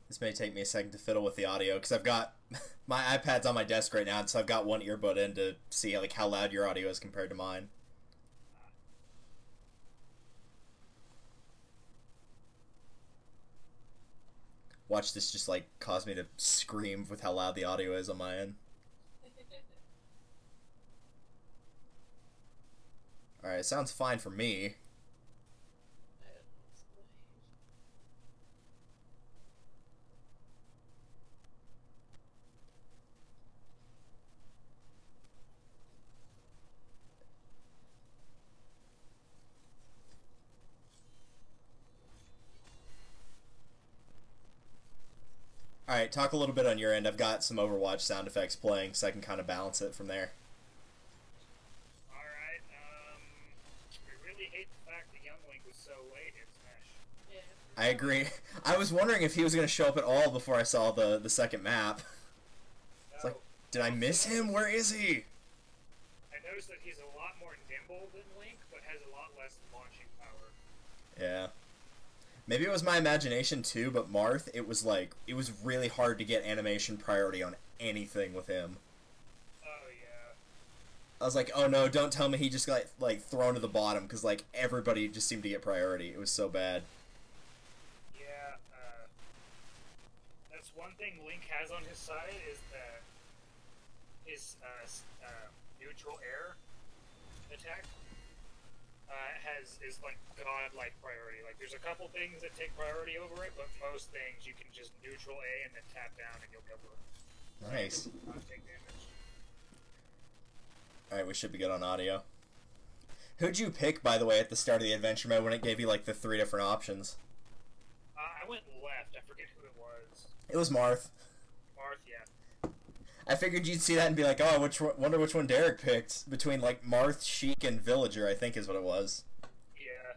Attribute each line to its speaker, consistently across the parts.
Speaker 1: This may take me a second to fiddle with the audio because I've got my iPad's on my desk right now, so I've got one earbud in to see like how loud your audio is compared to mine. Watch this just like cause me to scream with how loud the audio is on my end. Alright, it sounds fine for me. Alright, talk a little bit on your end. I've got some Overwatch sound effects playing so I can kind of balance it from there.
Speaker 2: Alright, I really hate the fact that Young Link was so late in Smash.
Speaker 3: Yeah.
Speaker 1: I agree. I was wondering if he was going to show up at all before I saw the second map. It's like, did I miss him? Where is he?
Speaker 2: I noticed that he's a lot more nimble than Link, but has a lot less launching power.
Speaker 1: Yeah. Maybe it was my imagination too, but Marth, it was really hard to get animation priority on anything with him.
Speaker 2: Oh, yeah.
Speaker 1: I was like, oh no, don't tell me he just got like thrown to the bottom, because like everybody just seemed to get priority. It was so bad.
Speaker 2: Yeah, that's one thing Link has on his side is that his neutral air attack is like godlike priority. Like there's a couple things that take priority over it, but most things you can just neutral A and then tap down and you'll cover it.
Speaker 1: Nice.
Speaker 2: Not take damage.
Speaker 1: Alright, we should be good on audio. Who'd you pick, by the way, at the start of the adventure mode when it gave you like the 3 different options?
Speaker 2: I went left. I forget who it was.
Speaker 1: It was Marth.
Speaker 2: Marth, yeah.
Speaker 1: I figured you'd see that and be like, oh, wonder which one Derek picked between like Marth, Sheik, and Villager, I think is what it was.
Speaker 2: Yeah.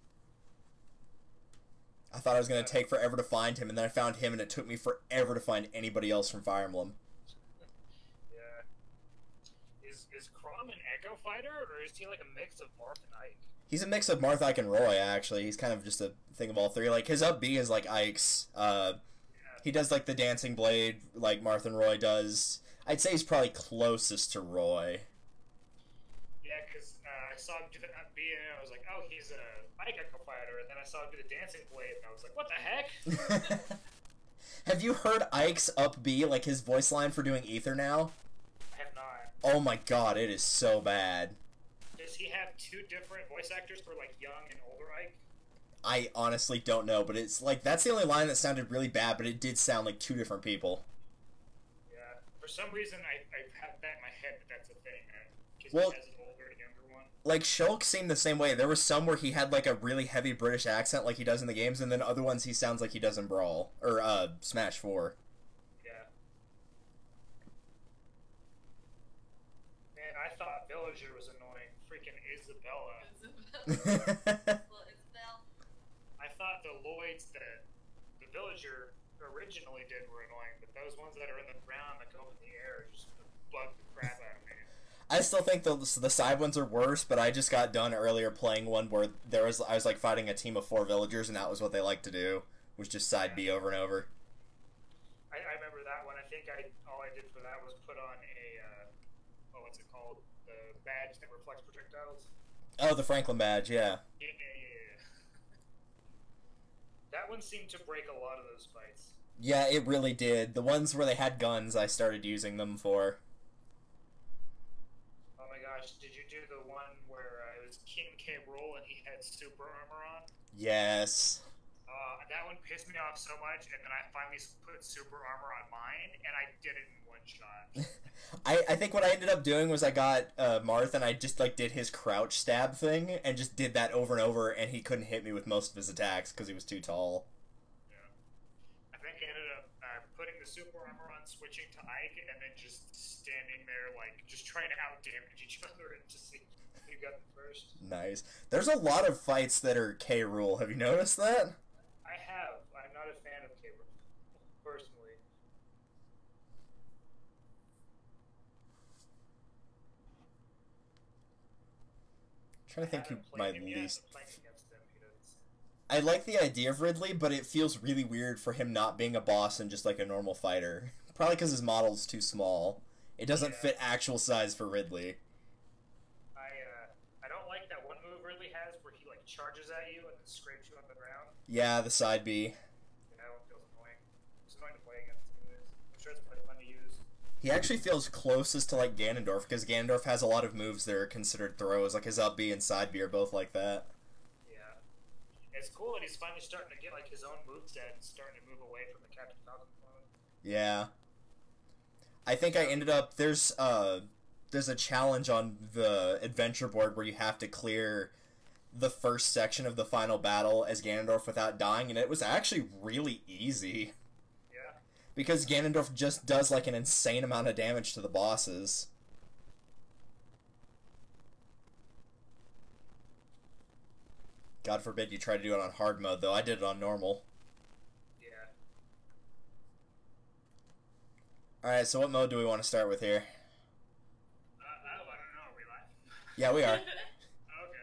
Speaker 1: I thought I was going to take forever to find him, and then I found him, and it took me forever to find anybody else from Fire Emblem.
Speaker 2: Yeah. Is Chrom an Echo Fighter, or is he like a mix of Marth and Ike?
Speaker 1: He's a mix of Marth, Ike, and Roy, actually. He's kind of just a thing of all three. Like, his up B is like Ike's. He does like the Dancing Blade, like Marth and Roy does. I'd say he's probably closest to Roy.
Speaker 2: Yeah, because I saw him do the up B, and I was like, oh, he's a Ike Echo Fighter, and then I saw him do the Dancing Blade, and I was like, what the heck?
Speaker 1: Have you heard Ike's up B, like his voice line for doing Ether now?
Speaker 2: I have not.
Speaker 1: Oh my god, it is so bad.
Speaker 2: Does he have 2 different voice actors for like young and older Ike?
Speaker 1: I honestly don't know, but it's like, that's the only line that sounded really bad, but it did sound like 2 different people.
Speaker 2: Yeah. For some reason, I have that in my head that that's a thing, because
Speaker 1: Well,
Speaker 2: he has an older and younger one.
Speaker 1: like, Shulk seemed the same way. There was some where he had like a really heavy British accent like he does in the games, and then other ones he sounds like he does in Brawl, or Smash 4.
Speaker 2: Yeah. Man, I thought Villager was annoying. Freaking Isabella.
Speaker 3: Well, Isabel.
Speaker 2: I thought the Lloyds that the Villager originally did were annoying, but those ones that are in the ground that go up in the air just bug the crap out of me.
Speaker 1: I still think the side ones are worse, but I just got done earlier playing one where I was like fighting a team of 4 villagers, and that was what they like to do, was just side B over and over.
Speaker 2: I remember that one. I think all I did for that was put on a what's it called? The badge that reflects projectiles.
Speaker 1: Oh, the Franklin badge, yeah.
Speaker 2: Yeah. That one seemed to break a lot of those fights.
Speaker 1: Yeah, it really did. The ones where they had guns, I started using them for.
Speaker 2: Oh my gosh, did you do the one where it was King K. Rool and he had super armor on?
Speaker 1: Yes.
Speaker 2: That one pissed me off so much, and then I finally put super armor on mine, and I did it in 1 shot.
Speaker 1: I think what I ended up doing was I got Marth, and I just like did his crouch stab thing, and just did that over and over, and he couldn't hit me with most of his attacks because he was too tall.
Speaker 2: Yeah. I think I ended up putting the super armor on, switching to Ike, and then just standing there, like, just trying to out-damage each other and just see who got the first.
Speaker 1: Nice. There's a lot of fights that are K. Rool. Have you noticed that?
Speaker 2: I have. I'm not a fan of K. Rool, personally.
Speaker 1: I'm trying to think who my least...
Speaker 2: Playing against him, he doesn't.
Speaker 1: I like the idea of Ridley, but it feels really weird for him not being a boss and just like a normal fighter. Probably because his model's too small. It doesn't fit actual size for Ridley.
Speaker 2: I don't like that one move Ridley has where he like charges at you and then scrapes you on the ground.
Speaker 1: Yeah, the side B.
Speaker 2: Yeah, that one feels annoying. It's annoying to play against anyways. I'm sure it's pretty fun to use.
Speaker 1: He actually feels closest to like Ganondorf because Ganondorf has a lot of moves that are considered throws. Like his up B and side B are both like that.
Speaker 2: It's cool, and he's finally starting to get like his own moveset and starting to move away from the Captain Falcon clone.
Speaker 1: Yeah. I think I ended up there's a challenge on the adventure board where you have to clear the first section of the final battle as Ganondorf without dying, and it was actually really easy.
Speaker 2: Yeah.
Speaker 1: Because Ganondorf just does like an insane amount of damage to the bosses. God forbid you try to do it on hard mode, though. I did it on normal.
Speaker 2: Yeah.
Speaker 1: Alright, so what mode do we want to start with here?
Speaker 2: I don't know. Are we live?
Speaker 1: Yeah, we are.
Speaker 2: Okay.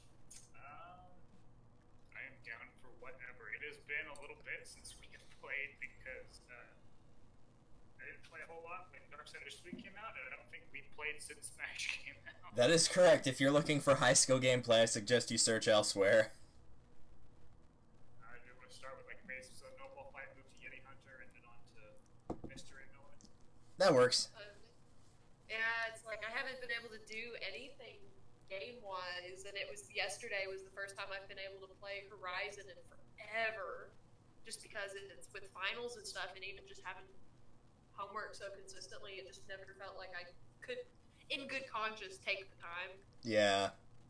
Speaker 2: I am down for whatever. It has been a little bit since we have played because I didn't play a whole lot when Darksiders 3 came out, and I don't think we played since Smash came out.
Speaker 1: That is correct. If you're looking for high-skill gameplay, I suggest you search elsewhere.
Speaker 2: Do you want to start with like base no-ball fight, move to Yeti Hunter, and then on to Mystery Nolan?
Speaker 1: That works.
Speaker 3: Yeah, it's like I haven't been able to do anything game-wise, and it was yesterday was the first time I've been able to play Horizon in forever, just because it's with finals and stuff, and even just having homework so consistently, it just never felt like I could, in good conscience, take the time.
Speaker 1: Yeah.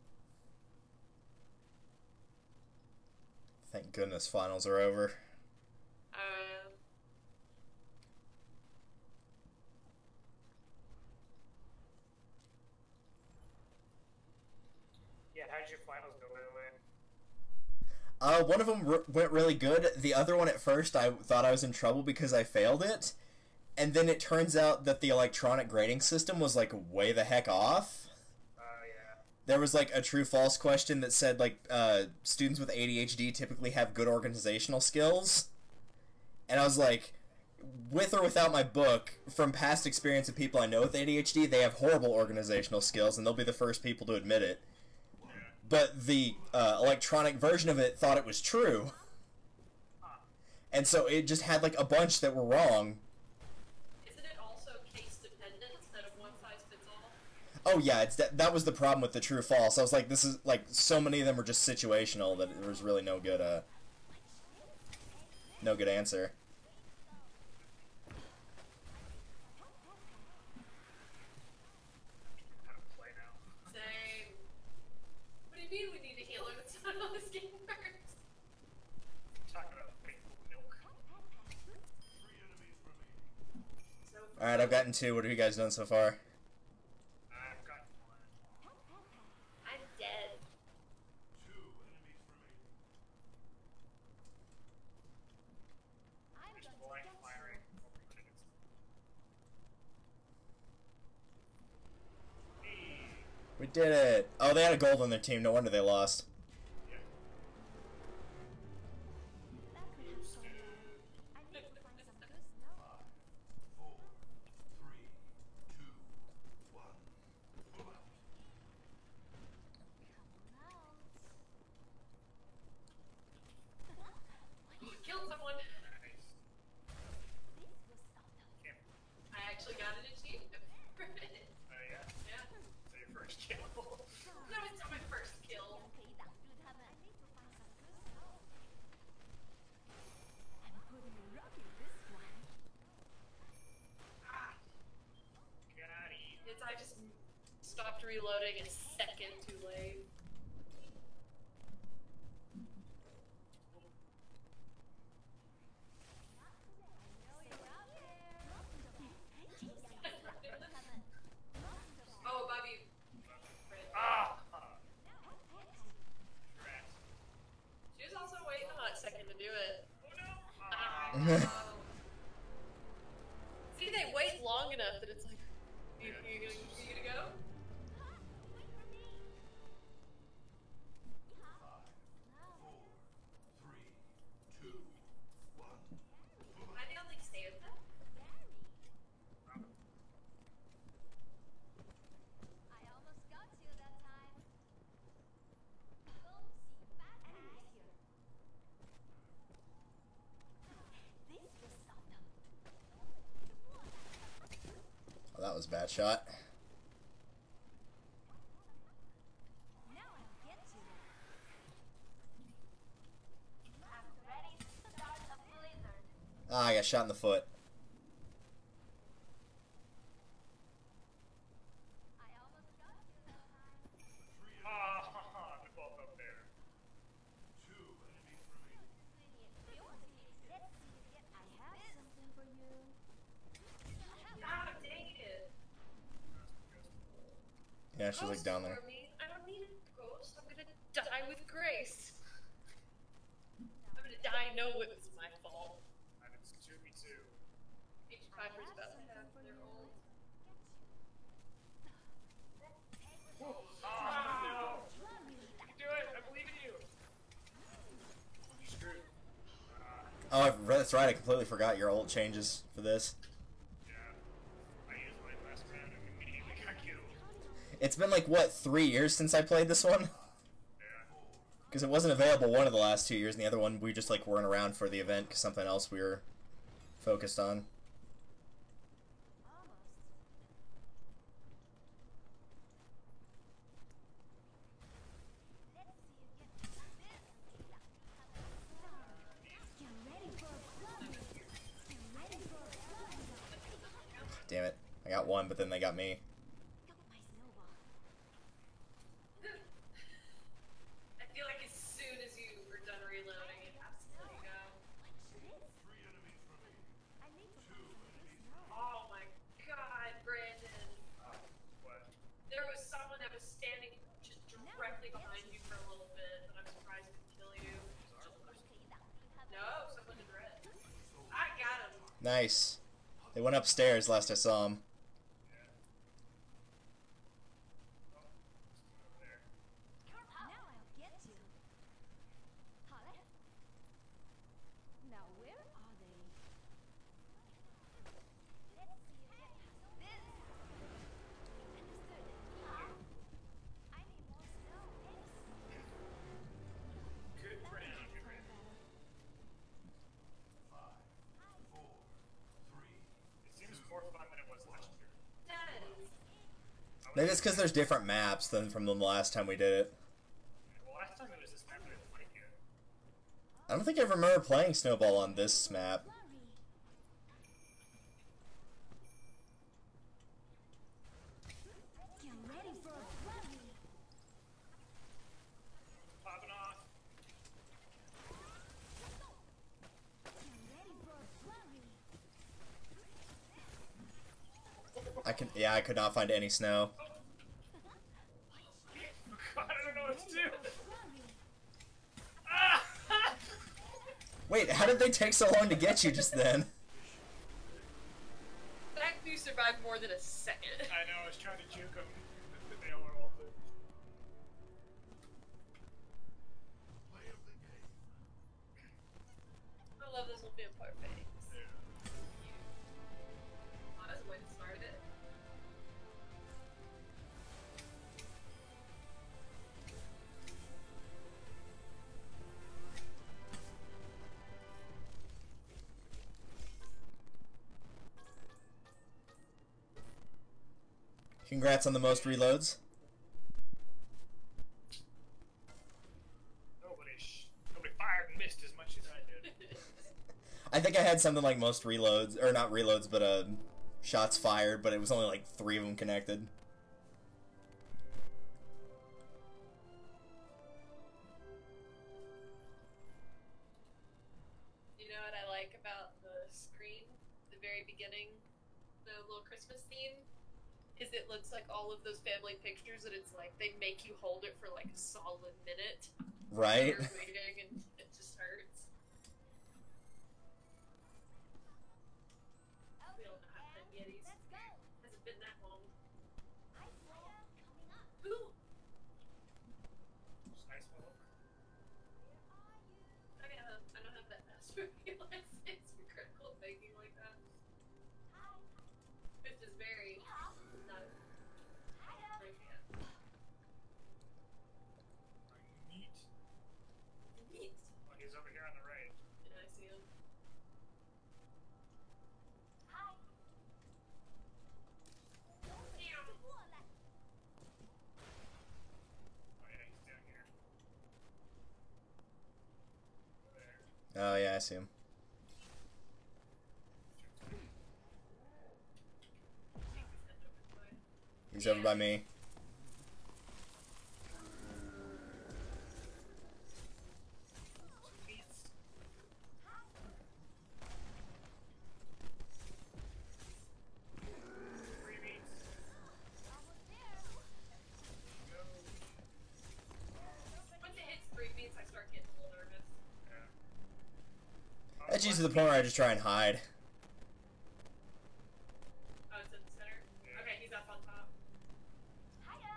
Speaker 1: Thank goodness finals are over.
Speaker 2: Yeah, how did your finals go, by the way?
Speaker 1: One of them went really good. The other one, at first, I thought I was in trouble because I failed it. And then it turns out that the electronic grading system was, like, way the heck off.
Speaker 2: Yeah.
Speaker 1: There was, like, a true-false question that said, like, students with ADHD typically have good organizational skills. And I was like, with or without my book, from past experience of people I know with ADHD, they have horrible organizational skills, and they'll be the first people to admit it. But the electronic version of it thought it was true. And so it just had, like, a bunch that were wrong. Oh yeah, that was the problem with the true false. I was like, this is like so many of them were just situational that there was really no good answer.
Speaker 2: How to play now?
Speaker 3: Same. What do you mean we need a healer that's not on this game first?
Speaker 2: Talking about painful milk.
Speaker 1: Alright, I've gotten 2. What have you guys done so far? We did it! Oh, they had a gold on their team. No wonder they lost.
Speaker 3: Killed someone. I actually got an achievement.
Speaker 2: Yeah?
Speaker 3: Yeah.
Speaker 2: So your first kill.
Speaker 3: No, it's not my first kill. I just stopped reloading a second too late. Oh, Bobby. She was also waiting a hot second to do it. See, they wait long enough that it's like, you gonna go?
Speaker 1: shot. Ah, I got shot in the foot. Yeah, she's like down there.
Speaker 3: I don't need a ghost. I'm gonna die with grace. I'm gonna die. No, it was my fault.
Speaker 2: And it's 2v2.
Speaker 3: Each Piper's about to have their old.
Speaker 2: No! You can do it! I believe in you! You're screwed.
Speaker 1: Oh, that's right. I completely forgot your ult changes for this.
Speaker 2: Yeah. I used mine last round and immediately got killed.
Speaker 1: It's been like, what, 3 years since I played this one?
Speaker 2: Yeah.
Speaker 1: Because it wasn't available one of the last 2 years, and the other one we just like weren't around for the event because something else we were focused on. Damn it. I got one, but then they got me.
Speaker 3: I feel like as soon as you were done reloading, it has to let you go. Oh my god, Brandon.
Speaker 2: What?
Speaker 3: There was someone that was standing just directly behind you for a little bit, but I'm surprised it didn't kill you. No, someone in red. I got him.
Speaker 1: Nice. They went upstairs last I saw them.
Speaker 2: Good round, good round. It seems more fun than it was last year.
Speaker 1: Maybe it's because there's different maps than from the last time we did it.
Speaker 2: Well, last time it was this map, I didn't like it.
Speaker 1: I don't think I remember playing Snowball on this map.
Speaker 2: Popping off.
Speaker 1: I could not find any snow.
Speaker 2: God, I don't know what to do. Ah!
Speaker 1: Wait, how did they take so long to get you just then?
Speaker 3: That you survived more than a second.
Speaker 2: I know, I was trying to juke them, but they all were ulted.
Speaker 3: I love this little vampire face.
Speaker 2: Yeah.
Speaker 3: Oh, that's a way to start it.
Speaker 1: Congrats on the most reloads.
Speaker 2: Nobody fired and missed as much as I did.
Speaker 1: I think I had something like most reloads, or not reloads, but shots fired, but it was only like 3 of them connected.
Speaker 3: You know what I like about the screen, the very beginning, the little Christmas theme, is it looks like all of those family pictures, and it's like they make you hold it for like a solid minute.
Speaker 1: Right?
Speaker 3: You're waiting, and it just hurts. We don't know how to Yetis. Hasn't been that long. Ooh.
Speaker 2: Just ice wall over.
Speaker 3: I don't have that master license for critical thinking like that. Which is very not like
Speaker 2: Neat.
Speaker 3: neat.
Speaker 2: Oh, he's over here on the right.
Speaker 3: Yeah, I see him.
Speaker 1: see him. He's over by me. That's usually the point where I just try and hide.
Speaker 3: Oh, it's in the center? Okay, he's up on top. Hiya!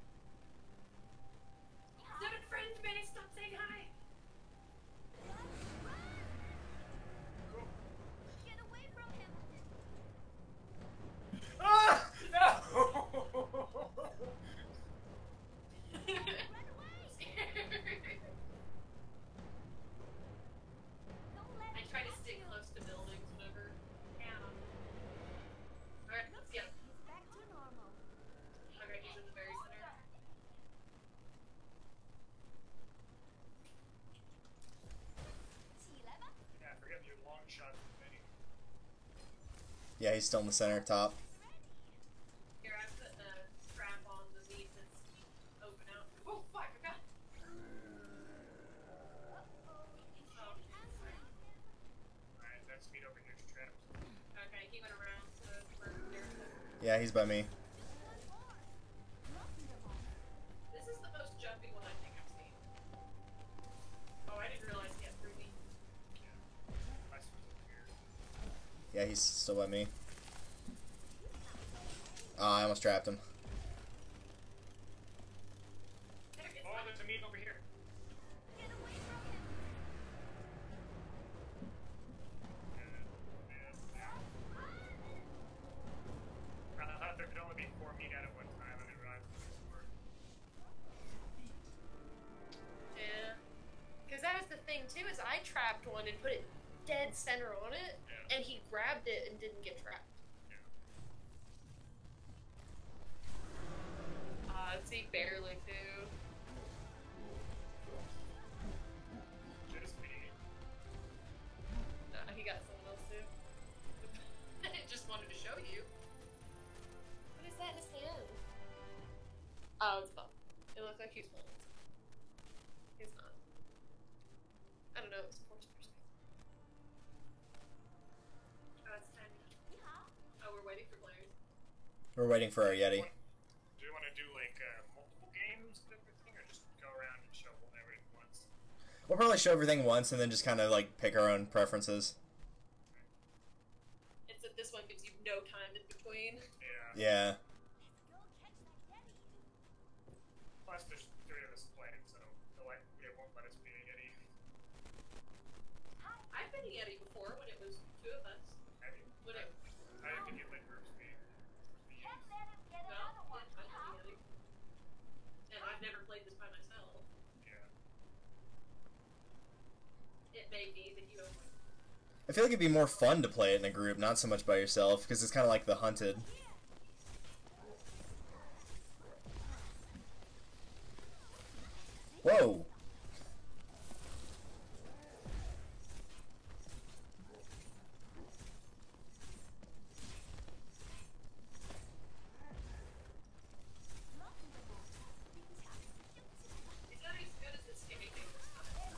Speaker 3: Seven friends, man, stop saying hi! Get away from him!
Speaker 2: Ah! No!
Speaker 3: Run away! I try to stick close to buildings whenever. Alright, let's go.
Speaker 4: He's back to normal.
Speaker 3: Okay, he's in the very center.
Speaker 2: Yeah, forget your long shot many.
Speaker 1: Yeah, he's still in the center, top.
Speaker 3: Here, I'm putting a trap on the meat that's open out. Oh, fuck, I forgot.
Speaker 2: Alright, that's speed over here to traps.
Speaker 3: Okay, he went around to where there's a...
Speaker 1: Yeah, he's by me.
Speaker 3: This is the most jumpy one I think I've seen. Oh, I didn't realize he had 3D.
Speaker 2: Last one's over here.
Speaker 1: Yeah, he's still by me. Oh, I almost trapped him.
Speaker 3: There, it's
Speaker 2: Oh,
Speaker 3: fine.
Speaker 2: there's a meat over here.
Speaker 4: Get away from him.
Speaker 2: I thought there could only be 4 meat at one time. I didn't realize there was 4.
Speaker 3: Yeah. Because that was the thing, too, is I trapped one and put it dead center on it,
Speaker 2: Yeah.
Speaker 3: and he grabbed it and didn't get trapped. See, barely, too.
Speaker 2: Just me.
Speaker 3: He got someone else, too. I just wanted to show you. What is that in his hand? Oh, it's a bum. It looked like he's holding something. He's not. I don't know, it's forced perspective. Oh, it's time. Oh, we're waiting for players.
Speaker 1: We're waiting for our Yeti.
Speaker 2: Do you want to do like multiple games and everything, or just go around and show everything once?
Speaker 1: We'll probably show everything once and then just kind of like pick our own preferences.
Speaker 3: It's that this one gives you no time in between.
Speaker 2: Yeah.
Speaker 1: Yeah.
Speaker 4: Let's go catch that Yeti.
Speaker 2: Plus, there's 3 of us playing, so it won't let us be a Yeti.
Speaker 3: I've been a Yeti before when it was 2 of us.
Speaker 2: Have you?
Speaker 3: When it,
Speaker 2: I didn't think it let groups be.
Speaker 4: Can't let him get
Speaker 3: no,
Speaker 4: another one.
Speaker 3: I've been a Yeti. And I've never played this by myself.
Speaker 2: Yeah.
Speaker 3: It may be that you don't.
Speaker 1: I feel like it'd be more fun to play it in a group, not so much by yourself, because it's kind of like the hunted. Whoa!
Speaker 3: He's not as good as the skinny thing this time.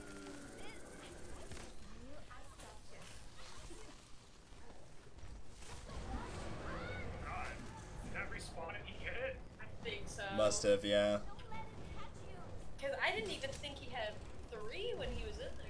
Speaker 2: God. Did that respawn and he hit it?
Speaker 3: I think so.
Speaker 1: Must have, yeah.
Speaker 4: Don't let him catch you.
Speaker 3: Because I didn't even think he had 3 when he was in there.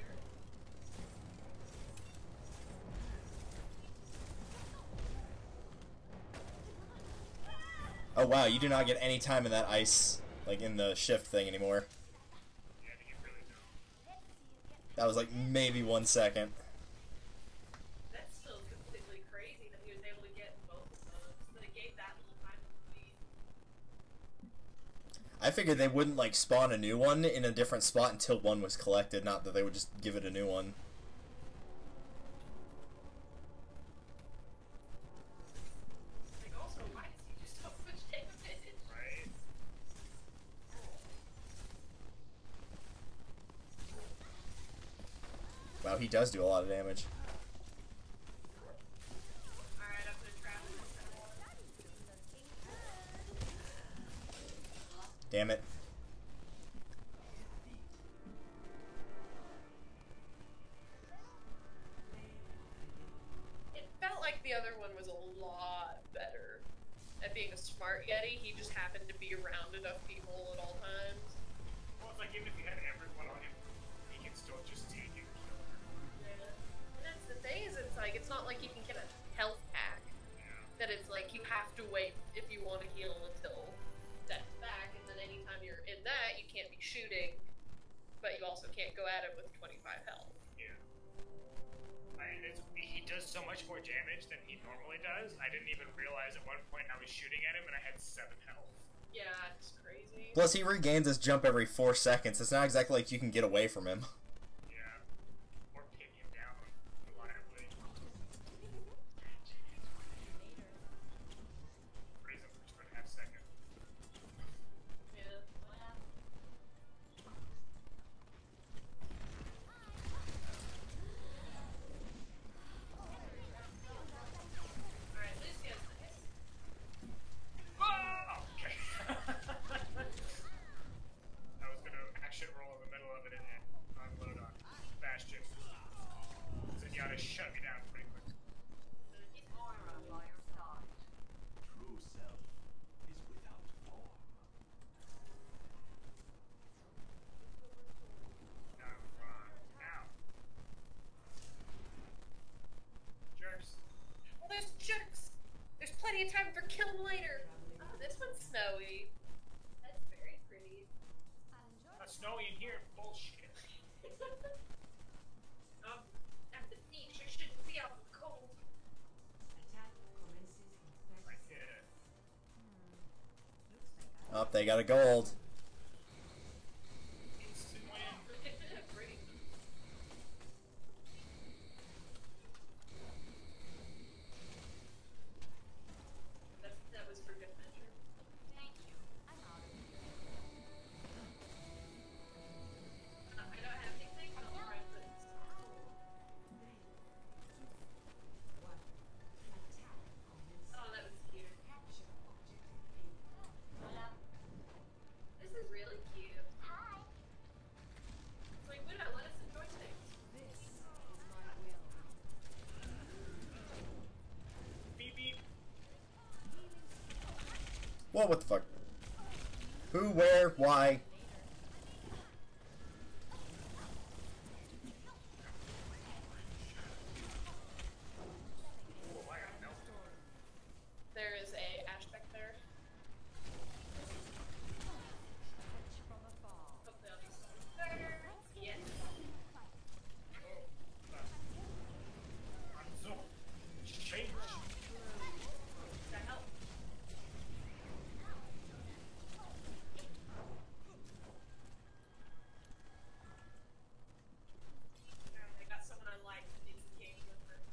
Speaker 1: Oh wow, you do not get any time in that ice, like in the shift thing anymore.
Speaker 2: Yeah, I think you really don't.
Speaker 4: Let's see you get
Speaker 1: That was like maybe 1 second.
Speaker 3: That's still completely crazy that he was able to get both of those. That it gave that little time of lead.
Speaker 1: I figured they wouldn't like spawn a new one in a different spot until one was collected, not that they would just give it a new one.
Speaker 3: Like, also, why does he just so much damage?
Speaker 2: Right?
Speaker 1: Wow, Oh, he does do a lot of damage.
Speaker 3: Alright, I'm gonna trap him.
Speaker 1: Damn it.
Speaker 3: It felt like the other one was a lot better at being a smart Yeti. He just happened to be around enough people at all times.
Speaker 2: Well, it's like even if you had everyone on him, he can still just see you kill her.
Speaker 3: Yeah. And that's the thing is, it's like, it's not like you can get a health pack.
Speaker 2: Yeah.
Speaker 3: That it's like you have to wait if you want to heal until death's back, and then anytime you're in that, you can't be shooting, but you also can't go at him with 25 health.
Speaker 2: Yeah. He does so much more damage than he normally does. I didn't even realize at one point I was shooting at him and I had 7 health.
Speaker 3: Yeah, it's crazy.
Speaker 1: Plus, he regains his jump every 4 seconds. It's not exactly like you can get away from him.
Speaker 2: Yeah. Or pin him down reliably. Freeze him for 2.5 seconds.
Speaker 3: Yeah. Alright, Lucia's nice.
Speaker 2: Oh, okay. I was gonna action roll in the middle of it and then unload on Bastion. Zenyatta shut me down pretty quick.
Speaker 3: He's Aura by your side.
Speaker 5: True self is without form.
Speaker 2: Now run. Now. Jerks.
Speaker 3: Well, there's jerks. There's plenty of time for kill 'em later. Oh, this one's snowy. That's very pretty.
Speaker 2: Not snowy in here. Bullshit.
Speaker 3: I'm the beach. I shouldn't be out in the cold.
Speaker 2: Like it.
Speaker 1: Oh, they got a gold.
Speaker 2: Instant win.
Speaker 3: Pretty. That was for good measure.
Speaker 4: Thank you. I'm out of here.
Speaker 3: I don't have anything on the right, but it's oh, that was cute. This is really cute.
Speaker 4: Hi.
Speaker 3: It's like, Buddha, let us enjoy things.
Speaker 2: Beep beep.
Speaker 1: What the fuck? Who, where, why?
Speaker 2: Oh, I got no.
Speaker 3: There is a aspect there. Hopefully I'll do something better. Yes.
Speaker 2: I'm so changed.
Speaker 3: Does that help? I got someone I like that needs the game with her.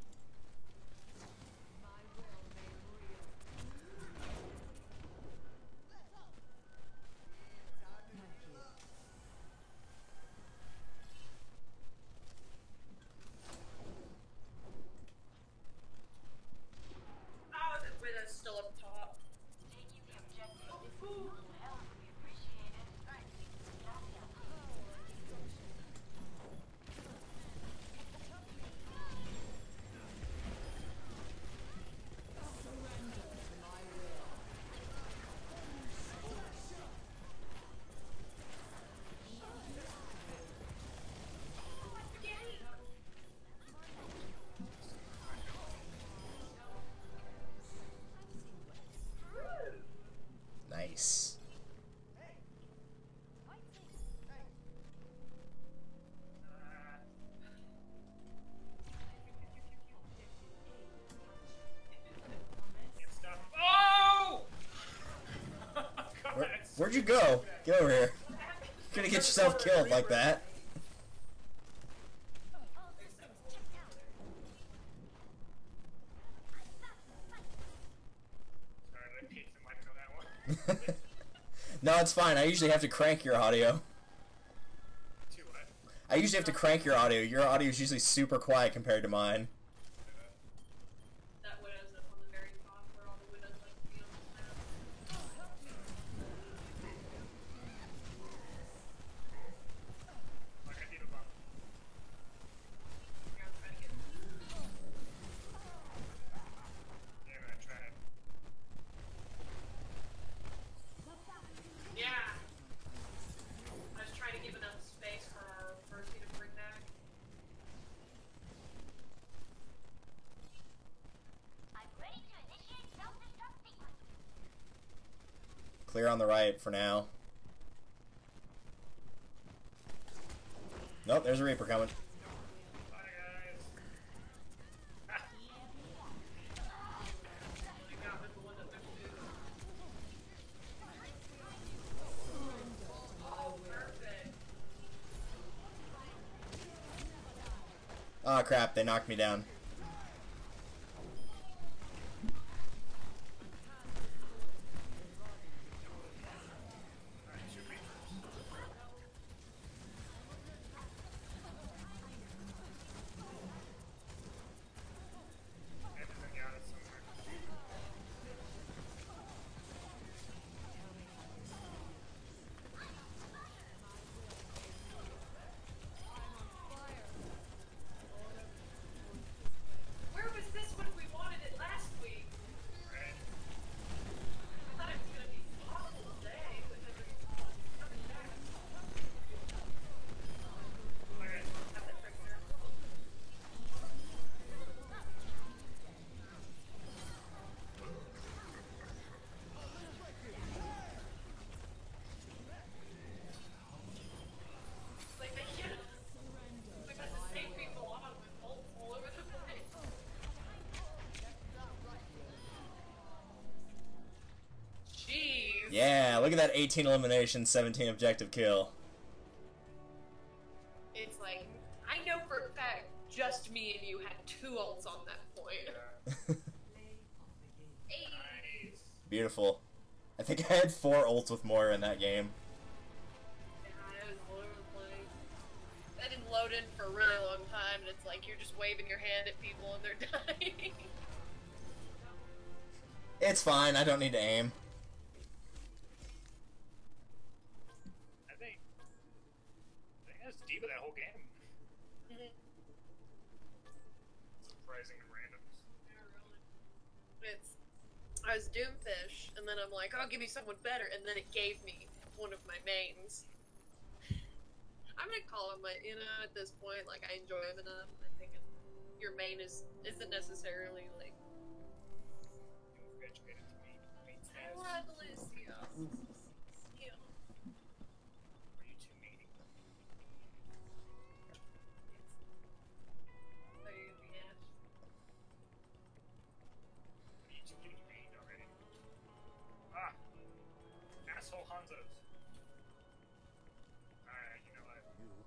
Speaker 3: Oh, the widow's still up top.
Speaker 4: Taking the objective. Help would be appreciated.
Speaker 1: Nice.
Speaker 2: Get stuff. Oh! God,
Speaker 1: Where'd you go? Get over here. You're gonna get yourself killed like that.
Speaker 2: Sorry, I peeked the mic on that one.
Speaker 1: No, it's fine. I usually have to crank your audio.
Speaker 2: Too what?
Speaker 1: I usually have to crank your audio. Your audio is usually super quiet compared to mine.
Speaker 3: That widow's up on the very top where all the widows like to be on the map.
Speaker 2: Like, I need a bump.
Speaker 3: Here, I'm trying to get.
Speaker 2: Yeah, man, try it.
Speaker 3: Yeah! I was trying to give enough space for our Bertie to bring back.
Speaker 4: I'm ready to initiate self-destruct sequence.
Speaker 1: Clear on the right for now. Nope, there's a Reaper coming.
Speaker 2: Bye, guys.
Speaker 3: I got with the one that they're doing. Oh, perfect.
Speaker 1: Oh crap, they knocked me down.
Speaker 2: Alright, 2 Reapers. And then got it somewhere.
Speaker 3: Where was this when we wanted it last week?
Speaker 2: Right?
Speaker 3: I thought it was gonna be awful today, but then it's coming back.
Speaker 2: Okay.
Speaker 3: Have that right there. Like they can't. We got the same people on with bolts all over the place. Jeez.
Speaker 1: Yeah, look at that 18 elimination, 17 objective kill.
Speaker 3: It's like, I know for a fact just me and you had 2 ults on that point.
Speaker 2: Yeah.
Speaker 3: Hey.
Speaker 2: Nice.
Speaker 1: Beautiful. I think I had 4 ults with Moira in that game.
Speaker 3: Yeah, it was all over the place. That didn't load in for a really long time, and it's like you're just waving your hand at people and they're dying.
Speaker 1: It's fine, I don't need to aim.
Speaker 2: I think that's diva that whole game. Surprising and randoms.
Speaker 3: It's, I was Doomfish, and then I'm like, oh, give me someone better, and then it gave me one of my mains. I'm gonna call him my, at this point, like, I enjoy him enough. I think your main isn't necessarily, like,
Speaker 2: You've educated to me.
Speaker 3: I love Lucio. Yeah.
Speaker 2: Are you too meaty?
Speaker 3: So you be Ash.
Speaker 2: Are you too meaty already? Ah! Asshole Hanzos. Alright, you know what?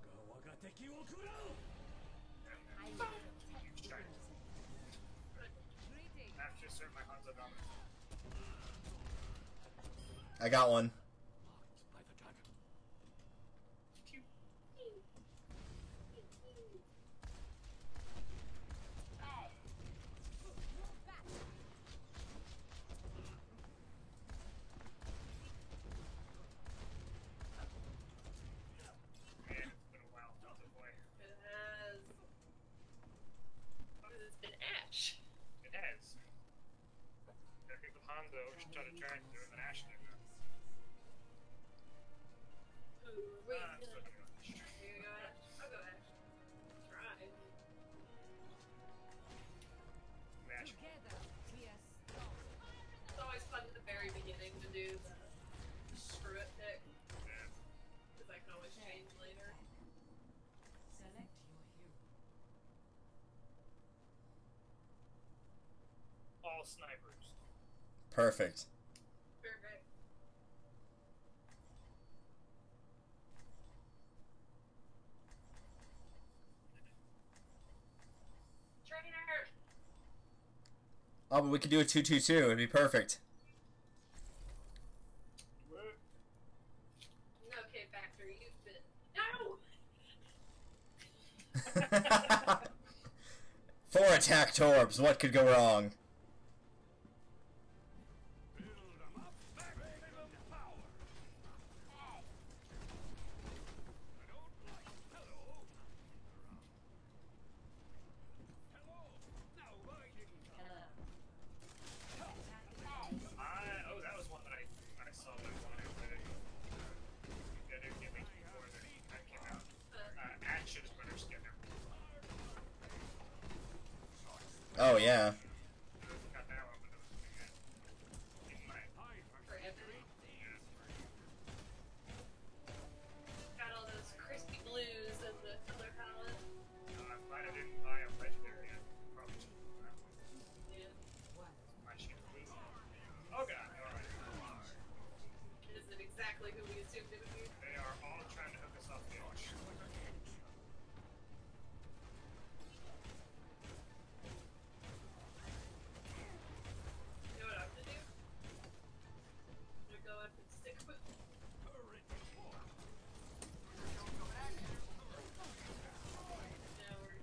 Speaker 2: Huge giant. I have to assert my Hanzo dominance.
Speaker 1: I got one.
Speaker 5: By the dragon.
Speaker 2: Man, it's been a while, Hanzo boy.
Speaker 3: It has. It's been Ash.
Speaker 2: It has. I think of Hanzo, just try to track you, and then Ash did that.
Speaker 3: Ooh, wait.
Speaker 2: I'm still gonna go Ash.
Speaker 3: You go Ash. I'll go Ash. Try.
Speaker 2: Ash.
Speaker 3: It's always fun at the very beginning to do the screw it pick,
Speaker 2: Yeah.
Speaker 3: because I can always change later.
Speaker 6: Select your hero.
Speaker 2: All snipers.
Speaker 1: Perfect.
Speaker 3: Perfect. Trainer!
Speaker 1: Oh, but we could do a 2-2-2. It'd be perfect.
Speaker 2: What?
Speaker 3: Okay, Factory, you've been. No!
Speaker 1: Four attacked orbs. What could go wrong?
Speaker 2: Oh, that was one that I saw that one that didn't get me before that came out. Action is better skin.
Speaker 1: Oh yeah.
Speaker 2: Got that one, but it was good.
Speaker 3: Got all those crispy blues and the color palette.
Speaker 2: I'm glad I didn't buy a legendary yet. Probably just that one.
Speaker 3: Yeah.
Speaker 2: My shit blue. Oh god, alright.
Speaker 3: Is it exactly who we assumed it would be?
Speaker 2: They are all trying to hook us off the edge.
Speaker 3: You know what I'm gonna do? I'm gonna go up and stick with. Now we're.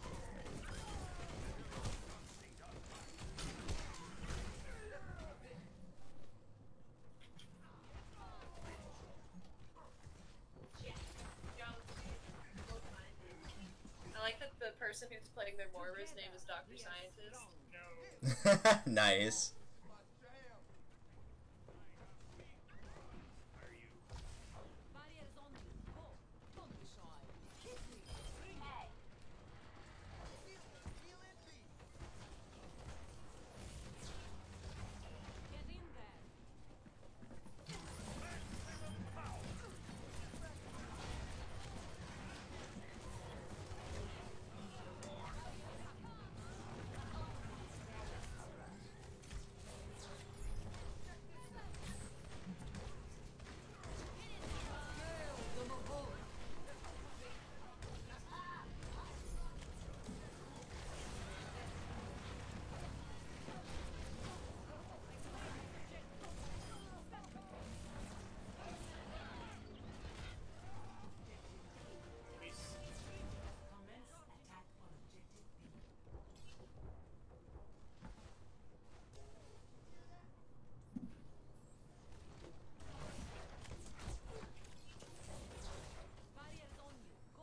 Speaker 3: I like that the person who's playing their Moira's name is Dr. Scientist.
Speaker 2: No.
Speaker 1: Nice.
Speaker 6: Barriers on you. Go. Don't be shy. Hit me. Hey. Get in there. Commence attack on objective B. Barriers on you. Go.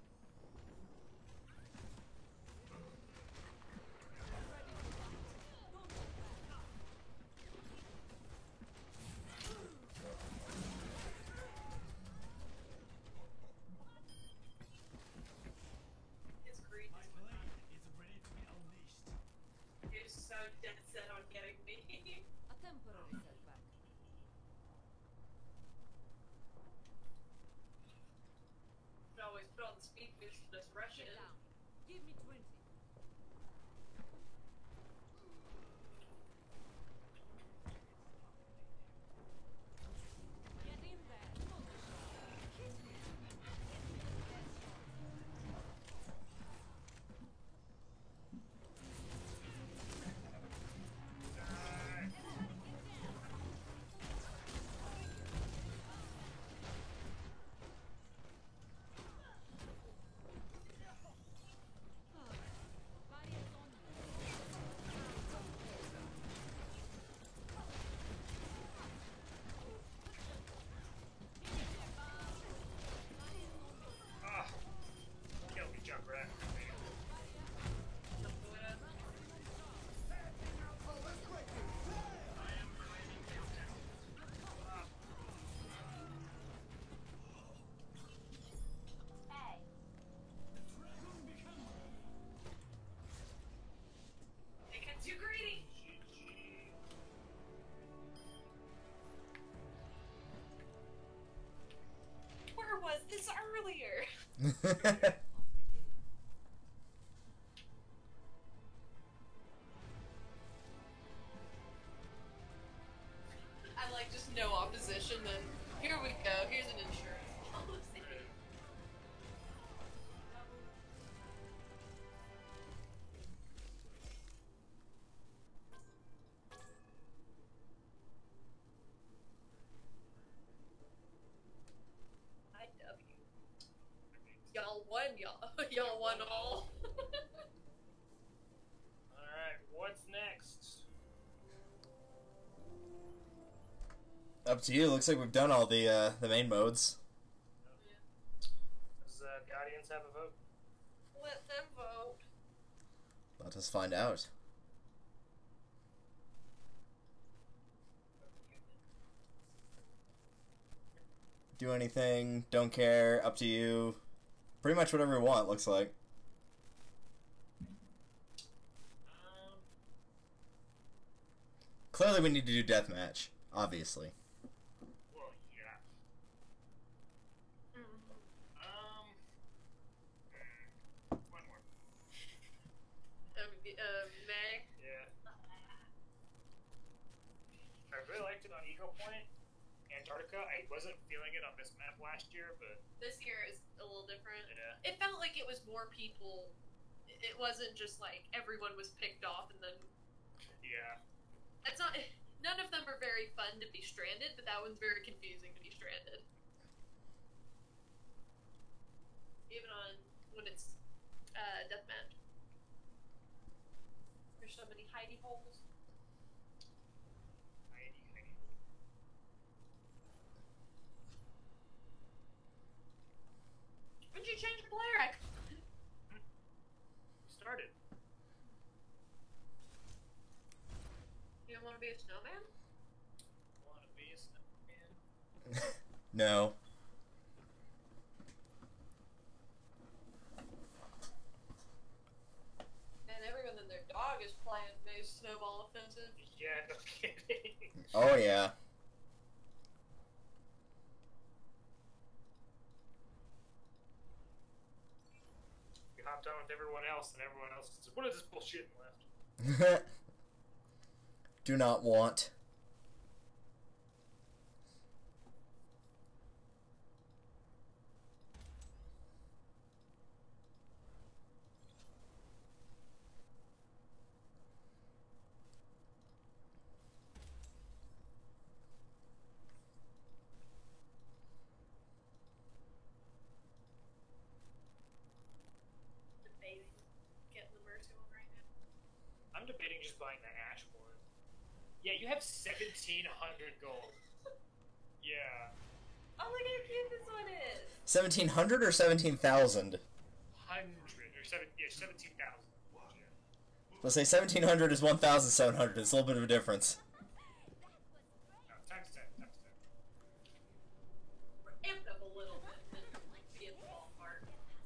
Speaker 3: His greed
Speaker 5: My blade is ready to be unleashed.
Speaker 3: is so dead set on getting me.
Speaker 6: A temporary setback.
Speaker 3: Should always put on the speed boost and just rush it.
Speaker 6: Get down. Give me 20. Get in there. Don't be shy. Hit me. Barriers on you.
Speaker 2: Ah! Kill me, Junkrat.
Speaker 3: They get too greedy. Where was this earlier? I like just no opposition. Then here we go. Here's an insurance policy. IW. Y'all won, y'all won all.
Speaker 2: Alright, what's next?
Speaker 1: Up to you. Looks like we've done all the main modes.
Speaker 2: Does the audience have a vote?
Speaker 3: Let them vote.
Speaker 1: Let us find out. Do anything, don't care, up to you. Pretty much whatever you want, looks like. Clearly we need to do deathmatch, obviously.
Speaker 2: Well, yeah. One more.
Speaker 3: Meg.
Speaker 2: Yeah. I really liked it on Eagle Point. Antarctica, I wasn't feeling it on this map last year, but
Speaker 3: This year is a little different.
Speaker 2: yeah.
Speaker 3: It felt like it was more people. It wasn't just like everyone was picked off and then.
Speaker 2: Yeah.
Speaker 3: It's not. None of them are very fun to be stranded, but that one's very confusing to be stranded. Even on when it's deathmatch. There's so many hidey holes.
Speaker 2: Heidi.
Speaker 3: When'd you change your player icon?
Speaker 2: Started.
Speaker 3: You don't want to be a snowman?
Speaker 2: Want to be a snowman?
Speaker 1: No.
Speaker 3: Man, everyone and their dog is playing May's Snowball Offensive.
Speaker 2: Yeah, no kidding.
Speaker 1: Oh yeah.
Speaker 2: We hopped on with everyone else, and everyone else says, "What is this bullshit?" And left.
Speaker 1: Do not want.
Speaker 3: Debating getting the Mercy one right now.
Speaker 2: I'm debating just buying the Ash one. Yeah, you have 1,700 gold. Yeah.
Speaker 3: Oh, look how cute this one is!
Speaker 1: 1,700 or 17,000?
Speaker 2: 100 or 17,000. Yeah.
Speaker 1: Let's say 1,700 is 1,700. It's a little bit of a difference.
Speaker 2: No, times 10.
Speaker 3: We're amped up a little bit and be in the ballpark.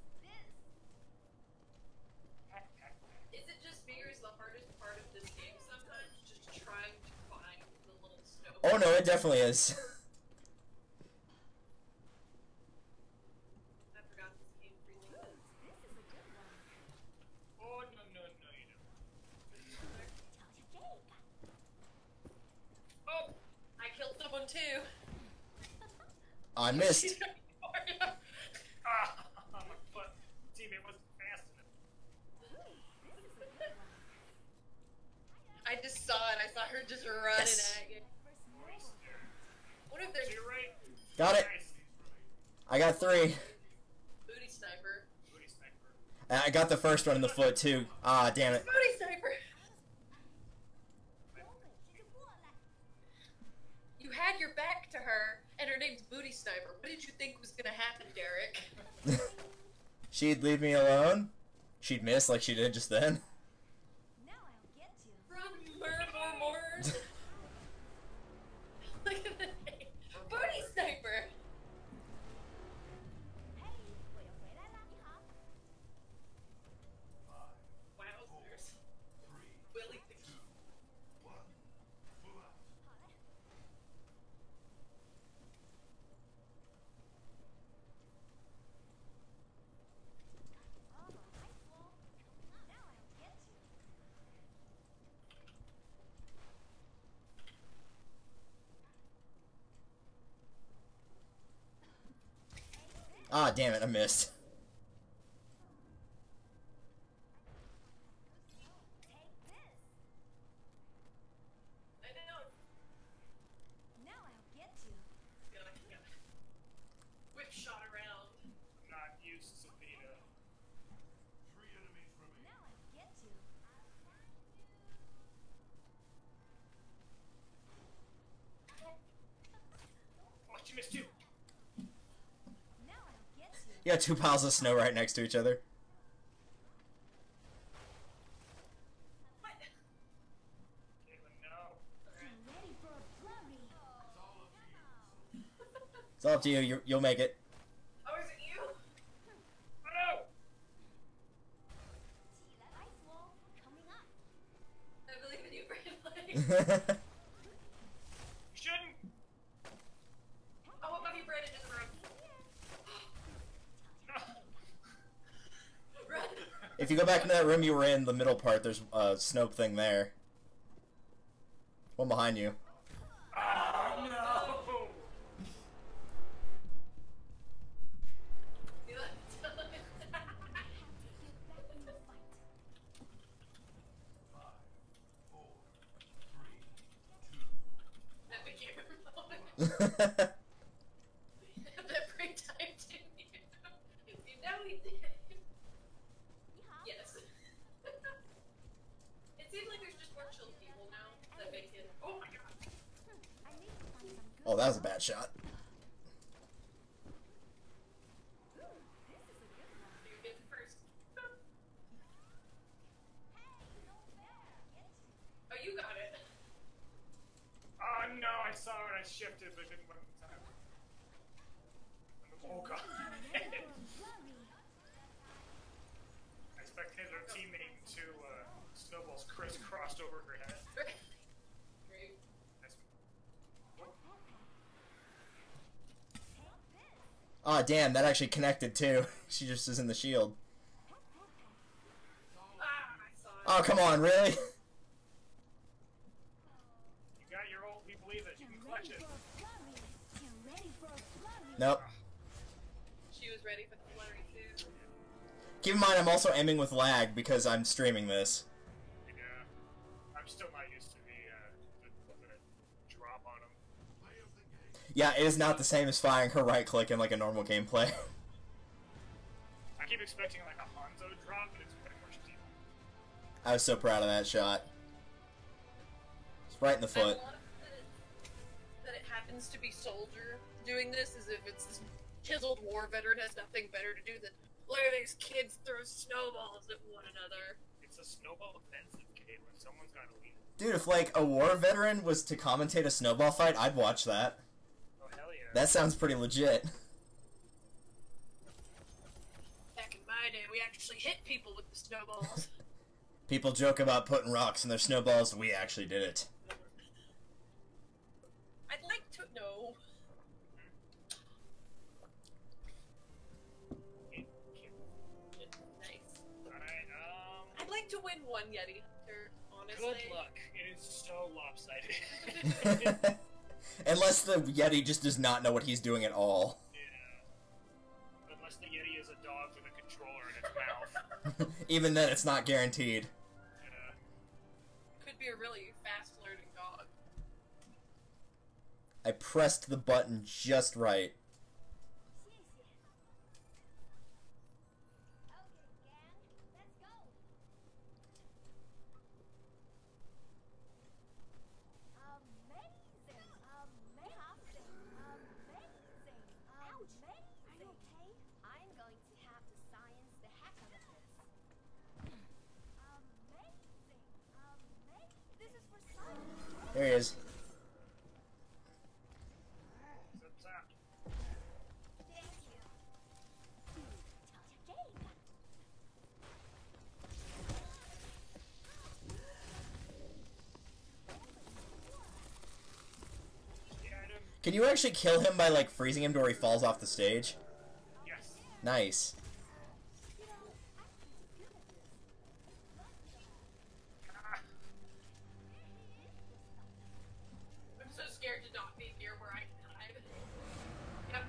Speaker 3: Is it just me or is the hardest part of this game sometimes just trying to find the little snowball?
Speaker 1: Oh no, it definitely is.
Speaker 3: I forgot this game freezing.
Speaker 2: Oh, no, you don't.
Speaker 3: Oh! I killed someone too!
Speaker 1: I missed.
Speaker 2: Ah, my foot. Teammate wasn't fast enough.
Speaker 3: I just saw it. I saw her just running
Speaker 1: Yes.
Speaker 3: at you.
Speaker 2: Moist.
Speaker 3: What if there's
Speaker 2: To your right.
Speaker 1: Got it.
Speaker 2: Nice.
Speaker 1: I got 3.
Speaker 3: booty sniper?
Speaker 2: Booty sniper.
Speaker 1: And I got the first one in the foot too. Ah, damn it.
Speaker 3: Booty sniper! You had your back to her, and her name's Booty Sniper. What did you think was gonna happen, Derek?
Speaker 1: She'd leave me alone. She'd miss like she did just then.
Speaker 6: Now I'll get you.
Speaker 3: Run, more. Look at the name. Booty Sniper! Wowzers. Willie the Key.
Speaker 1: Ah, damn it, I missed.
Speaker 3: I know.
Speaker 6: Now I'll get you.
Speaker 3: Whip shot around.
Speaker 2: I'm not used to being
Speaker 1: You got two piles of snow right next to each other.
Speaker 2: Caitlin, no.
Speaker 4: Ready for a flurry.
Speaker 1: It's all up to you. You'll make it.
Speaker 3: Oh, is it you?
Speaker 2: Oh no!
Speaker 4: Ice wall coming up.
Speaker 3: I believe in you, Branman.
Speaker 2: You shouldn't!
Speaker 3: Oh, above you, Brandon, in the room. Run!
Speaker 1: If you go back into that room you were in, the middle part, there's a Snope thing there. One behind you.
Speaker 2: Oh no!
Speaker 3: You left. Epic hero moment. That break time, didn't you? You know he did. Yes. It seems like there's just more chill people now that make it. Oh my god.
Speaker 4: I need to find some good.
Speaker 1: Oh, that was a bad shot.
Speaker 3: You get first. Oh, you got it.
Speaker 2: Oh no, I saw it, I shifted, but it didn't work in time. Oh god. I spectated her teammate to snowballs crisscrossed over her head.
Speaker 3: Great.
Speaker 2: Nice.
Speaker 1: Ah, damn, that actually connected too. She just is in the shield.
Speaker 3: Ah, I saw it.
Speaker 1: Oh, come on, really?
Speaker 2: You got your ult, we believe it. You can clutch it.
Speaker 1: Nope.
Speaker 3: She was ready for the flurry too.
Speaker 1: Keep in mind, I'm also aiming with lag because I'm streaming this.
Speaker 2: Yeah. I'm still not used to the drop on him.
Speaker 1: Yeah, it is not the same as firing her right click in like a normal gameplay.
Speaker 2: I keep expecting like a Hanzo drop, but it's way more steep.
Speaker 1: I was so proud of that shot. It's right in the
Speaker 3: I
Speaker 1: foot.
Speaker 3: love that it happens to be Soldier doing this, as if it's this chiseled war veteran has nothing better to do than look at these kids throw snowballs at one another.
Speaker 2: It's a snowball offensive, Caitlin. Someone's gotta lead it.
Speaker 1: Dude, if like a war veteran was to commentate a snowball fight, I'd watch that.
Speaker 2: Oh, hell yeah.
Speaker 1: That sounds pretty legit.
Speaker 3: Back in my day, we actually hit people with the snowballs.
Speaker 1: People joke about putting rocks in their snowballs, we actually did it.
Speaker 3: I'd like to know. Nice.
Speaker 2: Alright,
Speaker 3: I'd like to win one Yeti Hunter, honestly.
Speaker 2: good luck. It is so lopsided.
Speaker 1: Unless the Yeti just does not know what he's doing at all.
Speaker 2: Yeah. Unless the Yeti is a dog with a controller in its mouth.
Speaker 1: Even then, it's not guaranteed.
Speaker 2: Yeah.
Speaker 3: Could be a really fast learning dog.
Speaker 1: I pressed the button just right. There he is.
Speaker 2: Zip zap. Get him.
Speaker 1: Can you actually kill him by like freezing him to where he falls off the stage?
Speaker 2: Yes.
Speaker 1: Nice.
Speaker 2: Ah.
Speaker 3: I'm so scared to not be near where I can hide. Yep.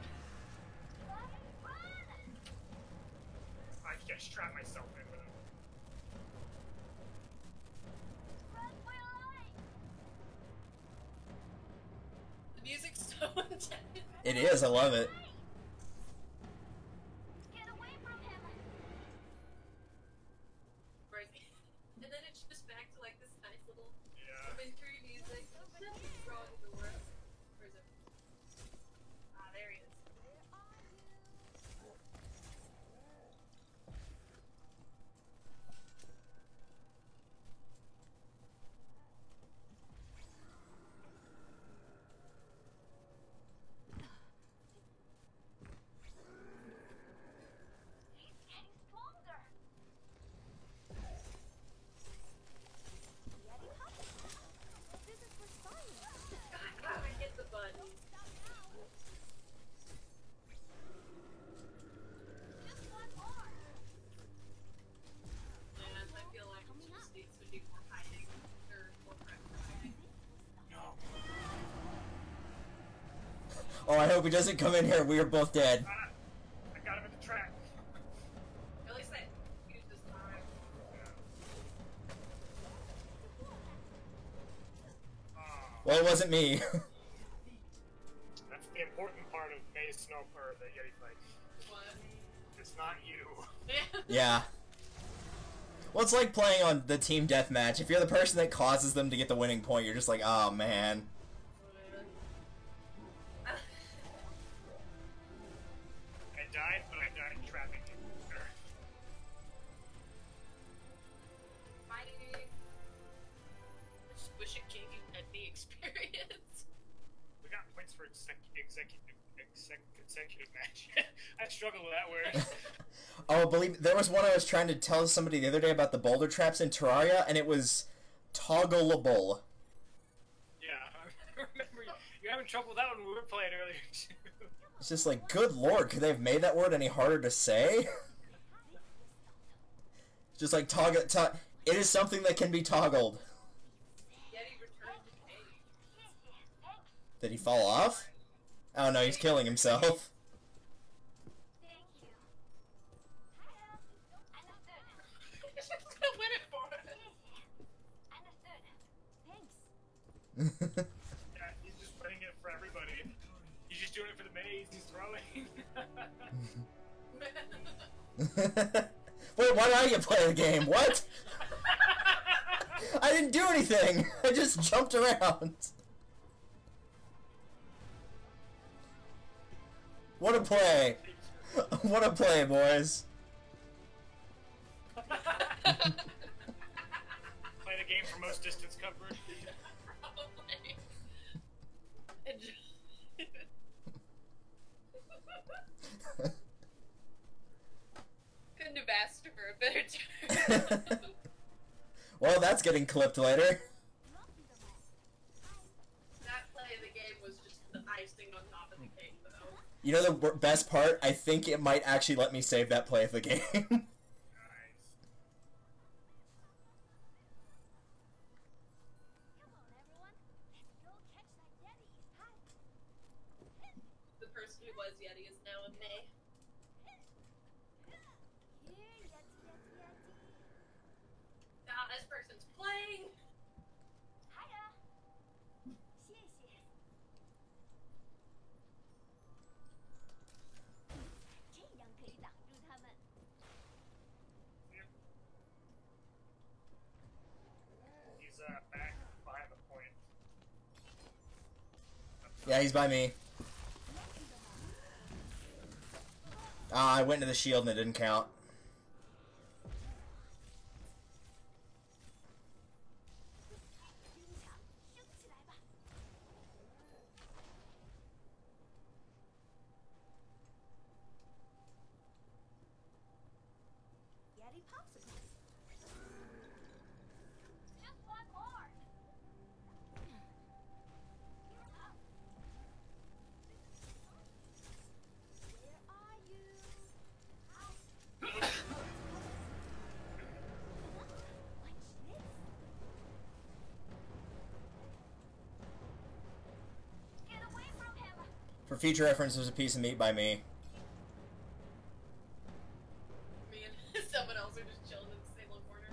Speaker 2: I just strap myself in with him.
Speaker 3: The music's so intense.
Speaker 1: It is, I love it.
Speaker 3: Right. And then it's just back to like this nice little
Speaker 2: Yeah.
Speaker 3: wintry music. Nothing's wrong with the world. Where is it? Ah, there he is.
Speaker 1: I hope he doesn't come in here. We are both dead.
Speaker 2: I got him in the track.
Speaker 3: At least I used this time.
Speaker 1: Well, it wasn't me.
Speaker 2: That's the important part of May's Snow or the Yeti fight.
Speaker 3: What?
Speaker 2: It's not you.
Speaker 1: Yeah. Well, it's like playing on the team deathmatch. If you're the person that causes them to get the winning point, you're just like, oh man.
Speaker 2: I died, but I died trapping you.
Speaker 3: Fighting. I just wish it gave you any experience.
Speaker 2: We got points for consecutive match. I struggle with that word.
Speaker 1: Oh, believe there was one I was trying to tell somebody the other day about the boulder traps in Terraria, and it was toggleable.
Speaker 2: Yeah, I remember you having trouble with that when we were playing earlier too.
Speaker 1: It's just like, good lord, could they have made that word any harder to say? Just like toggle. It is something that can be toggled.
Speaker 3: Yeti returned to cage.
Speaker 1: Did he fall off? Oh no, he's killing himself.
Speaker 3: She's gonna win it for us.
Speaker 2: Yeah, he's just winning it for everybody. He's just doing it for the maze. He's throwing.
Speaker 1: Wait, why don't you play the game? What? I didn't do anything. I just jumped around. What a play. What a play, boys.
Speaker 2: Play the game for most distance coverage.
Speaker 3: Probably. And couldn't have asked for a better turn.
Speaker 1: Well, that's getting clipped later.
Speaker 3: That play of the game was just the icing on top of the cake, though.
Speaker 1: You know the best part? I think it might actually let me save that play of the game.
Speaker 2: Nice.
Speaker 3: The person who was Yeti is now a May. Ah, this person's playing.
Speaker 2: He's back behind the point.
Speaker 1: Yeah, he's by me. I went into the shield and it didn't count. For future reference, there's a piece of meat by me.
Speaker 3: Me and someone else are just chilling in the same little corner.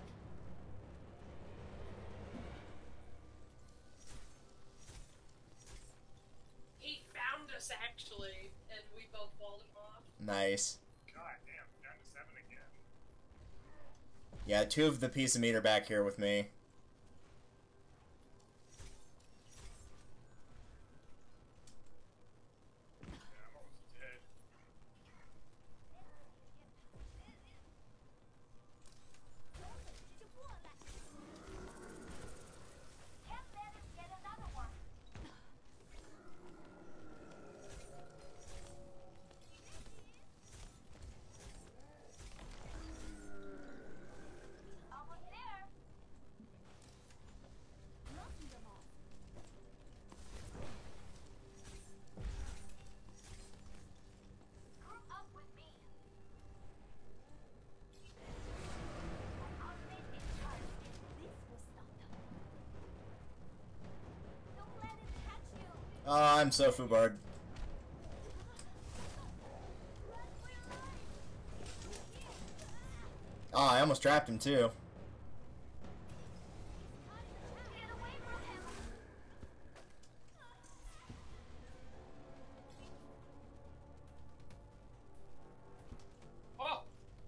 Speaker 3: He found us actually, and we both walled him off.
Speaker 1: Nice.
Speaker 2: God damn, down to 7 again.
Speaker 1: Yeah, 2 of the piece of meat are back here with me.
Speaker 2: Yeah, I'm almost dead.
Speaker 1: Oh, I'm so foobarred. Oh, I almost trapped him too.
Speaker 4: Get away from him!
Speaker 2: Oh!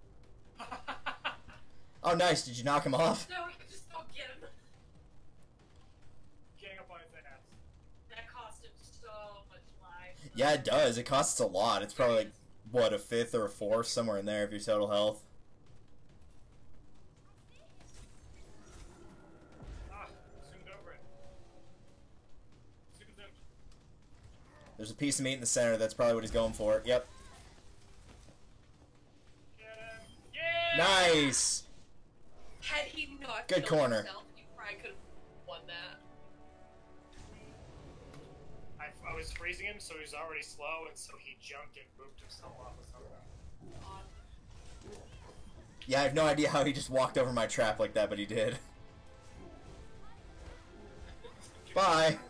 Speaker 1: Oh, nice. Did you knock him off?
Speaker 3: No, just don't get him.
Speaker 2: Getting up on his ass.
Speaker 3: That cost him so much life.
Speaker 1: Yeah, it does. It costs a lot. It's probably like, what, a fifth or a fourth, somewhere in there of your total health.
Speaker 2: Ah, zoomed over it. Zoom.
Speaker 1: There's a piece of meat in the center. That's probably what he's going for. Yep.
Speaker 2: Get him. Yeah!
Speaker 1: Nice!
Speaker 3: Had he not
Speaker 1: Good
Speaker 3: killed
Speaker 1: corner.
Speaker 3: himself, you probably could have won that.
Speaker 2: I was freezing him, so he was already slow, and so he jumped and moved himself off of something.
Speaker 1: Yeah, I have no idea how he just walked over my trap like that, but he did. Bye!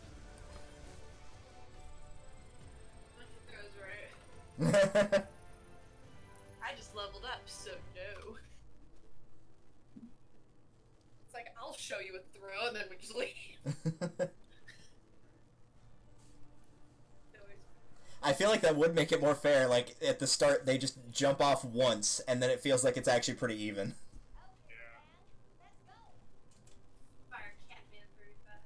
Speaker 3: That goes right. I just leveled up, so no. It's like, I'll show you a throw, and then we just leave.
Speaker 1: I feel like that would make it more fair. Like, at the start, they just jump off once, and then it feels like it's actually pretty even.
Speaker 2: Yeah.
Speaker 4: Let's go!
Speaker 3: Fire Catman 35.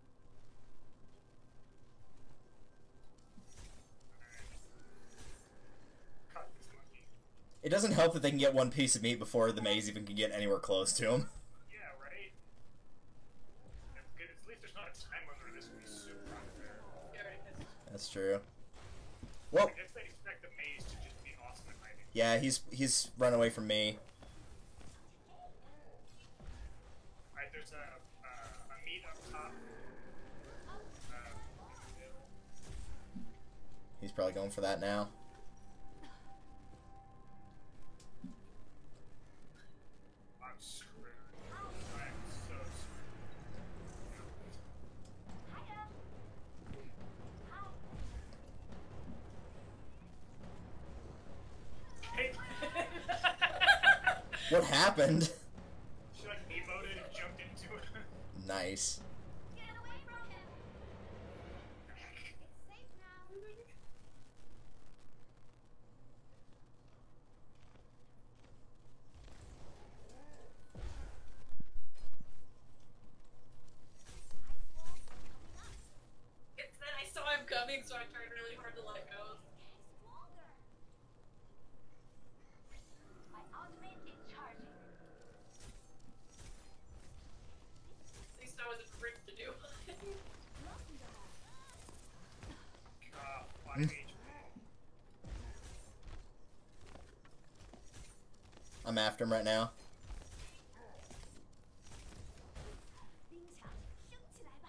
Speaker 2: Cut this monkey.
Speaker 1: It doesn't help that they can get one piece of meat before the maze even can get anywhere close to him.
Speaker 2: Yeah, right? That's good. At least there's not a time limit, or this would be super unfair.
Speaker 1: That's true. Whoa!
Speaker 2: I guess they expect the maze to just be awesome at hiding.
Speaker 1: Yeah, he's run away from me.
Speaker 2: Alright, there's a meat up top.
Speaker 1: He's probably going for that now.
Speaker 2: I'm screwed. I'm so screwed.
Speaker 1: What happened?
Speaker 2: She like emoted and jumped into it.
Speaker 1: Nice.
Speaker 4: Get away from him! It's safe now.
Speaker 3: It's that I saw him coming, so I tried really hard to let go.
Speaker 4: Stronger! My ultimate is charging.
Speaker 3: At least I wasn't ripped to do.
Speaker 2: Body HP.
Speaker 1: I'm after him right now.
Speaker 4: 冰场升起来吧！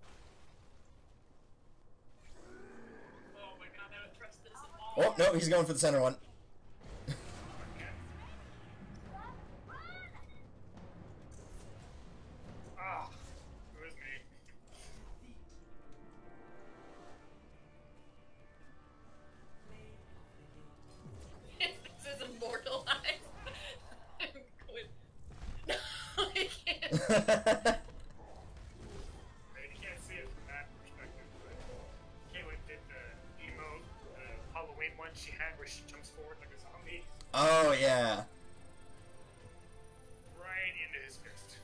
Speaker 3: Oh my god, I don't trust this at all.
Speaker 1: Oh, no, he's going for the center one.
Speaker 2: Ah, it was me.
Speaker 3: This is immortalized. I'm going. No, I can't.
Speaker 2: You can't see it from that perspective, but Caitlin did the emote, the Halloween one she had where she jumps forward like a zombie,
Speaker 1: Oh, yeah.
Speaker 2: right into his fist.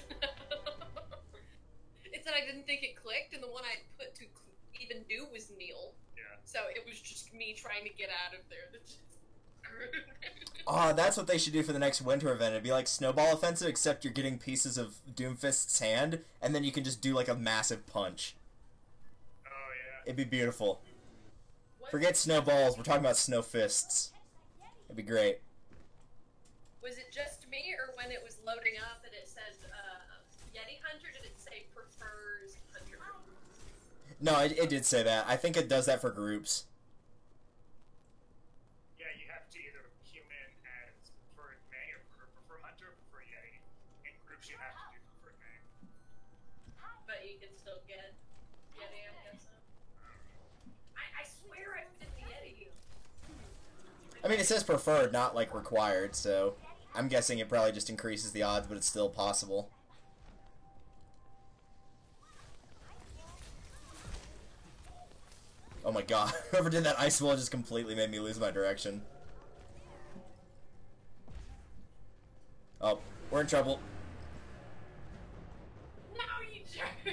Speaker 3: It's that I didn't think it clicked, and the one I put to even do was Neil.
Speaker 2: Yeah.
Speaker 3: So it was just me trying to get out of there. That just screwed me.
Speaker 1: Oh, that's what they should do for the next winter event. It'd be like Snowball Offensive, except you're getting pieces of Doomfist's hand, and then you can just do like a massive punch.
Speaker 2: Oh yeah.
Speaker 1: It'd be beautiful.
Speaker 3: What-
Speaker 1: Forget snowballs, we're talking about snow fists. It'd be great.
Speaker 3: Was it just me, or when it was loading up and it said Yeti Hunter, did it say prefers Hunter?
Speaker 1: No, it did say that. I think it does that for groups.
Speaker 2: Yeah, you have to either human as preferred May or prefer Hunter or prefer Yeti. In groups you have to do preferred May.
Speaker 3: But you can still get Yeti, I'm guessing. I swear I did the Yeti.
Speaker 1: I mean, it says preferred, not like required, so. I'm guessing it probably just increases the odds, but it's still possible. Oh my god, whoever did that ice wall just completely made me lose my direction. Oh, we're in trouble.
Speaker 3: No, you jerk!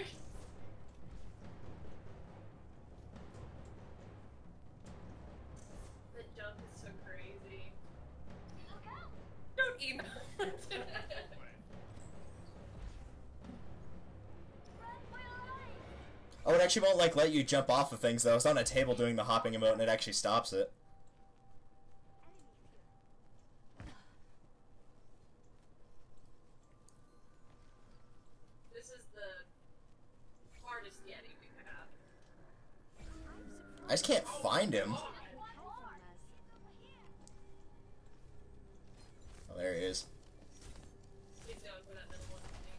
Speaker 3: The jump is so crazy. Don't emote.
Speaker 1: Oh, it actually won't like let you jump off of things though. It's on a table doing the hopping emote and it actually stops it.
Speaker 3: This is the hardest Yeti we have.
Speaker 1: I just can't find him. Oh, there he is.
Speaker 3: He's going for that middle one, I think.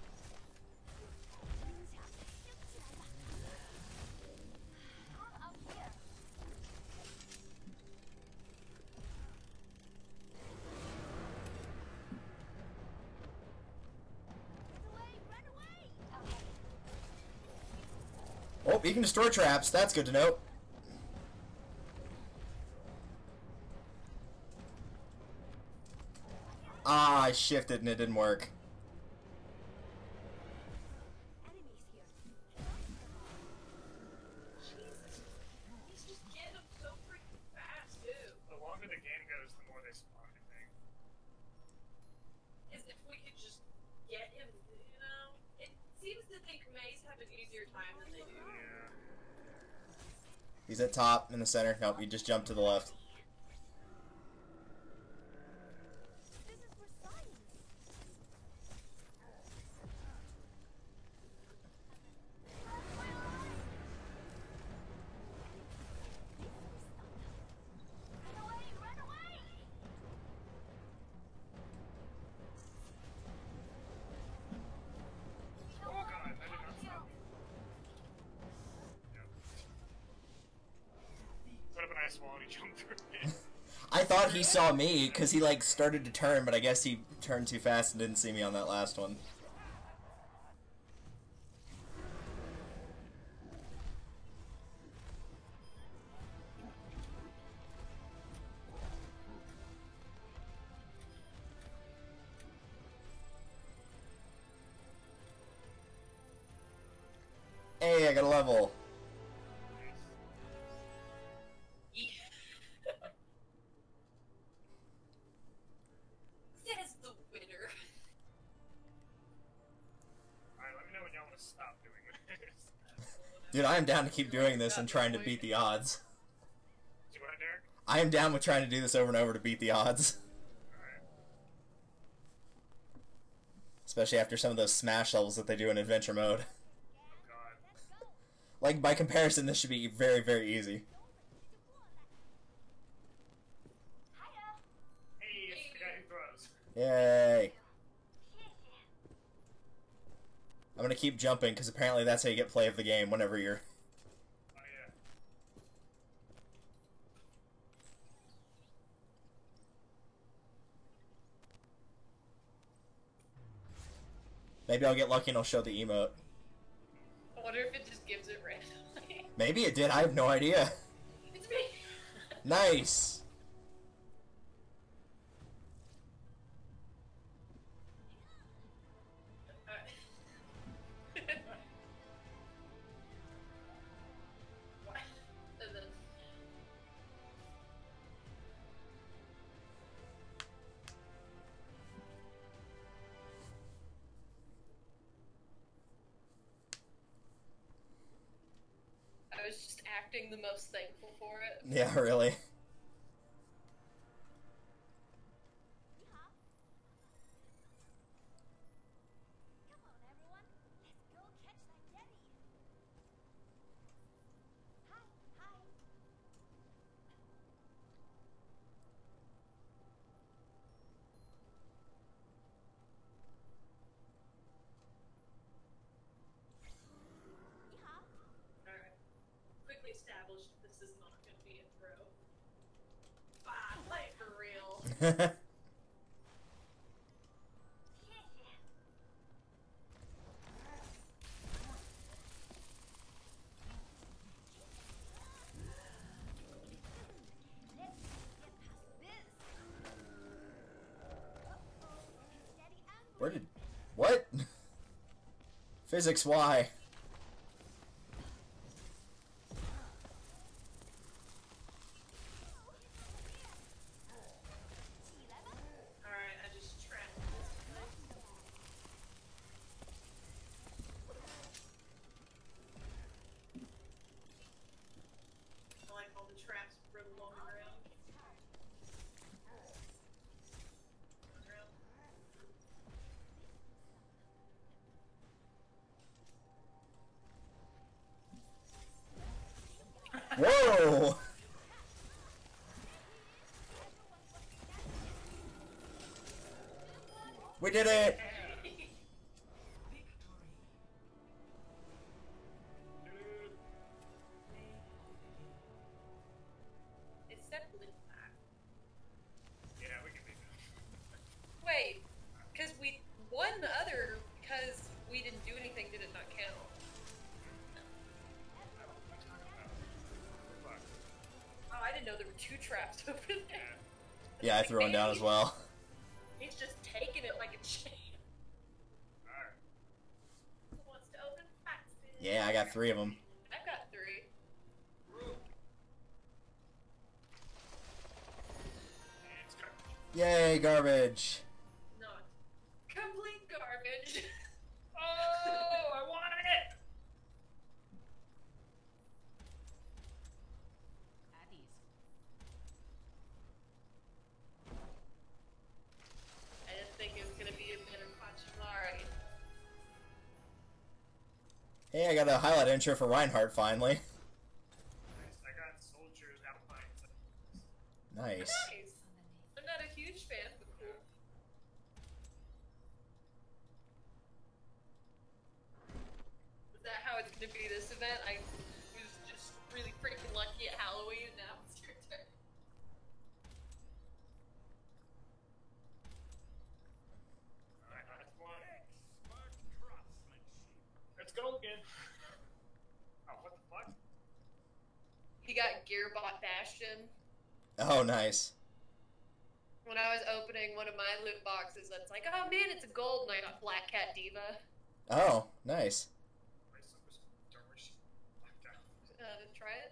Speaker 1: Oh, you can destroy traps. That's good to know. Ah, I shifted and it didn't work.
Speaker 3: Jesus. He's just getting them so freaking fast, too.
Speaker 2: The longer the game goes, the more they spawn, I think.
Speaker 3: As if we could just get him, you know? It seems to think Mays have an easier time than they do.
Speaker 2: Yeah.
Speaker 1: He's at top in the center. Nope, he just jumped to the left.
Speaker 2: Oh god, I did not stop. Yep. Put up an ice wall and he jumped through it.
Speaker 1: I thought he saw me because he like started to turn, but I guess he turned too fast and didn't see me on that last one. Hey, I got a level.
Speaker 3: Says the winner.
Speaker 2: Alright, let me know when y'all want to stop doing this.
Speaker 1: Dude, I am down to keep doing this and trying to beat the odds.
Speaker 2: See what, Derek?
Speaker 1: I am down with trying to do this over and over to beat the odds.
Speaker 2: Alright.
Speaker 1: Especially after some of those smash levels that they do in adventure mode.
Speaker 2: Oh god.
Speaker 1: Like, by comparison, this should be very, very easy.
Speaker 2: Hey, it's the guy who throws.
Speaker 1: Yay. I'm gonna keep jumping, because apparently that's how you get play of the game whenever you're...
Speaker 2: Oh yeah.
Speaker 1: Maybe I'll get lucky and I'll show the emote.
Speaker 3: I wonder if it just gives it randomly.
Speaker 1: Maybe it did, I have no idea.
Speaker 3: It's me!
Speaker 1: Nice!
Speaker 3: What? And then... I was just acting the most thankful for it.
Speaker 1: Yeah, really.
Speaker 4: Come on, everyone. Let's go catch that Yeti. Hi, hi. Yeehaw.
Speaker 3: Alright. Quickly established this is not going to be a throw. Ah, play it for real.
Speaker 1: Where did... What? Physics, why?
Speaker 3: Alright, I just trapped this guy. I like all the traps for the long ground.
Speaker 1: Whoa! We did it!
Speaker 3: It's definitely back.
Speaker 2: Yeah, we can beat them.
Speaker 3: Wait, because we won the other because we didn't do anything, did it not count?
Speaker 2: I don't know what I'm talking about. Fuck.
Speaker 3: Oh, I didn't know there were 2 traps over there.
Speaker 1: Yeah, I threw one down as well.
Speaker 3: He's just taking it like a champ.
Speaker 2: Alright.
Speaker 3: Who wants to open packs?
Speaker 1: Yeah, I got 3 of them.
Speaker 3: I've got 3.
Speaker 2: And it's garbage.
Speaker 1: Yay, garbage!
Speaker 3: Not complete garbage.
Speaker 2: Oh, I want it!
Speaker 6: At ease.
Speaker 3: I didn't think it was gonna be a better Pachimari.
Speaker 1: Hey, I got a highlight intro for Reinhardt finally.
Speaker 2: Nice. I got soldiers outlined.
Speaker 1: Nice.
Speaker 3: Nice. I'm not a huge fan, but cool. Is that how it's gonna be this event? I was just really freaking lucky at Halloween, and now it's your turn.
Speaker 2: Alright, last one.
Speaker 5: Expert craftsmanship.
Speaker 2: Let's go again. Oh, what the fuck?
Speaker 3: He got Gearbot Bastion.
Speaker 1: Oh, nice.
Speaker 3: When I was opening one of my loot boxes, that's like, oh man, it's a gold, and I got Black Cat Diva.
Speaker 1: Oh, nice.
Speaker 2: My superstars locked out.
Speaker 3: Try it.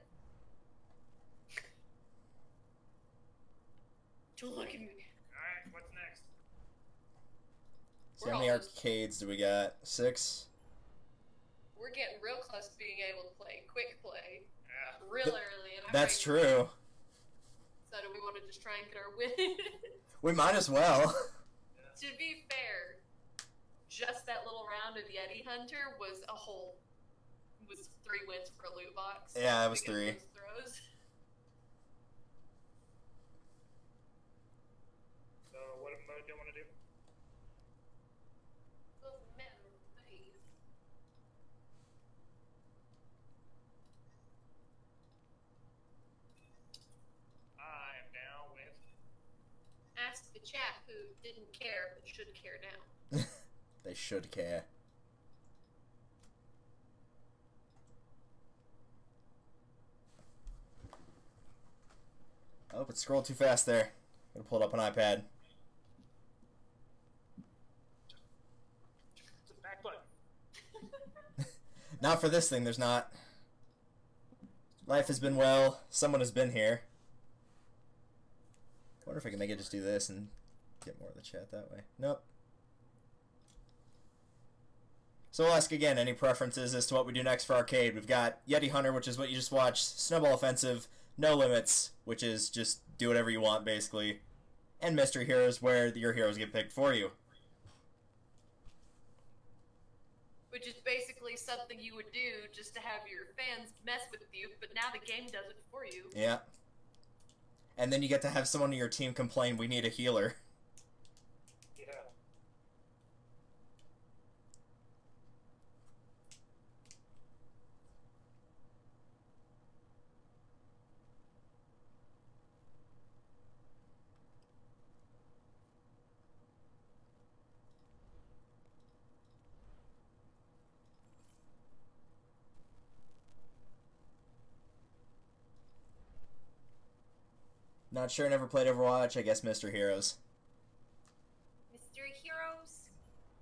Speaker 3: Don't look at me.
Speaker 2: Alright, what's next?
Speaker 1: See how many arcades do we got? 6?
Speaker 3: We're getting real close to being able to play quick play
Speaker 2: Yeah.
Speaker 3: real early. And I'm
Speaker 1: That's
Speaker 3: ready.
Speaker 1: true.
Speaker 3: So do we want to just try and get our win?
Speaker 1: We might as well.
Speaker 3: To be fair, just that little round of Yeti Hunter was 3 wins for a loot box.
Speaker 1: Yeah, it was
Speaker 3: because
Speaker 1: 3.
Speaker 3: of those throws.
Speaker 2: So, what mode do you want to do?
Speaker 3: Doesn't matter, please.
Speaker 2: I am down with.
Speaker 3: Ask the chap who didn't care but should care now.
Speaker 1: They should care. Oh, it scrolled too fast there. Gotta pull it up on iPad.
Speaker 2: It's a back button.
Speaker 1: Not for this thing, there's not. Life has been well. Someone has been here. Wonder if I can make it just do this and get more of the chat that way. Nope. So I'll ask again, any preferences as to what we do next for arcade? We've got Yeti Hunter, which is what you just watched, Snowball Offensive, No Limits, which is just do whatever you want, basically, and Mystery Heroes, where your heroes get picked for you.
Speaker 3: Which is basically something you would do just to have your fans mess with you, but now the game does it for you.
Speaker 1: Yeah. And then you get to have someone on your team complain, we need a healer.
Speaker 2: Yeah.
Speaker 1: Not sure, never played Overwatch, I guess Mr. Heroes.
Speaker 3: Mystery Heroes?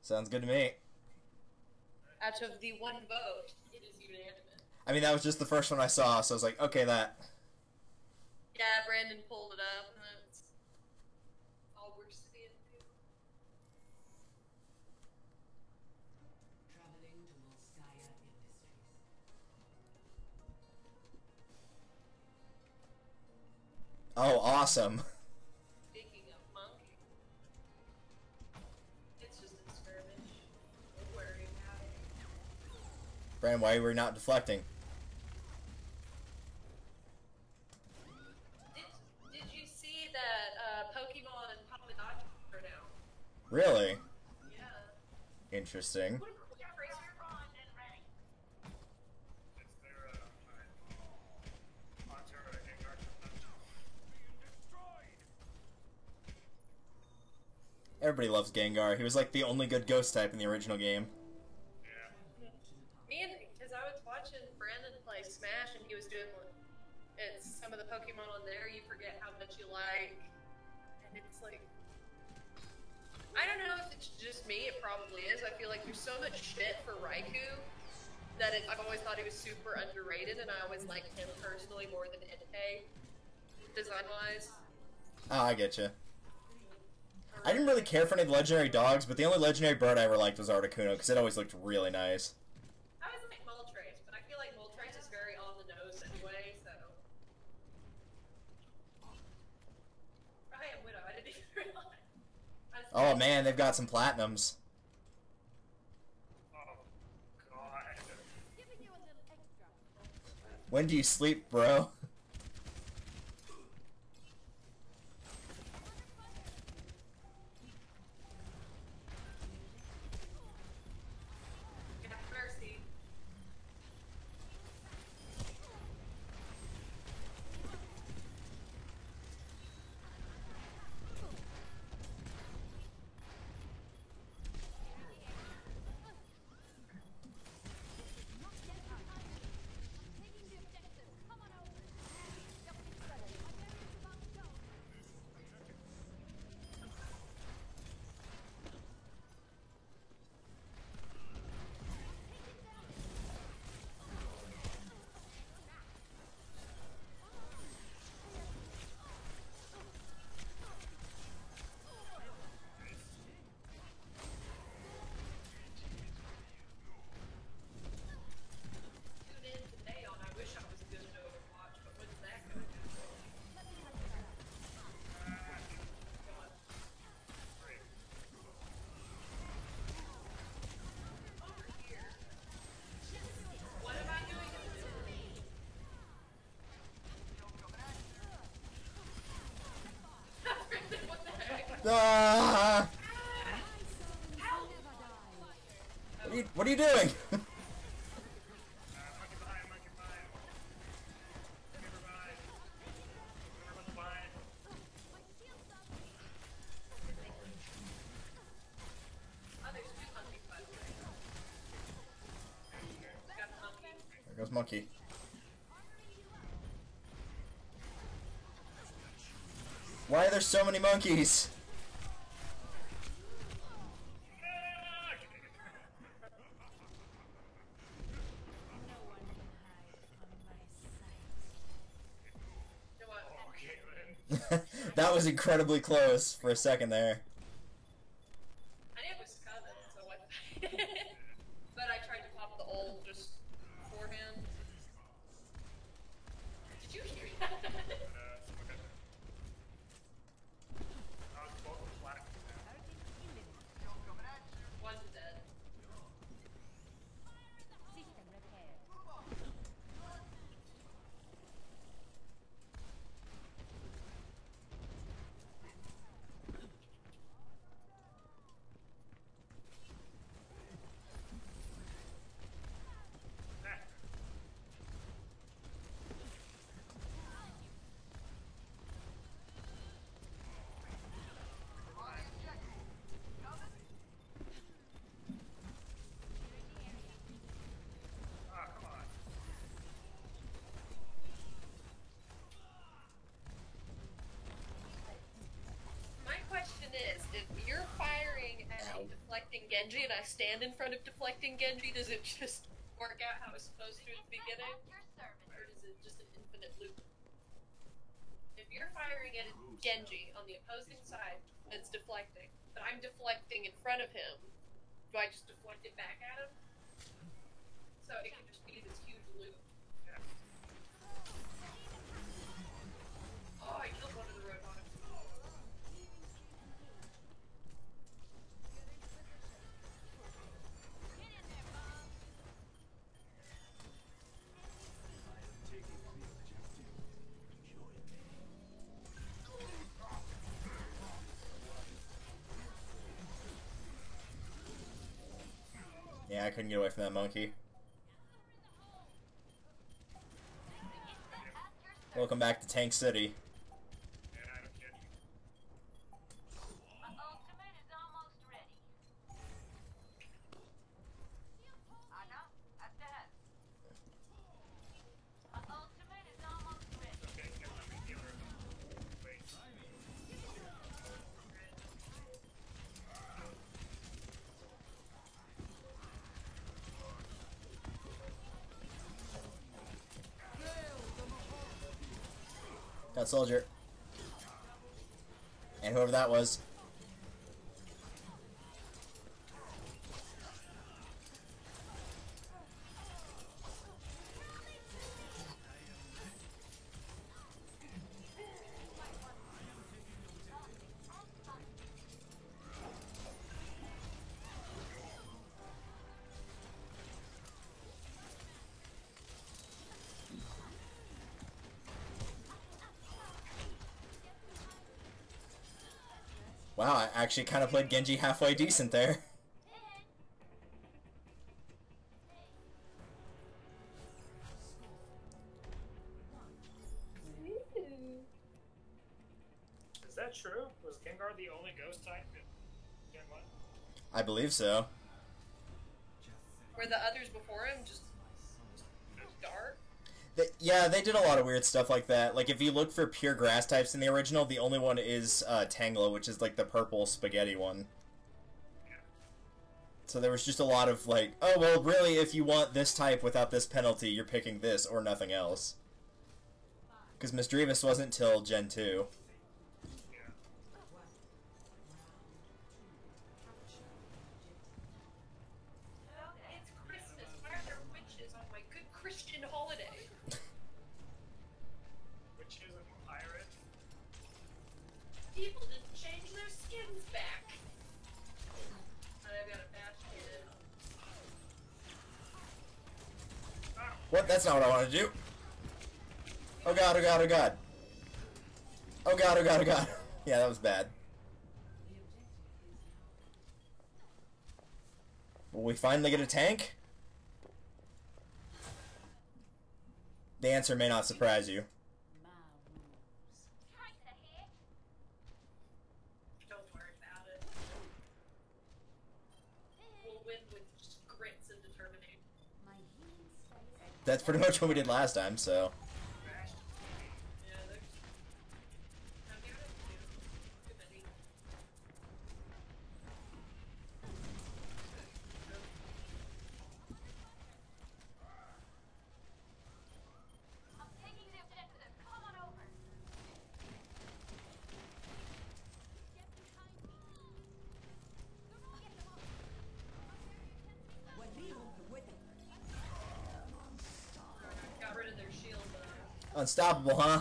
Speaker 1: Sounds good to me.
Speaker 3: Out of the one vote, it is unanimous.
Speaker 1: I mean, that was just the first one I saw, so I was like, okay, that.
Speaker 3: Yeah, Brandon pulled it up, and that's all we're seeing.
Speaker 6: Traveling to Volskaya Industries.
Speaker 1: Oh, awesome.
Speaker 3: Speaking of monkey, it's just an skirmish. Don't worry about it.
Speaker 1: Brand, why were you not deflecting?
Speaker 3: Did you see that Pokemon Papadopter are now?
Speaker 1: Really?
Speaker 3: Yeah.
Speaker 1: Interesting.
Speaker 3: What a crazy
Speaker 2: It's their, Haunter and Gengar.
Speaker 1: Everybody loves Gengar. He was like the only good ghost type in the original game.
Speaker 2: Yeah.
Speaker 3: Me and because I was watching Brandon play Smash and he was doing it's some of the Pokemon on there you forget how much you like, and it's like I don't know if it's just me. It probably is. I feel like there's so much shit for Raikou that I've always thought he was super underrated, and I always liked him personally more than Entei, design wise.
Speaker 1: Oh, I get you. I didn't really care for any of the legendary dogs, but the only legendary bird I ever liked was Articuno because it always looked really nice.
Speaker 3: I always like Moltres, but I feel like Moltres is very on the nose anyway, so. I am Widow, I didn't even realize.
Speaker 1: Oh man, they've got some platinums.
Speaker 2: Oh, God.
Speaker 4: Giving you a little extra.
Speaker 1: When do you sleep, bro?
Speaker 3: Have mercy.
Speaker 4: Taking the objective. Come on over. Yep, it's ready. My barrier's about to go.
Speaker 3: Tune in today on I Wish I Was Good at Overwatch, but when's that going to happen? Over here. What am I doing to this? What the heck?
Speaker 1: Ah! What are you doing?
Speaker 2: Monkey behind, monkey behind. Never mind. Never mind behind.
Speaker 3: Oh, there's two monkeys, by the way. Got the monkey.
Speaker 1: There goes Monkey. Why are there so many monkeys?
Speaker 3: You know what?
Speaker 2: Oh, Caitlin.
Speaker 1: That was incredibly close for a second there.
Speaker 3: I knew it was coming, so what? But I tried to pop the ult just beforehand. Did you hear that?
Speaker 2: Okay. I was both flat.
Speaker 3: One's dead.
Speaker 4: System repaired.
Speaker 3: deflecting Genji and I stand in front of deflecting Genji, does it just work out how it's supposed to at the beginning? Or is it just an infinite loop? If you're firing at Genji on the opposing side, it's deflecting. But I'm deflecting in front of him. Do I just deflect it back at him? So it can just be this huge loop.
Speaker 2: Yeah.
Speaker 3: Oh, I killed one of the roadhogs.
Speaker 5: Taking the objective. Join me.
Speaker 1: Yeah, I couldn't get away from that monkey. Welcome back to Tank City.
Speaker 2: Yeah, I don't get you.
Speaker 4: My ultimate is almost ready. I know. That's that. My ultimate is almost ready.
Speaker 2: Okay, get my healer. Wait.
Speaker 1: Got soldier. And whoever that was. Wow, I actually kind of played Genji halfway decent there.
Speaker 2: Is that true? Was Gengar the only ghost type in Gen 1?
Speaker 1: I believe so.
Speaker 3: Were the others before him just dark?
Speaker 1: Yeah, they did a lot of weird stuff like that. Like, if you look for pure grass types in the original, the only one is Tangela, which is, like, the purple spaghetti one. So there was just a lot of, like, oh, well, really, if you want this type without this penalty, you're picking this or nothing else. Because Miss Drevis wasn't till Gen 2.
Speaker 2: Yeah.
Speaker 3: It's Christmas. Why are there witches on my good Christian holiday?
Speaker 2: Which is a pirate.
Speaker 3: People didn't change their skins back. I've got a bastion.
Speaker 1: What? That's not what I wanted to do. Oh god, oh god, oh god. Oh god, oh god, oh god. Yeah, that was bad. Will we finally get a tank? The answer may not surprise you.
Speaker 3: Don't worry about it. We'll win with just grits and determination.
Speaker 1: That's pretty much what we did last time, so.
Speaker 3: Yeah, there's... I've got it too. Too many.
Speaker 4: I'm taking the objective. Come on over. Get behind me. Get them up.
Speaker 3: Got rid of their shield,
Speaker 1: Unstoppable, huh?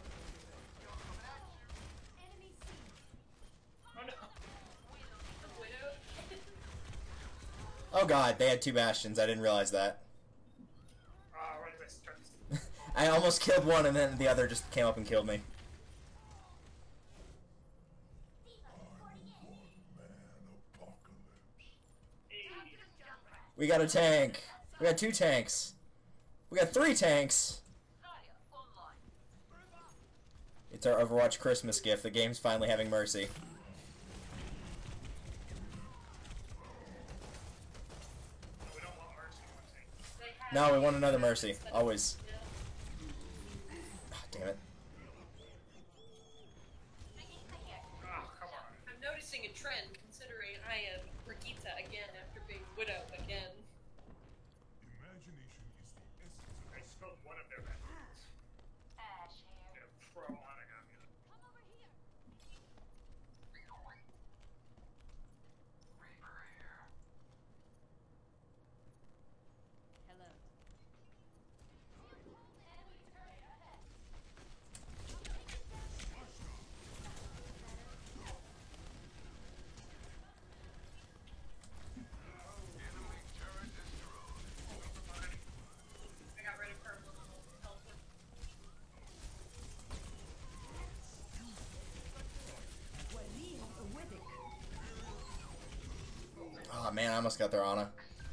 Speaker 4: Enemy seen.
Speaker 2: Oh no!
Speaker 3: The widow.
Speaker 1: Oh god, they had two bastions. I didn't realize that.
Speaker 2: Right as I start to...
Speaker 1: I almost killed one and then the other just came up and killed me. We got a tank. We got two tanks. We got three tanks. It's our Overwatch Christmas gift. The game's finally having mercy.
Speaker 2: We don't want mercy, we're saying.
Speaker 3: They had
Speaker 1: No, we want another mercy.
Speaker 3: instead of-
Speaker 1: Always.
Speaker 3: Yeah.
Speaker 1: Ah, damn it.
Speaker 2: Oh, come on.
Speaker 3: I'm noticing a trend considering I am Brigitte
Speaker 1: man, I almost got their Ana.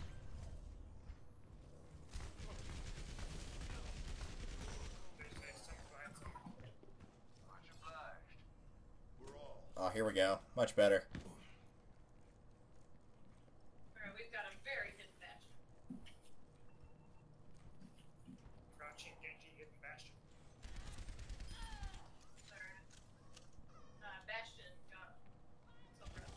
Speaker 1: Oh, here we go. Much better.
Speaker 3: Alright, we've got a very hidden bastion.
Speaker 2: Crouching Genji hidden bastion.
Speaker 3: Alright. Bastion got somewhere else.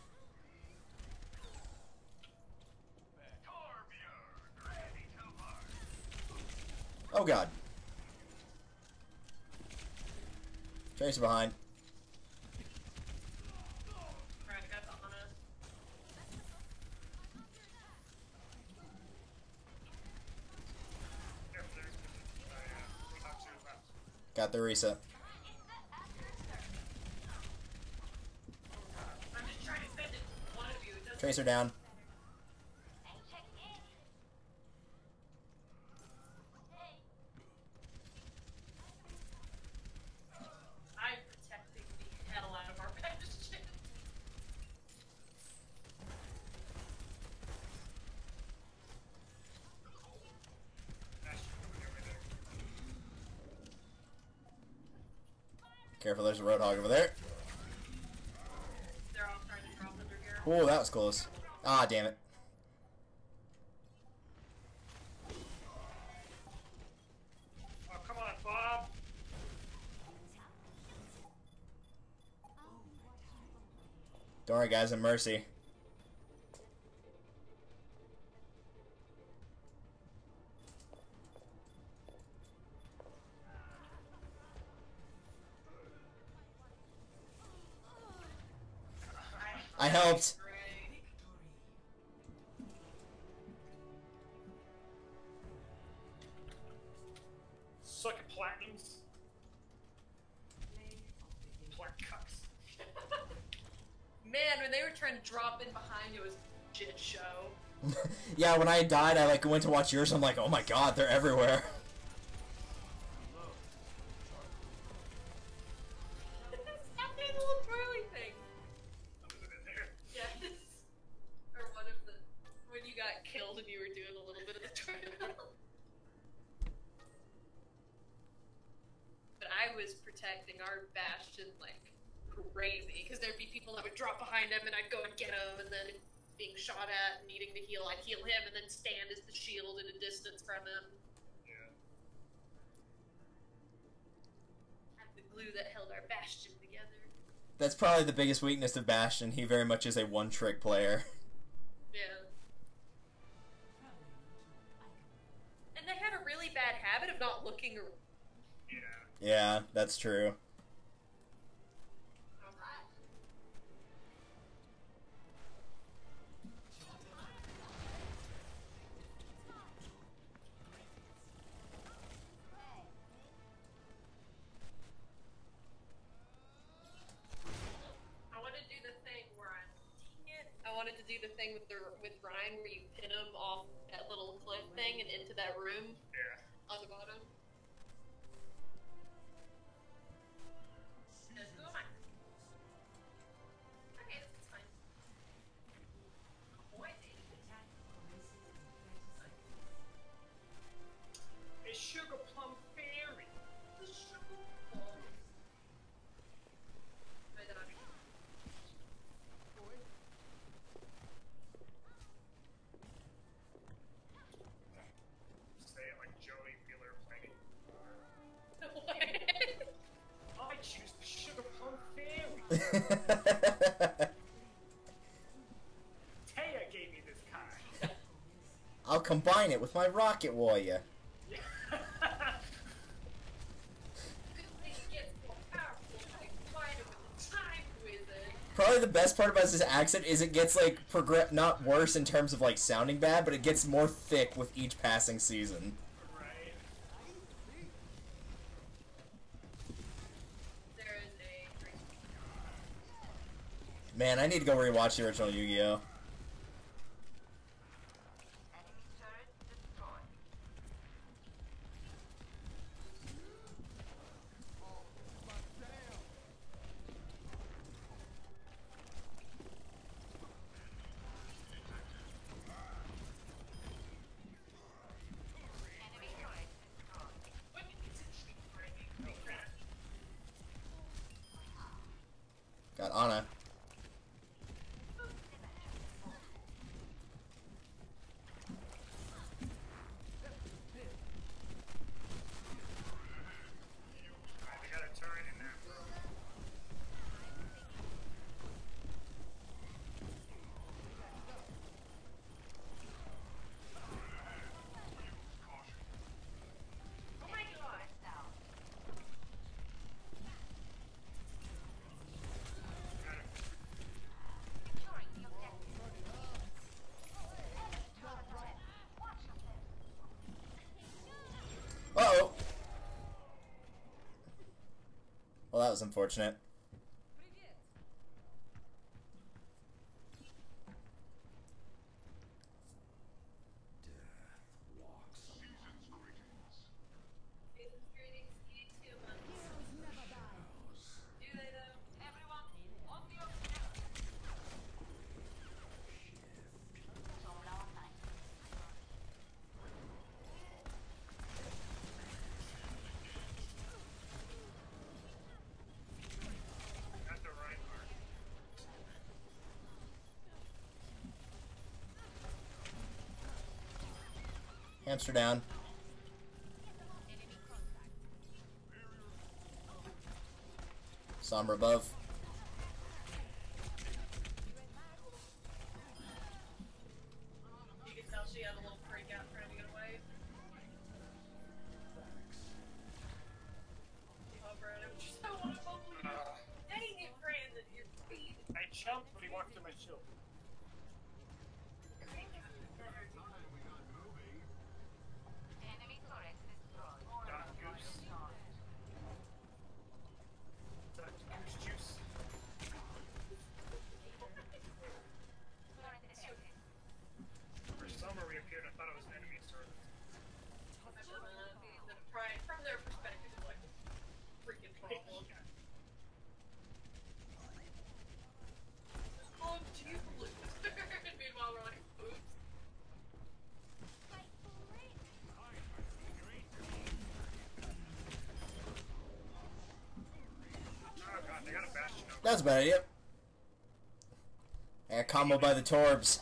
Speaker 1: Oh god. Tracer behind.
Speaker 3: Alright, I got the Ana.
Speaker 2: Careful there. We knocked two left.
Speaker 1: Got the Risa.
Speaker 3: I'm just trying to send it to one of you. It doesn't.
Speaker 1: Tracer down.
Speaker 3: I'm protecting the hell out of our bastion.
Speaker 2: Bastion coming over there.
Speaker 1: Careful, there's a Roadhog over there.
Speaker 3: They're all trying to drop under Garrett.
Speaker 1: Oh, that was close. Ah, damn it.
Speaker 2: Oh, come on, Bob.
Speaker 1: Don't worry, guys, I'm Mercy. I helped.
Speaker 3: Great.
Speaker 2: Suck at platinums. Plat cucks.
Speaker 3: Man, when they were trying to drop in behind you, it was a shit show.
Speaker 1: Yeah, when I died, I like went to watch yours. I'm like, oh my god, they're everywhere.
Speaker 3: Stop doing the little twirly thing.
Speaker 2: Was it in there?
Speaker 3: Yes. Or one of the when you got killed and you were doing a little bit of the twirl. But I was protecting our bastion like crazy because there'd be people that would drop behind him and I'd go and get him, and then being shot at and needing to heal, I'd heal him and then stand as the shield at a distance from him.
Speaker 2: Yeah.
Speaker 3: Had the glue that held our bastion together.
Speaker 1: That's probably the biggest weakness of Bastion. He very much is a one-trick player.
Speaker 3: Yeah. And they had a really bad habit of not looking around.
Speaker 2: Yeah.
Speaker 1: Yeah, that's true.
Speaker 3: I wanted to do the thing where I wanted to do the thing with Ryan where you pin him off that little cliff thing and into that room
Speaker 2: Yeah.
Speaker 3: on the bottom. Just go on. Okay, that's fine. Boy,
Speaker 2: A sugar plum fairy.
Speaker 3: the sugar plum. Wait, then
Speaker 2: Say it like Joey Wheeler playing.
Speaker 3: What?
Speaker 2: I choose the sugar plum fairy. Taya gave me this card.
Speaker 1: I'll combine it with my Rocket Warrior. Probably the best part about his accent is it gets like not worse in terms of like sounding bad, but it gets more thick with each passing season.
Speaker 2: Right.
Speaker 3: There is a
Speaker 1: Man, I need to go rewatch the original Yu-Gi-Oh! Got Ana.
Speaker 2: Alright, they got a turret in there, bro.
Speaker 3: Oh my god.
Speaker 1: Uh-oh. Well, that was unfortunate.
Speaker 6: Привет.
Speaker 3: Season's greetings to you too, man.
Speaker 4: Heroes never die.
Speaker 3: Do they though? Everyone, on the
Speaker 2: Got the Reinhardt.
Speaker 1: Hamster down. Sombra above.
Speaker 3: You can tell she had a little freak out trying to get away. Oh, Brad, I'm just so unbelievable. Dang it, Brandon, your feet.
Speaker 2: I jumped, but he walked through my shield. Dot goose. Dot goose juice. For summer reappeared, I thought it was an enemy sword.
Speaker 3: From their perspective, it's like a freaking problem. Oh, gee, loser. Meanwhile, we're like, oops.
Speaker 2: Oh god, they got a bastion over.
Speaker 1: That's a bad idea. I got combo by the Torbs.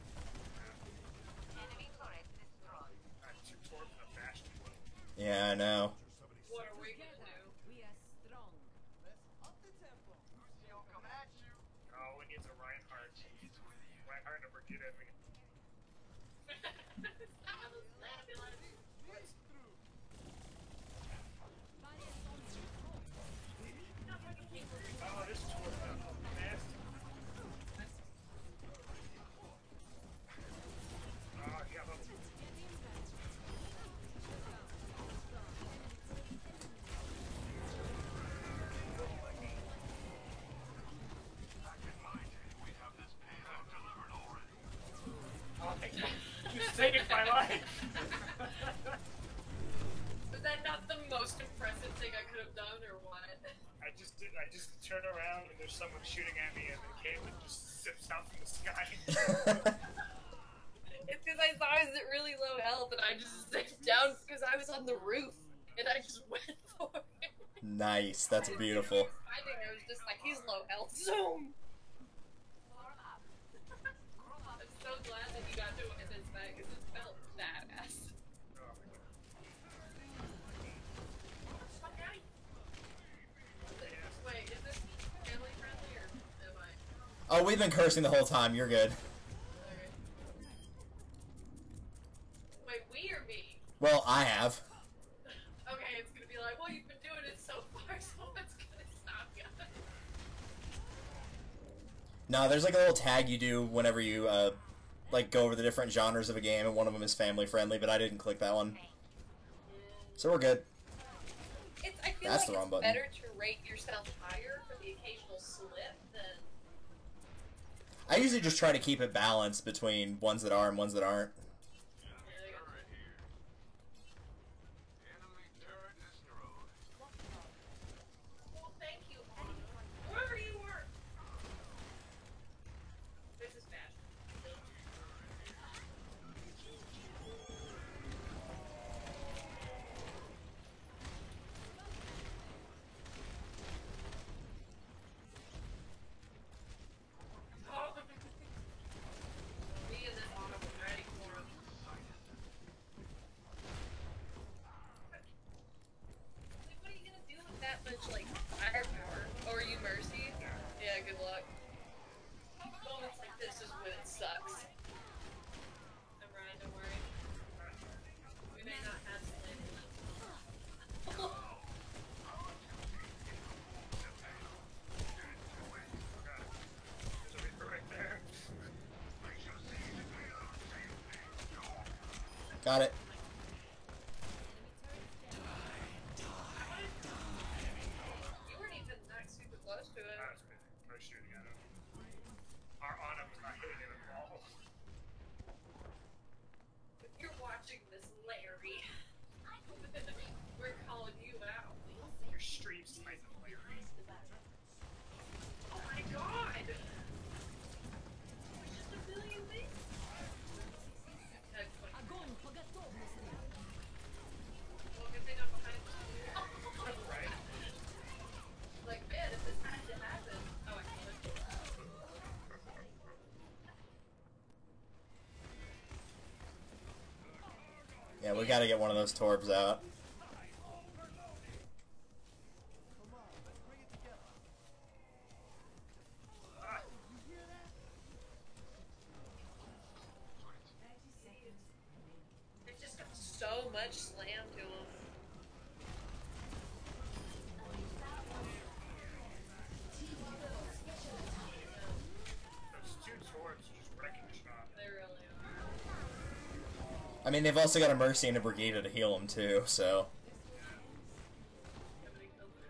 Speaker 2: Two torps and a bastion.
Speaker 1: Yeah, I know.
Speaker 3: What are we gonna do?
Speaker 6: We are strong.
Speaker 2: Oh, we need a Reinhardt. Reinhardt and a Brigitte. Oh, this torp is nasty. Oh, yeah, level. Oh, thank you. You saved my life.
Speaker 3: Was that not the most impressive thing I could have done, or what?
Speaker 2: I just turn around and there's someone shooting at me, and then Caitlyn just zips out from the sky.
Speaker 3: It's because I thought I was at really low health, and I just zipped down because I was on the roof, and I just went for it.
Speaker 1: Nice. That's beautiful.
Speaker 3: I think I was just like, he's low health, zoom! I'm so glad that you got to win this back, because it felt badass.
Speaker 2: Oh my god.
Speaker 3: Wait, is this family friendly, or am I?
Speaker 1: Oh, we've been cursing the whole time. You're good.
Speaker 3: Okay. Wait, we or me?
Speaker 1: Well, I have.
Speaker 3: Okay, it's gonna be like, well, you've been doing it so far, so what's gonna stop you?
Speaker 1: No, there's like a little tag you do whenever you like go over the different genres of a game, and one of them is family friendly, but I didn't click that one, so we're good.
Speaker 3: I feel
Speaker 1: That's
Speaker 3: like
Speaker 1: the wrong
Speaker 3: it's
Speaker 1: button.
Speaker 3: better to rate yourself higher for the occasional slip than.
Speaker 1: I usually just try to keep it balanced between ones that are and ones that aren't.
Speaker 3: Well, thank you, whoever you were. This is bad.
Speaker 1: Got it.
Speaker 3: You weren't even that super close to it.
Speaker 2: I was shooting at him. Our Ana was not hitting him at all.
Speaker 3: You're watching this, Larry. We're calling you out.
Speaker 2: Your stream sniping, Larry.
Speaker 3: Oh my god! There's just a million things.
Speaker 6: Огонь по готовности.
Speaker 3: Well, good thing I'm behind you.
Speaker 2: Right?
Speaker 3: Like, man, if this had to happen. Oh, I can't.
Speaker 1: Yeah, we gotta get one of those Torbs out.
Speaker 3: There's just got so much slam to him.
Speaker 2: Those two swords just wrecking shop.
Speaker 3: They really are.
Speaker 1: I mean, they've also got a Mercy and a Brigida to heal him too, so.
Speaker 3: Nobody killed her.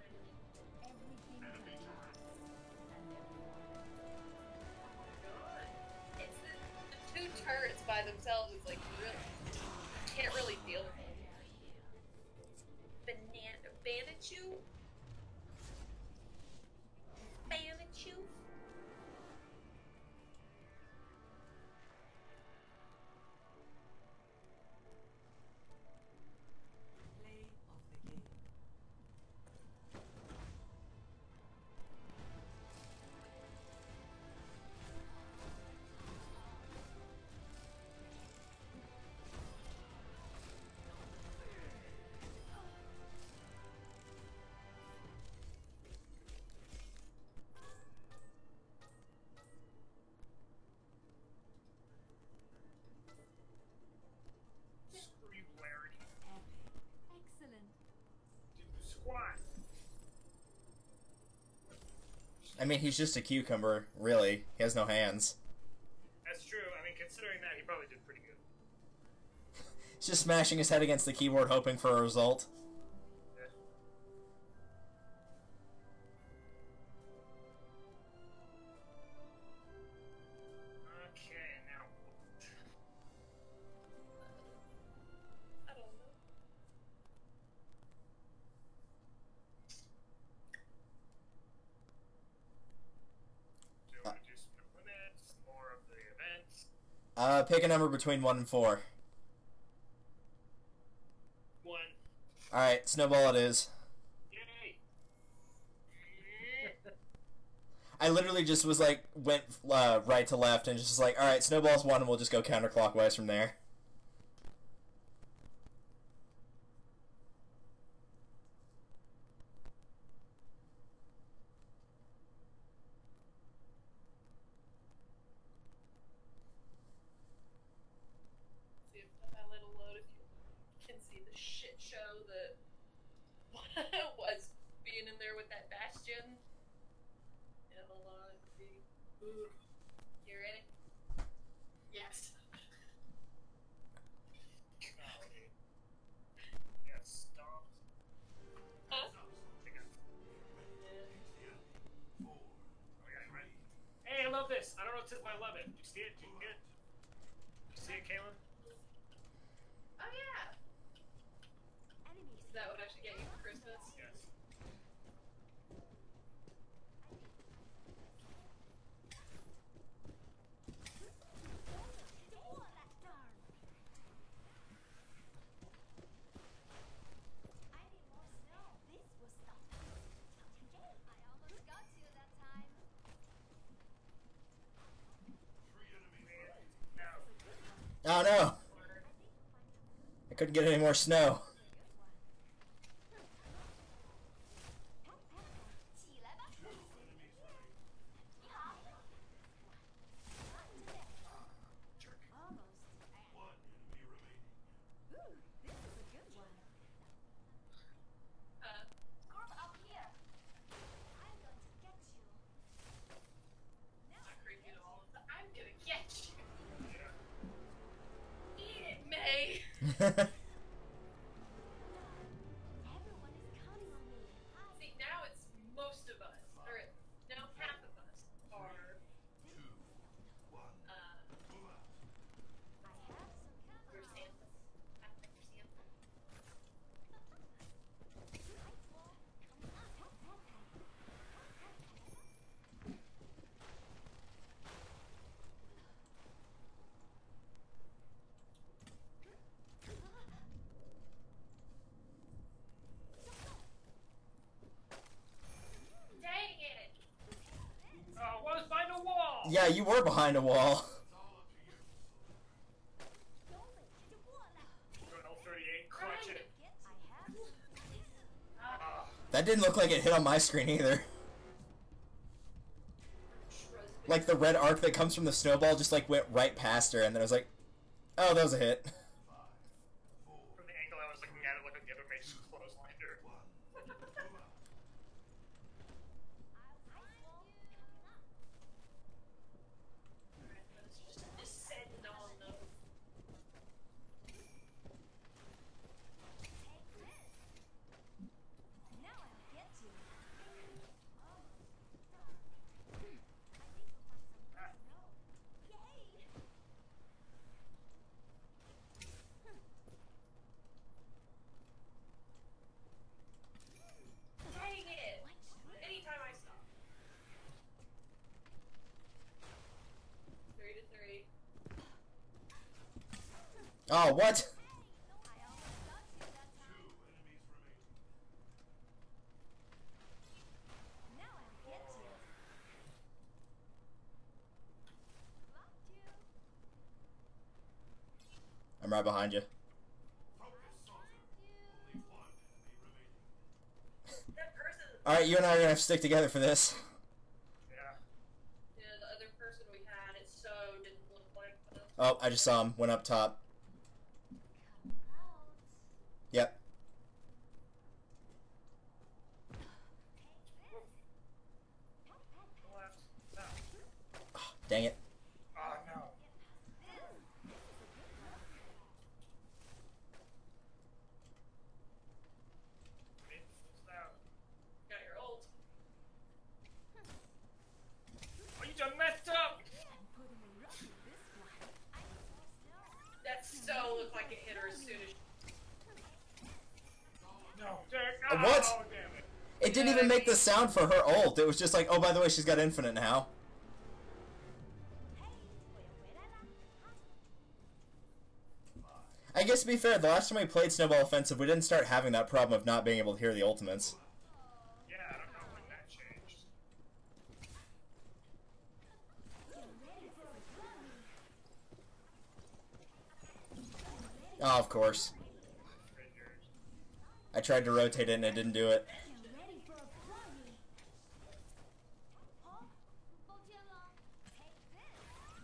Speaker 3: It's the two turrets by themselves. It's like you really can't really deal with them. Banachu? Banachu?
Speaker 6: Play of the game.
Speaker 2: Screw you, Larry.
Speaker 4: Excellent.
Speaker 2: Do the squat.
Speaker 1: I mean, he's just a cucumber, really. He has no hands.
Speaker 2: That's true. I mean, considering that, he probably did pretty good.
Speaker 1: He's just smashing his head against the keyboard hoping for a result.
Speaker 2: Yeah. Okay, now.
Speaker 3: I don't know.
Speaker 2: Do you want to do some limits? More of the events?
Speaker 1: Pick a number between 1 and 4.
Speaker 2: 1.
Speaker 1: Alright, Snowball it is.
Speaker 2: Yay!
Speaker 1: I literally just was like, went right to left and just like, alright, Snowball's 1 and we'll just go counterclockwise from there.
Speaker 3: See if I let it load if you can see the shit show that was being in there with that Bastion. Yeah, hold on. Let's see. Ooh. You ready? Yes.
Speaker 2: Golly. Yeah, stomp.
Speaker 3: Huh?
Speaker 2: Take it. Okay, right. Hey, I love this. I don't know if I love it. Do you see it? Do you get it? You see it, Kaylin?
Speaker 3: Oh yeah.
Speaker 4: Enemies.
Speaker 3: Is that what I should get you for Christmas?
Speaker 2: Yes.
Speaker 4: I need more snow. This was tough. I almost got you that time.
Speaker 2: Now,
Speaker 1: Oh no! I couldn't get any more snow.
Speaker 4: 起来吧。你好。Almost. Ooh, this is a good one. Group up here. I'm going to get you.
Speaker 3: Not creepy at all. I'm gonna get you.
Speaker 2: yeah.
Speaker 3: Eat it, May.
Speaker 4: Everyone is counting on me.
Speaker 3: See, now it's most of us, or now half of us are,
Speaker 5: Two, one, move out.
Speaker 3: your Santa. Act like you're Santa. Dang it!
Speaker 2: Oh, what was behind a wall?
Speaker 1: Yeah, you were behind a wall.
Speaker 5: It's all up to you.
Speaker 2: Go L38, clutch it. Ah,
Speaker 1: That didn't look like it hit on my screen either. Like the red arc that comes from the snowball just like went right past her, and then I was like, oh, that was a hit.
Speaker 2: from the angle I was looking at, it looked like the other mage just clotheslined her.
Speaker 3: Alright, let's just descend on them.
Speaker 4: Now I'll get you. Yay!
Speaker 3: Dang it! Anytime I stop. 3 to 3.
Speaker 1: Oh, what?
Speaker 4: I almost got you that time.
Speaker 5: Two enemies remaining.
Speaker 4: Now I'll get you. Blocked you.
Speaker 1: I'm right behind you.
Speaker 5: Focus, soldier. Only one enemy remaining.
Speaker 3: That person,
Speaker 1: Alright, you and I are gonna have to stick together for this.
Speaker 2: Yeah.
Speaker 3: the other person we had, it so didn't look like us.
Speaker 1: Oh, I just saw him. Went up top.
Speaker 4: Come out.
Speaker 1: Yep.
Speaker 2: Left. No.
Speaker 1: Dang it.
Speaker 2: Oh, no. Now.
Speaker 3: Got your ult.
Speaker 2: Oh, you done messed up!
Speaker 4: I'm putting a rock in this one. I know.
Speaker 3: That so looked like it hit her as soon as
Speaker 2: No. Derek,
Speaker 1: What?
Speaker 2: Oh, damn it.
Speaker 1: It didn't even make the sound for her ult. It was just like, oh, by the way, she's got infinite now. I guess to be fair, the last time we played Snowball Offensive, we didn't start having that problem of not being able to hear the ultimates.
Speaker 2: Yeah, I don't know when that changed.
Speaker 1: Oh, of course.
Speaker 2: Figured.
Speaker 1: I tried to rotate it and it didn't do it.
Speaker 4: Get ready for a party. Oh, Bojilla, take this.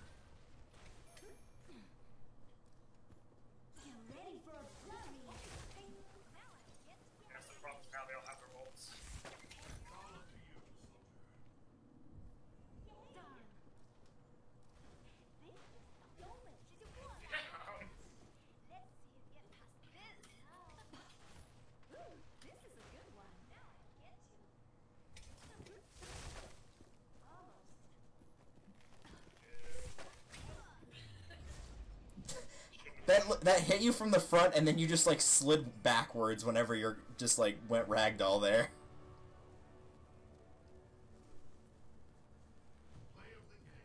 Speaker 4: Get ready for a party. Now I get to
Speaker 2: That's the problem. Now they all have their ults.
Speaker 5: It's all up to you, soldier.
Speaker 4: done. This is stolen. She's a one. Let's see you get past this. Ooh, this is a good one. Now I get you. Almost.
Speaker 1: That hit you from the front and then you just like slid backwards whenever you're just like went ragdoll there.
Speaker 5: Play of the game.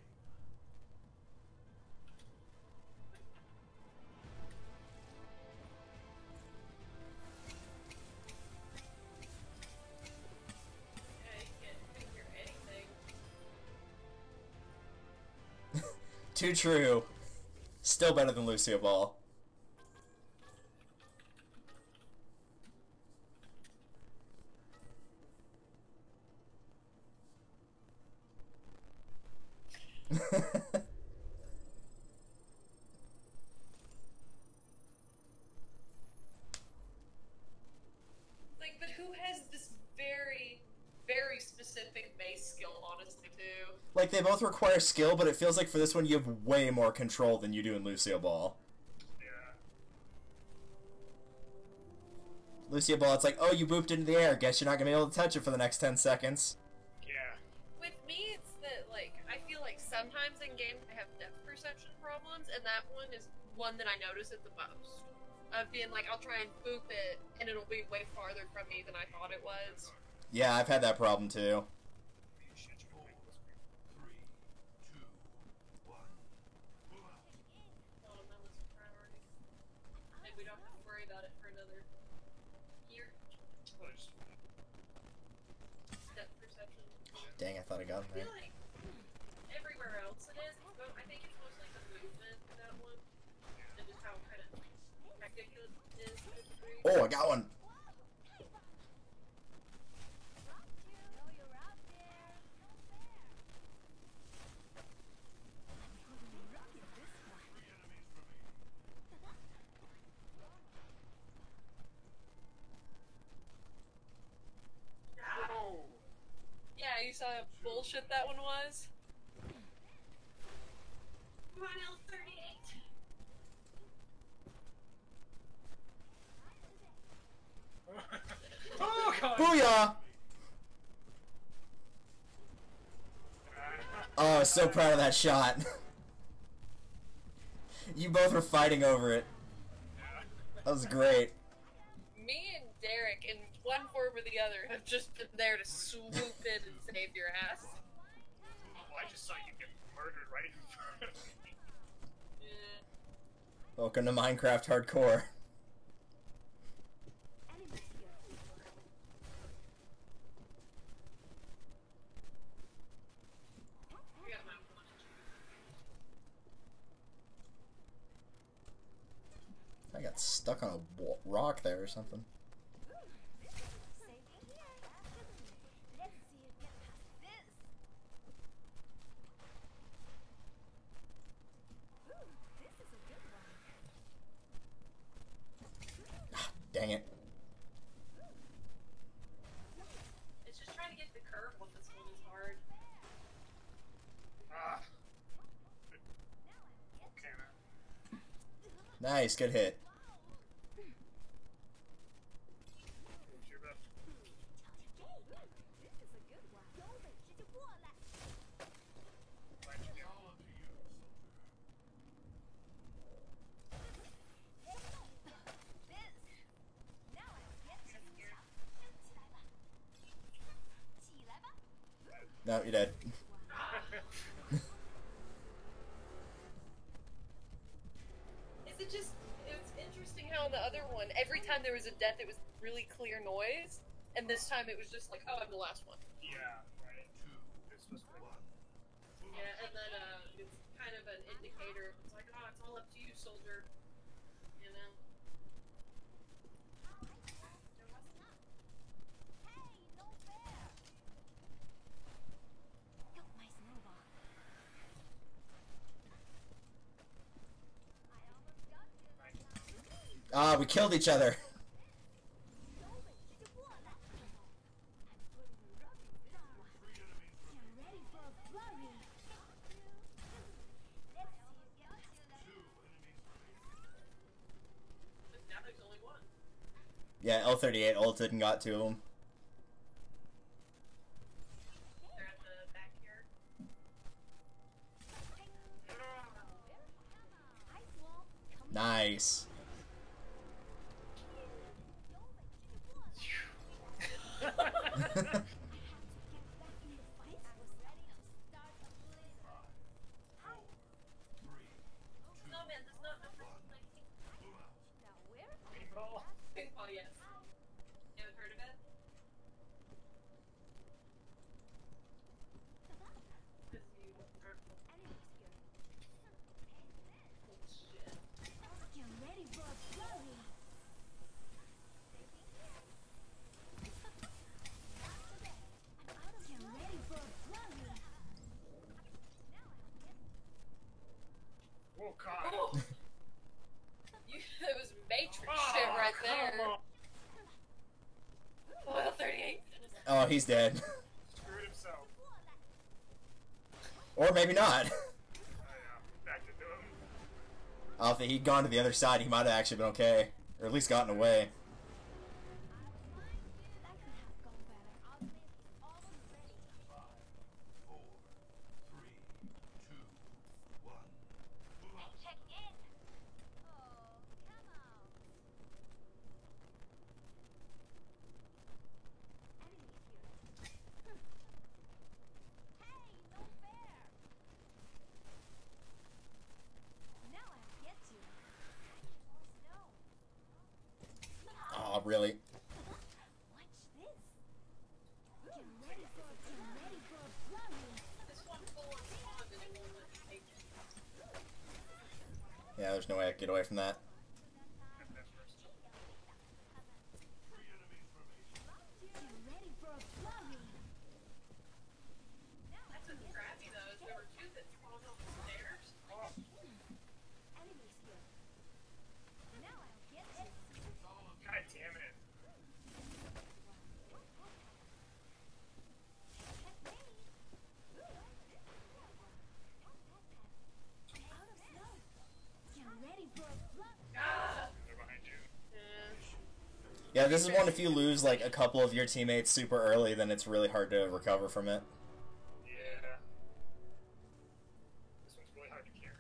Speaker 3: yeah, you couldn't hear anything.
Speaker 1: Too true. Still better than Lucio Ball.
Speaker 3: Like, but who has this very, very specific base skill, honestly, too?
Speaker 1: Like, they both require skill, but it feels like for this one you have way more control than you do in Lucio Ball.
Speaker 2: Yeah.
Speaker 1: Lucia Ball, it's like, oh, you booped into the air. Guess you're not gonna be able to touch it for the next 10 seconds.
Speaker 2: Yeah.
Speaker 3: With me, it's that, like, I feel like sometimes in games I have depth perception problems, and that one is one that I notice it the most. Of being like, I'll try and boop it, and it'll be way farther from me than I thought it was.
Speaker 1: Yeah, I've had that problem too.
Speaker 5: 4, 3, 2, 1. Move out.
Speaker 3: Oh, that was a priority. And we don't have to worry about it for another year.
Speaker 2: Oh, just-
Speaker 3: Depth perception.
Speaker 1: Dang, I thought I got him
Speaker 3: I
Speaker 1: there.
Speaker 3: feel like everywhere else it is, but I think it's mostly the movement in that one. And just how kind of ridiculous it is to a degree.
Speaker 1: Oh, I got one.
Speaker 4: Know you're out there. No fair. I'm gonna rocket this one.
Speaker 5: 3 enemies remaining.
Speaker 2: Oh!
Speaker 3: Yeah, you saw how bullshit that one was? Come on, L38.
Speaker 2: Oh, God!
Speaker 1: Booyah! Oh, I was so proud of that shot. You both were fighting over it. That was great.
Speaker 3: Me and Derek, in one form or the other, have just been there to swoop in and save your ass.
Speaker 2: Oh, I just saw you get murdered right in front of me.
Speaker 3: Yeah.
Speaker 1: Welcome to Minecraft Hardcore.
Speaker 4: Enemies here.
Speaker 3: We got my one.
Speaker 1: I got stuck on a rock there or something.
Speaker 4: Safety here. Let's see you get past this. Ooh, this is a good one.
Speaker 1: Dang it.
Speaker 3: It's just trying to get the curve on this one is hard.
Speaker 2: Ah. Okay, man.
Speaker 1: Nice, good hit.
Speaker 2: Who's your best?
Speaker 4: 这 This is a good one. 有本事就过来。
Speaker 2: Find you.
Speaker 5: All up to you, soldier.
Speaker 4: This. Now I'll get you. 起来吧。起来吧。
Speaker 1: No, you're dead.
Speaker 3: Is it just, it's interesting how in the other one, every time there was a death, it was really clear noise, and this time it was just like, oh, I'm the last one.
Speaker 2: Yeah, right.
Speaker 5: 2,
Speaker 2: It's supposed to be
Speaker 5: 1.
Speaker 3: Yeah, and then it's kind of an indicator. It's like, oh, it's all up to you, soldier. You know?
Speaker 4: There was none. Hey, no fair. Got my snowball. I almost got you.
Speaker 1: Ah, we killed each other.
Speaker 4: 有本事就过来。I'm putting a rocket this one.
Speaker 5: 3 enemies
Speaker 4: Get
Speaker 5: remaining.
Speaker 4: ready for a flurry. Let's see you get to the
Speaker 5: 2 enemies remaining.
Speaker 3: But now there's only one.
Speaker 1: Yeah, L38 ulted and got to him.
Speaker 3: They're at the back here.
Speaker 4: ice wall. Come
Speaker 1: Nice.
Speaker 3: No, man, that's not a
Speaker 5: Move out.
Speaker 4: Now where?
Speaker 2: Paintball.
Speaker 3: Oh, yes. You haven't heard of it? Because you aren't.
Speaker 4: Enemies here.
Speaker 3: Shit.
Speaker 4: Get ready for a flurry. Get ready for a flurry.
Speaker 2: Oh, God.
Speaker 3: Oh! You, it was Matrix
Speaker 2: Oh,
Speaker 3: shit right
Speaker 2: come
Speaker 3: there.
Speaker 2: on.
Speaker 3: Oh, 38.
Speaker 1: Oh, he's dead.
Speaker 2: Screwed himself.
Speaker 1: Or maybe not.
Speaker 2: I backed into him.
Speaker 1: Oh, if he'd gone to the other side, he might have actually been okay. Or at least gotten away. really.
Speaker 4: Watch this. Get ready for a flurry.
Speaker 3: This one full on spawned and it won't let me take it.
Speaker 1: Yeah, there's no way I could get away from that.
Speaker 4: Get ready for a flurry.
Speaker 3: That's what's crappy though, is there were two that spawned on the stairs.
Speaker 4: Enemies here. Now I'll get it.
Speaker 2: God damn it.
Speaker 4: Out of snow. Get ready for a flurry.
Speaker 2: They're behind you.
Speaker 1: Yeah, this is one if you lose like a couple of your teammates super early, then it's really hard to recover from it.
Speaker 2: Yeah. This one's really hard to carry.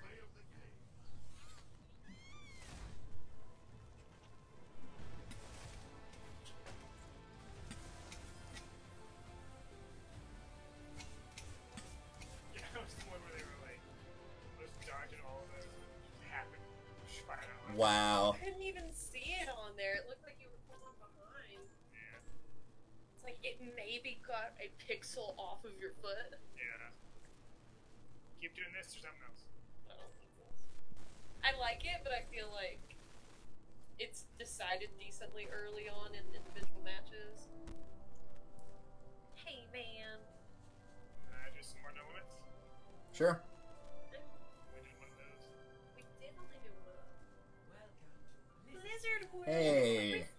Speaker 2: Yeah, that was the one where they were like, just dodging all of those. Happened. Right on.
Speaker 1: Wow.
Speaker 3: I couldn't even see it on there. It looked like you were falling behind.
Speaker 2: Yeah.
Speaker 3: It's like it maybe got a pixel off of your foot.
Speaker 2: Yeah. Keep doing this or something else.
Speaker 3: I like it, but I feel like it's decided decently early on in individual matches. Hey man.
Speaker 2: Just some more no limits.
Speaker 1: Sure.
Speaker 2: We did one of those.
Speaker 3: We did only do one.
Speaker 6: Welcome to
Speaker 3: Blizzard World.
Speaker 1: Hey.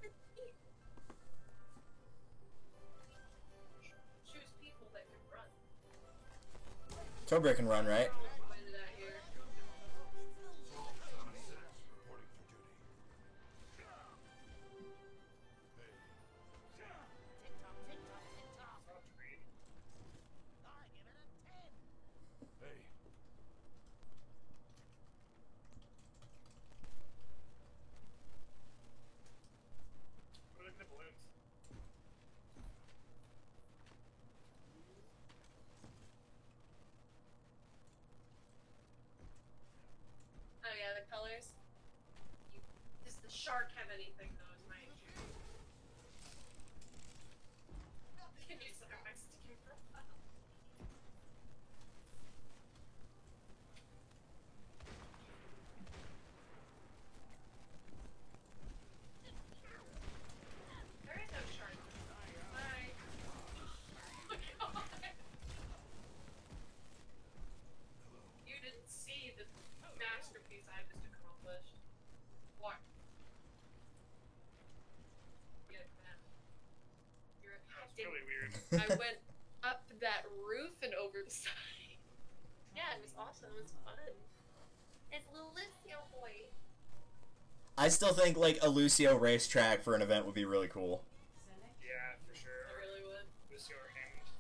Speaker 3: Choose people that can run.
Speaker 1: Tobra can run, right?
Speaker 3: Pointed at here.
Speaker 5: Reporting for duty.
Speaker 2: Soft read.
Speaker 5: Hey,
Speaker 2: Look at the balloons.
Speaker 3: Oh yeah, the colors. Does the shark have anything though? Is my issue. Can you suck my Steam profile? There is no shark. Bye. Oh my god. You didn't see the masterpiece I just accomplished. What? You're a
Speaker 2: That's
Speaker 3: goddamn-
Speaker 2: really weird.
Speaker 3: I went up that roof and over the side. Yeah, it was awesome. It was fun. It's little Lucio boy.
Speaker 1: I still think like a Lucio racetrack for an event would be really cool.
Speaker 6: select
Speaker 2: Yeah, for
Speaker 3: I
Speaker 2: sure.
Speaker 3: really would.
Speaker 2: Lucio or Hammond.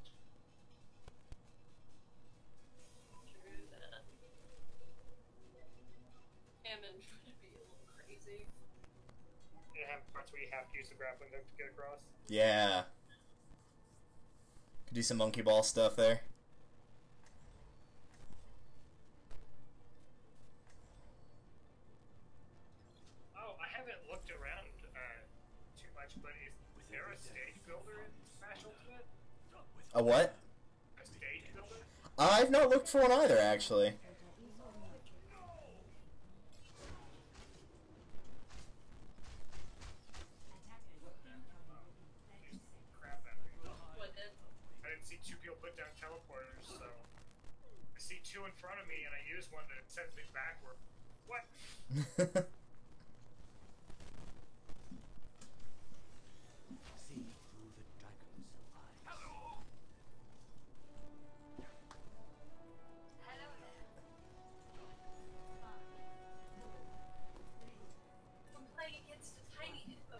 Speaker 3: True that. Hammond would be a little crazy.
Speaker 2: You have parts where you have to use the grappling hook to get across.
Speaker 1: Yeah. Could do some monkey ball stuff there.
Speaker 2: Oh, I haven't looked around too much, but is there a stage builder in Smash Ultimate?
Speaker 1: A what?
Speaker 2: A stage builder?
Speaker 1: I've not looked for one either, actually.
Speaker 2: Crap out of me.
Speaker 3: What did?
Speaker 2: I didn't see two people put down teleporters, so I see two in front of me, and I use one that sends me backward. What?
Speaker 5: see through the dragon's eyes.
Speaker 2: Hello.
Speaker 3: Hello there. I'm playing against a tiny hippo.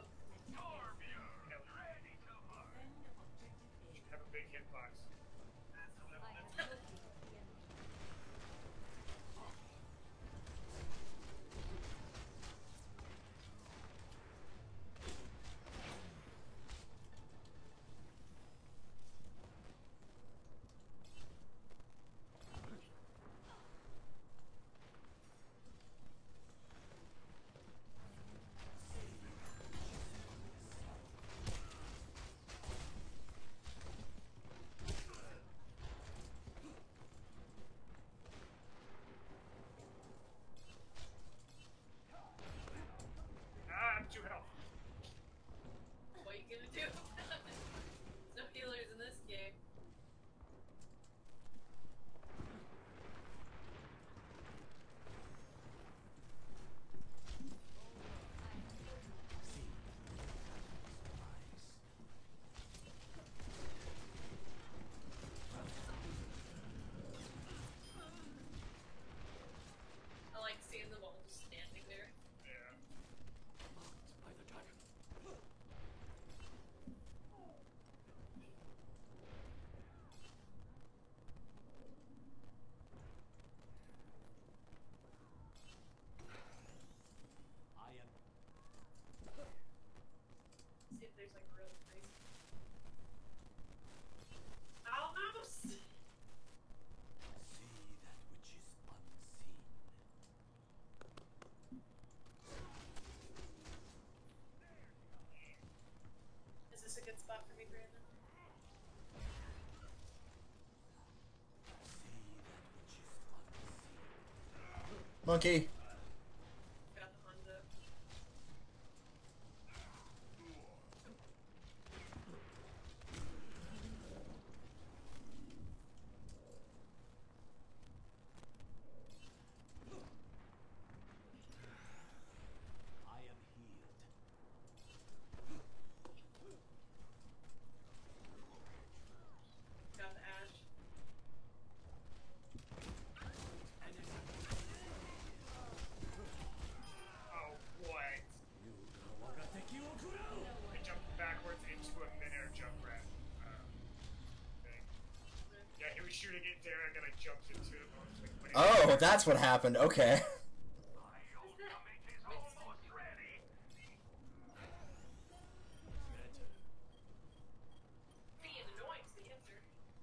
Speaker 2: Have a big hitbox.
Speaker 3: spot for me, Brandon.
Speaker 1: Monkey.
Speaker 3: Got the Honda.
Speaker 5: I am healed.
Speaker 3: Got the Ash.
Speaker 2: Oh, what? I jumped backwards into a midair Junkrat thing. Yeah, he was shooting it there, and then I jumped into it.
Speaker 1: Oh, that's what happened. Okay.
Speaker 3: Being annoying's the answer.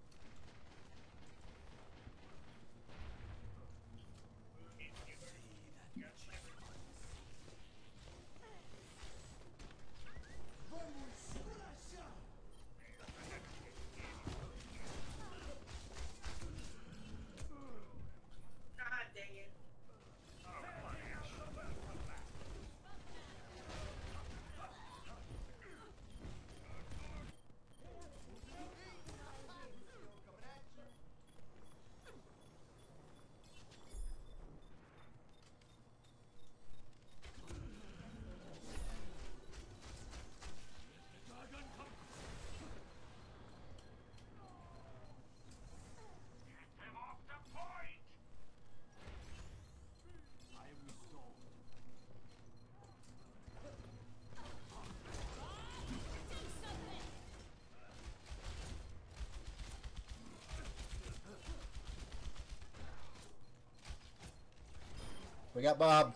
Speaker 3: God dang it.
Speaker 5: I am restored.
Speaker 1: We got Bob.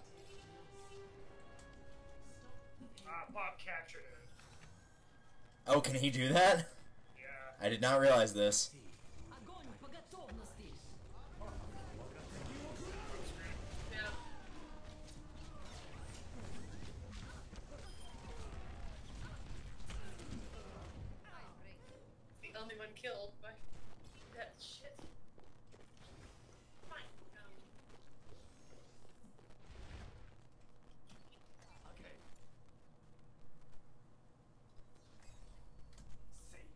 Speaker 2: Bob captured it.
Speaker 1: Oh, can he do that?
Speaker 2: Yeah.
Speaker 1: I did not realize this.
Speaker 6: Огонь по готовности!
Speaker 3: Yeah. The only one killed by that shit. Fine.
Speaker 5: Okay. Save.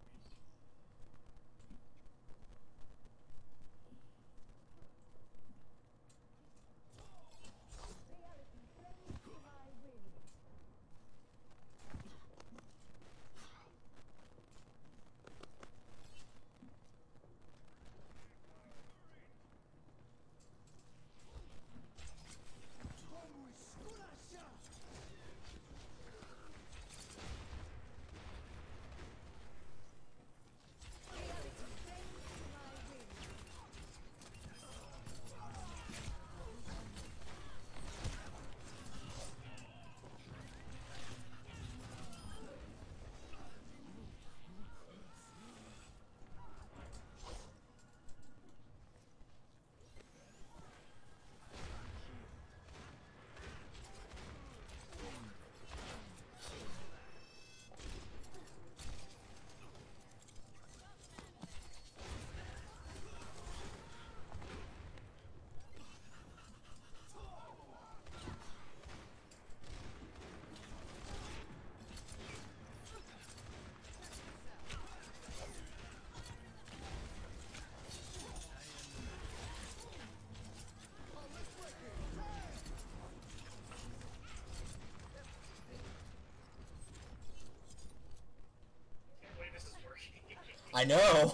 Speaker 2: Can't believe this is working.
Speaker 1: I know.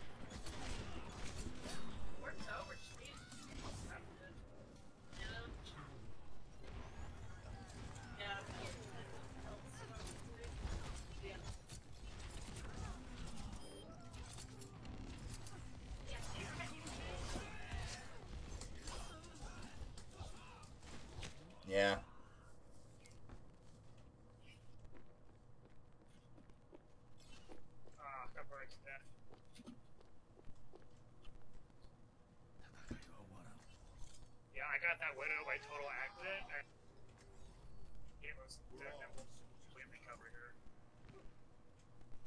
Speaker 3: Worked over, jeez. Yeah. Yeah. Yeah.
Speaker 1: Yeah.
Speaker 2: That breaks that. Yeah, I got that widow by total accident, and it was that will completely cover her.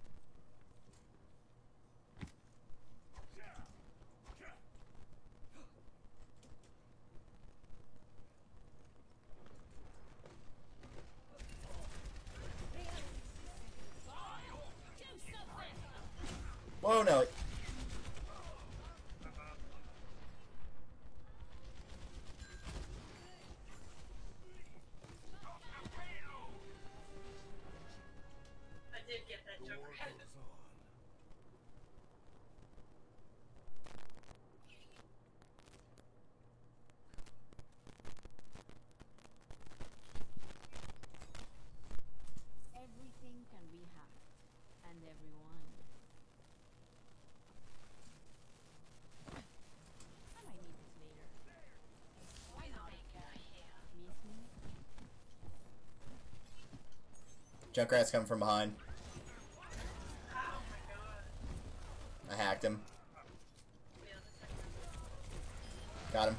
Speaker 6: Everything can be hacked, and everyone. I might need this later. Why not? Miss me?
Speaker 1: Junkrat's coming from behind. I hacked him. Got him.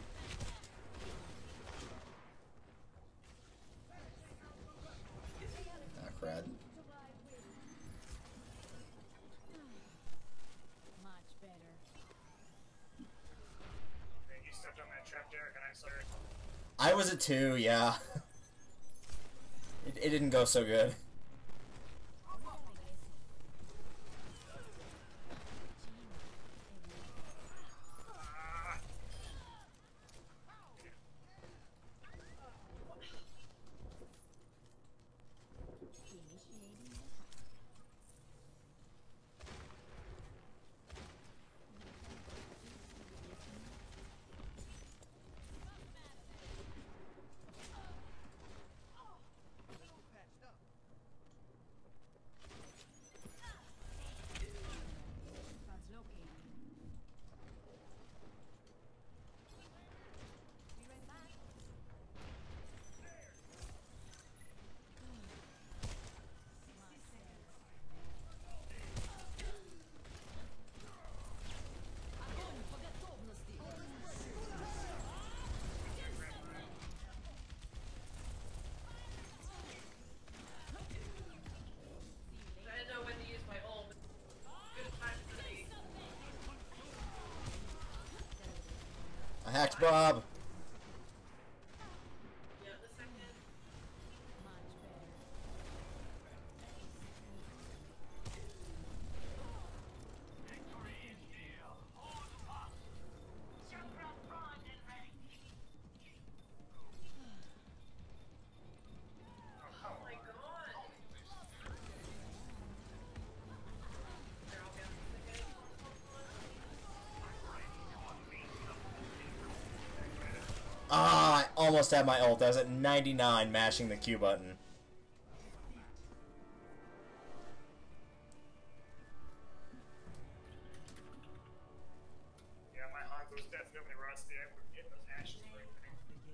Speaker 1: Ah, crud.
Speaker 6: Much better.
Speaker 2: Hey, you stepped on that trap, Derek, and I saw it.
Speaker 1: I was at 2, yeah. It didn't go so good.
Speaker 3: I didn't know when to use my ult. Good time for me.
Speaker 1: I hacked Bob.
Speaker 3: Yeah, the second.
Speaker 6: Much better.
Speaker 3: Oh my god. They're all down.
Speaker 1: Ah, I almost had my ult. I was at 99 mashing the Q button.
Speaker 2: Yeah, my Hanzo's definitely rusty. I would get those ashes right there.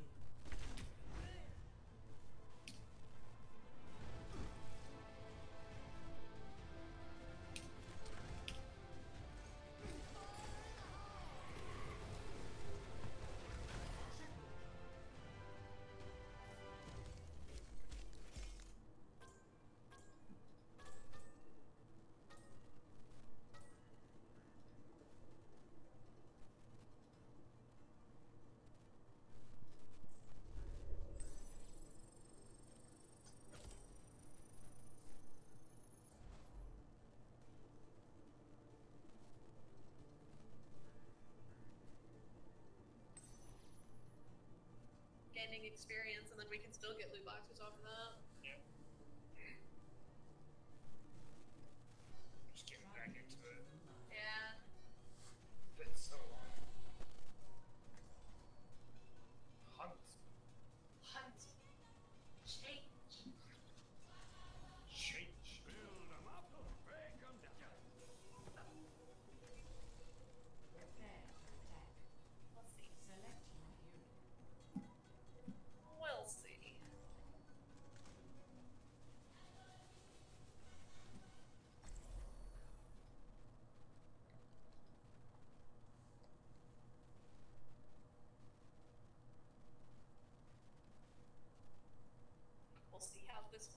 Speaker 3: Gaining experience, and then we can still get loot boxes off of that.
Speaker 2: Yeah. Just getting back into it.
Speaker 3: Yeah.
Speaker 2: Been so long. Hunt.
Speaker 3: Hunt. Change.
Speaker 2: Change.
Speaker 5: Build 'em up, break 'em down.
Speaker 3: We'll see. We'll see. We'll see how this.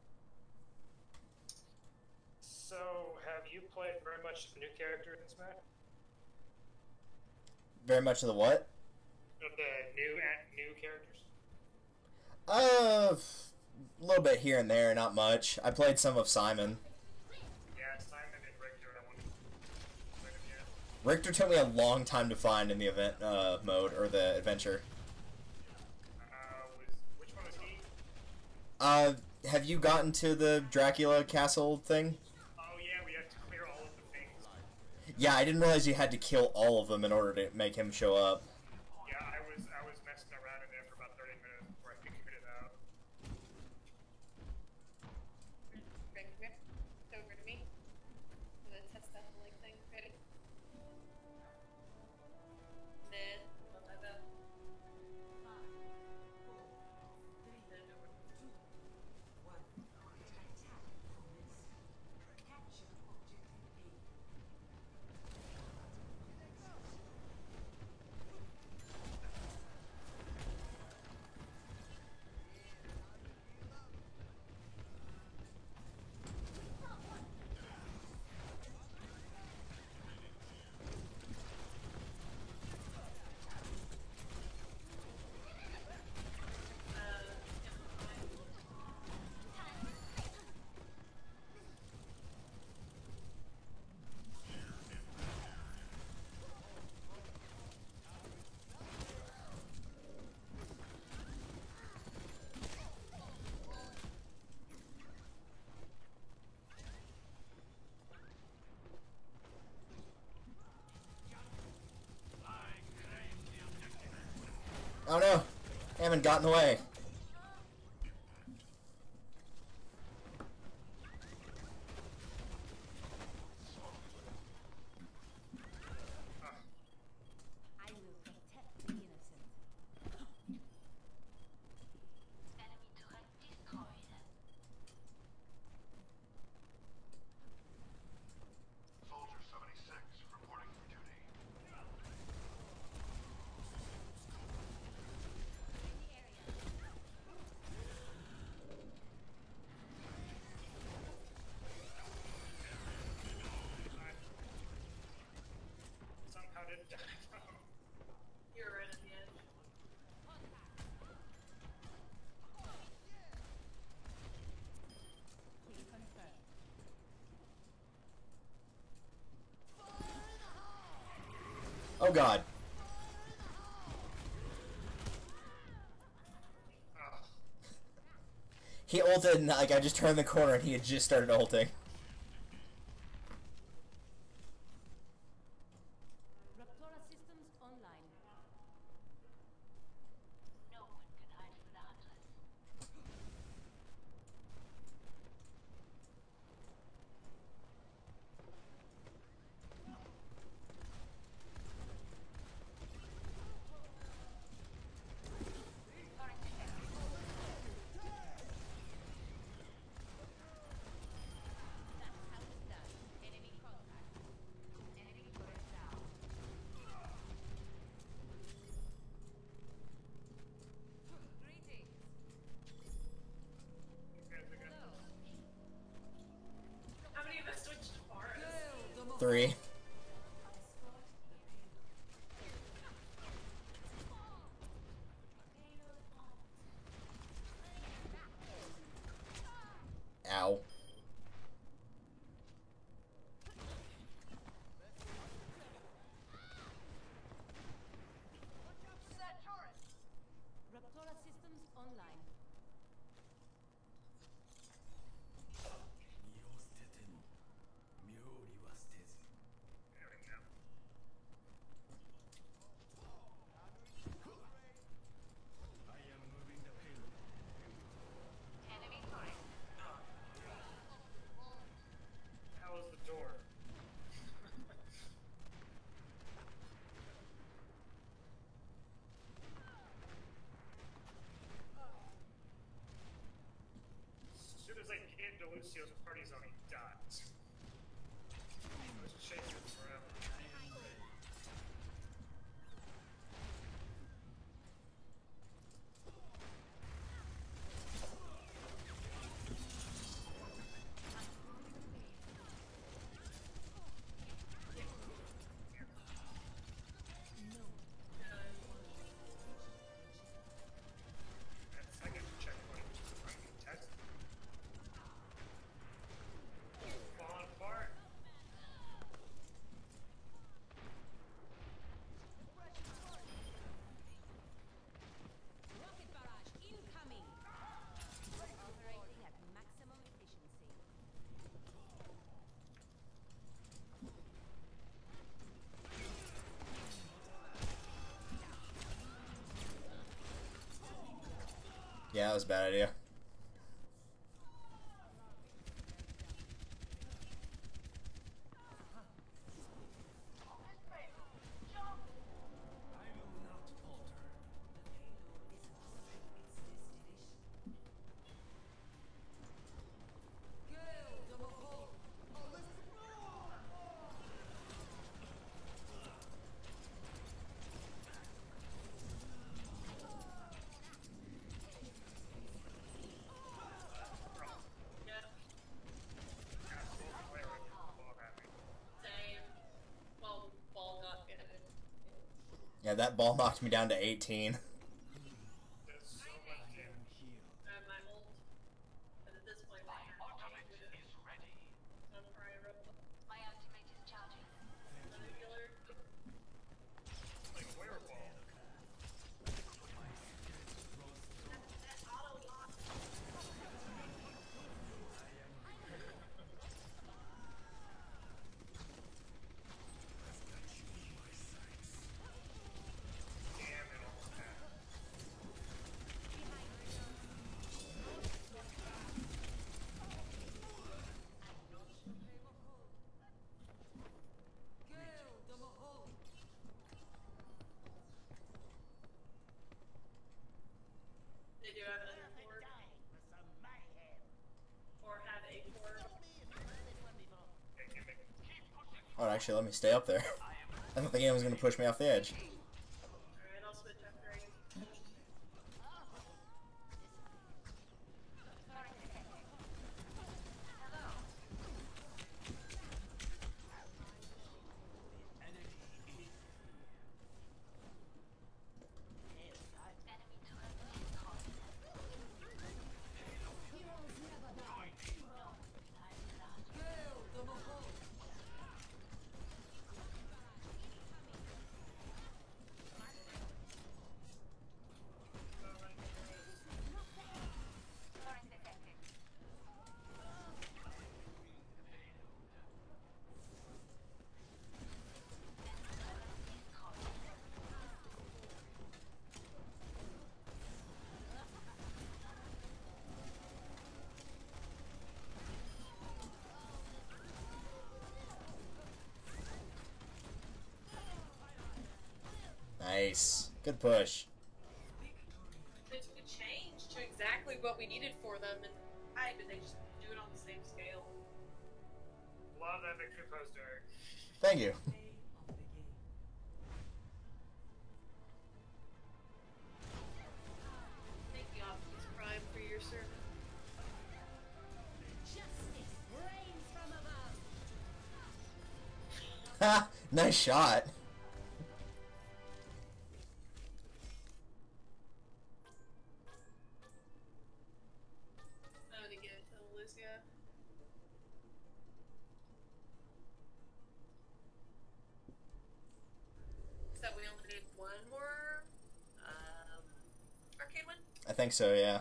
Speaker 2: So, have you played very much of the new character in Smash?
Speaker 1: Very much of the what?
Speaker 2: Of the new characters?
Speaker 1: A little bit here and there, not much. I played some of Simon.
Speaker 2: Yeah, Simon and Richter. I want to play them yet.
Speaker 1: Richter took me a long time to find in the event mode, or the adventure.
Speaker 2: Which one was he?
Speaker 1: Have you gotten to the Dracula castle thing?
Speaker 2: Oh yeah,
Speaker 1: Yeah, I didn't realize you had to kill all of them in order to make him show up.
Speaker 2: Yeah, I was messing around in there for about 30 minutes before I figured it out.
Speaker 3: Right here. Over to me. I'm gonna test that like thing. Ready? Nah. Not like that.
Speaker 6: 5, 4, 3, 2, 1. Attack commence. Capture objective A.
Speaker 1: Oh no! Hammond got in the way.
Speaker 4: I will protect the innocent. Enemy turret destroyed.
Speaker 5: Soldier 76 reporting for duty.
Speaker 2: Somehow didn't die.
Speaker 3: You're right at the edge.
Speaker 4: Kill confirmed.
Speaker 1: Oh god.
Speaker 2: Ugh.
Speaker 1: He ulted and like I just turned the corner and he had just started ulting.
Speaker 4: Raptora systems online.
Speaker 7: No one can hide from the Huntress.
Speaker 4: That's how it's done. Enemy contact. Enemy turret down.
Speaker 6: Greetings.
Speaker 3: How many of us switched to Forest?
Speaker 1: 3. Ow.
Speaker 4: Raptora systems online.
Speaker 5: 身を捨てても妙理は捨てず。
Speaker 2: There we go.
Speaker 5: I am moving the payload.
Speaker 7: Enemy turret.
Speaker 2: How was the door? As soon as I get into Lucio's party zone, he dies. I was chasing him forever. That second checkpoint, which is a running test.
Speaker 1: Yeah, that was a bad idea.
Speaker 5: I will not falter.
Speaker 3: Yeah,
Speaker 2: Absolutely. Ball at me.
Speaker 3: same. Well, ball got in it.
Speaker 1: Yeah, that ball knocked me down to 18.
Speaker 2: Does so much
Speaker 5: I
Speaker 2: damage.
Speaker 5: am healed.
Speaker 3: I have my ult. But at this point,
Speaker 7: My ultimate is ready.
Speaker 3: I'm probably a
Speaker 7: My ultimate is charging.
Speaker 3: regular.
Speaker 2: Like fireball. Damn it, almost had it.
Speaker 3: They do have an import. Or have a port.
Speaker 2: Hey, give me.
Speaker 1: Oh, actually, let me stay up there. I thought the game was going to push me off the edge.
Speaker 3: Alright, I'll switch after I
Speaker 7: Enemy turret is hot. Turret detected.
Speaker 1: Nice. Good push.
Speaker 3: It's a change to exactly what we needed for them, and but they just do it on the same scale.
Speaker 2: Love that victory poster.
Speaker 1: Thank you.
Speaker 3: Thank you, Optimus Prime, for your service.
Speaker 6: Justice reigns from above.
Speaker 1: Ha! Nice shot.
Speaker 3: I'm gonna give it to Lucia. So we only need one more arcade one.
Speaker 1: I think so, yeah.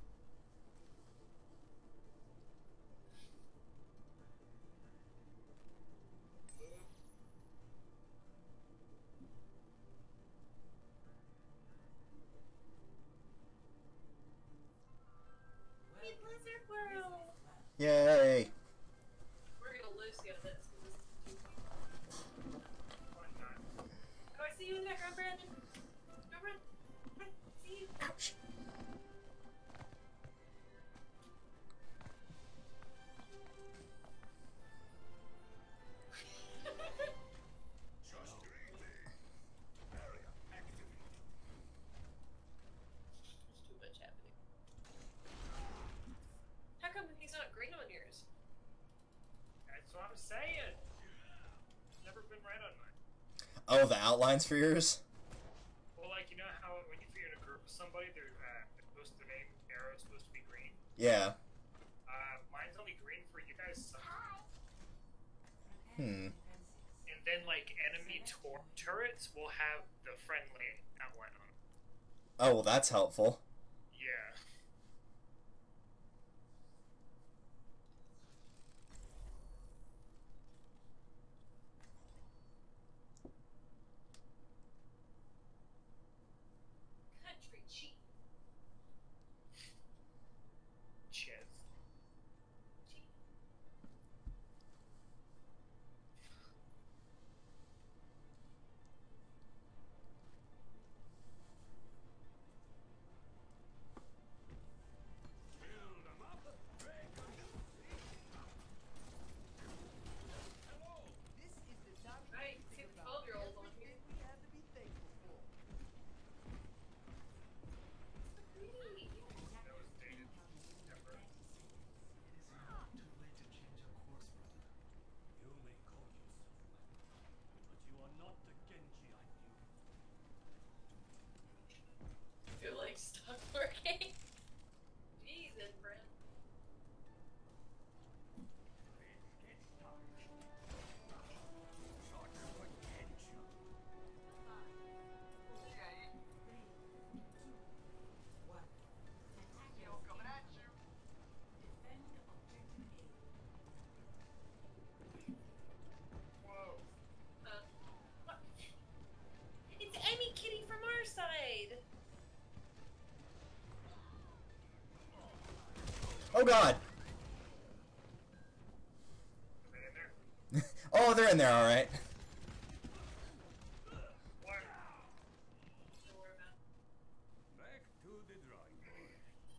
Speaker 3: Hey, Blizzard World!
Speaker 1: Yay!
Speaker 3: We're gonna Lucia this. 'Cause this is too
Speaker 2: Fun time.
Speaker 3: Oh, I see you in the background, Brandon. Go run. Run. See you.
Speaker 1: Ouch.
Speaker 3: There's too much happening. How come he's not green on yours?
Speaker 2: That's what I'm saying. Never been right on mine.
Speaker 1: Oh, the outlines for yours?
Speaker 2: Well, like, you know how when you're in a group with somebody, they're supposed to name arrow is supposed to be green.
Speaker 1: Yeah.
Speaker 2: Mine's only green for you guys.
Speaker 1: Hmm.
Speaker 2: And then, like, enemy turrets will have the friendly outline on them.
Speaker 1: Oh, well, that's helpful.
Speaker 2: Yeah.
Speaker 3: Country cheat.
Speaker 1: Oh god!
Speaker 2: Are they in there?
Speaker 1: Oh, they're in there, alright.
Speaker 2: What?
Speaker 3: Don't worry about it.
Speaker 5: Back to the drawing board.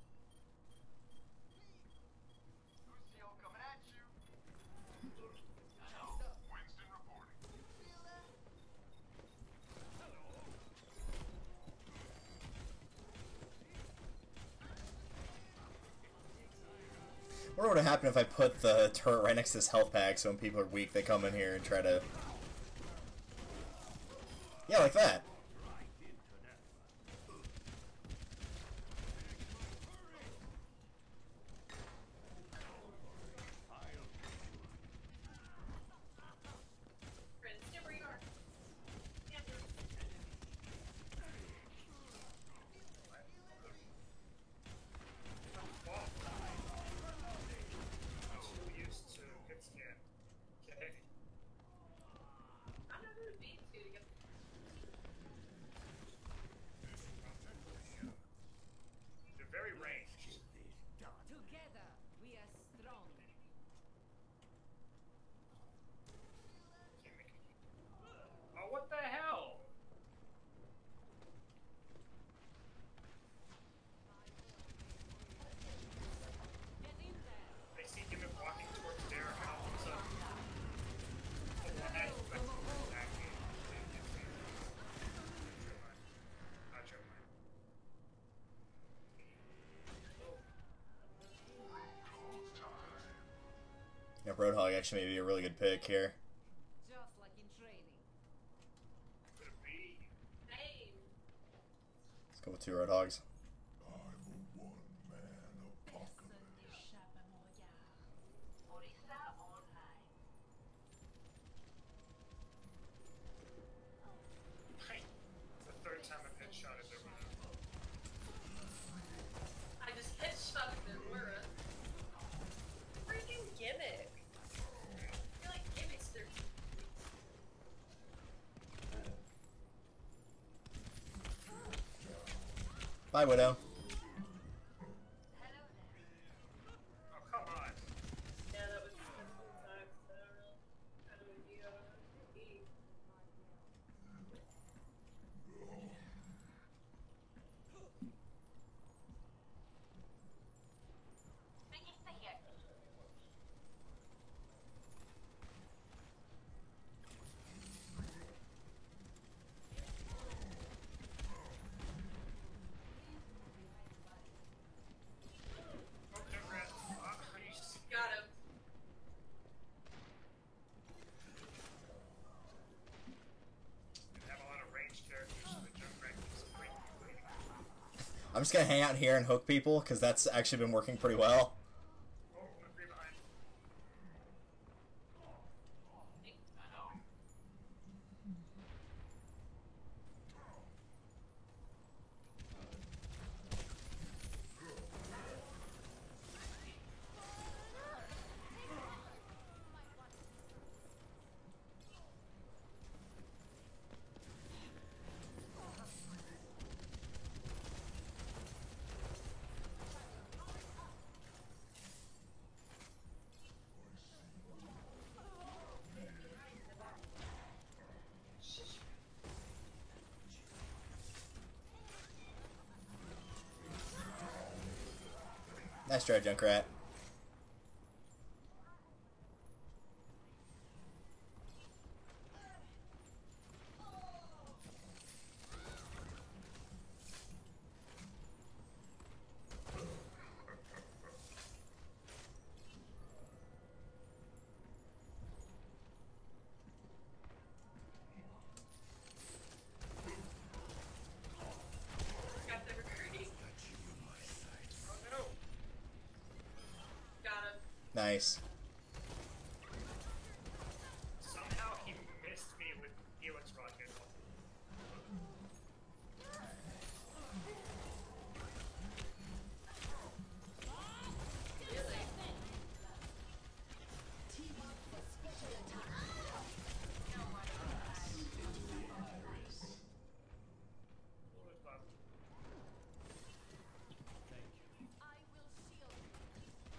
Speaker 7: Lucio coming at you. Hello, Winston reporting.
Speaker 1: I wonder what would happen if I put the turret right next to this health pack so when people are weak they come in here and try to... Yeah, like that.
Speaker 5: Right into that one.
Speaker 3: Friends, never you are. Never.
Speaker 2: I'm too used to hit scan. Okay.
Speaker 3: I'm not gonna be too.
Speaker 2: They're very ranged.
Speaker 6: Together, we are strong.
Speaker 2: Can't make it. Oh, what the hell?
Speaker 6: Get in there.
Speaker 2: They see him walking towards Derek and all of a sudden. Oh, well, that's exactly. Not your mind.
Speaker 1: Yeah, Roadhog actually may be a really good pick here.
Speaker 6: Just like in training.
Speaker 2: Could it be?
Speaker 3: Name.
Speaker 1: Let's go with 2 Roadhogs.
Speaker 7: Orisa online.
Speaker 2: Hey, it's the third time I've headshotted their winner.
Speaker 3: I just headshotted them, Laura. Freaking gimmick. I feel like gimmicks are
Speaker 1: Bye, Widow.
Speaker 7: Hello there.
Speaker 2: Oh, come on.
Speaker 3: Yeah, that was a full time, so I don't know if you eat.
Speaker 7: Begin here.
Speaker 2: Oh, Junkrat. You
Speaker 3: Got him.
Speaker 2: have a lot of ranged characters, so the Junkrat keeps waiting.
Speaker 1: I'm just gonna hang out here and hook people, because that's actually been working pretty well.
Speaker 2: Oh, McCree behind.
Speaker 7: Hello.
Speaker 1: Nice try, Junkrat.
Speaker 3: Got the recruiting.
Speaker 2: Oh, no.
Speaker 3: Got him.
Speaker 1: Nice.
Speaker 2: Somehow he missed me with Helix Rocket.
Speaker 3: Really?
Speaker 2: What was that?
Speaker 4: I will shield you.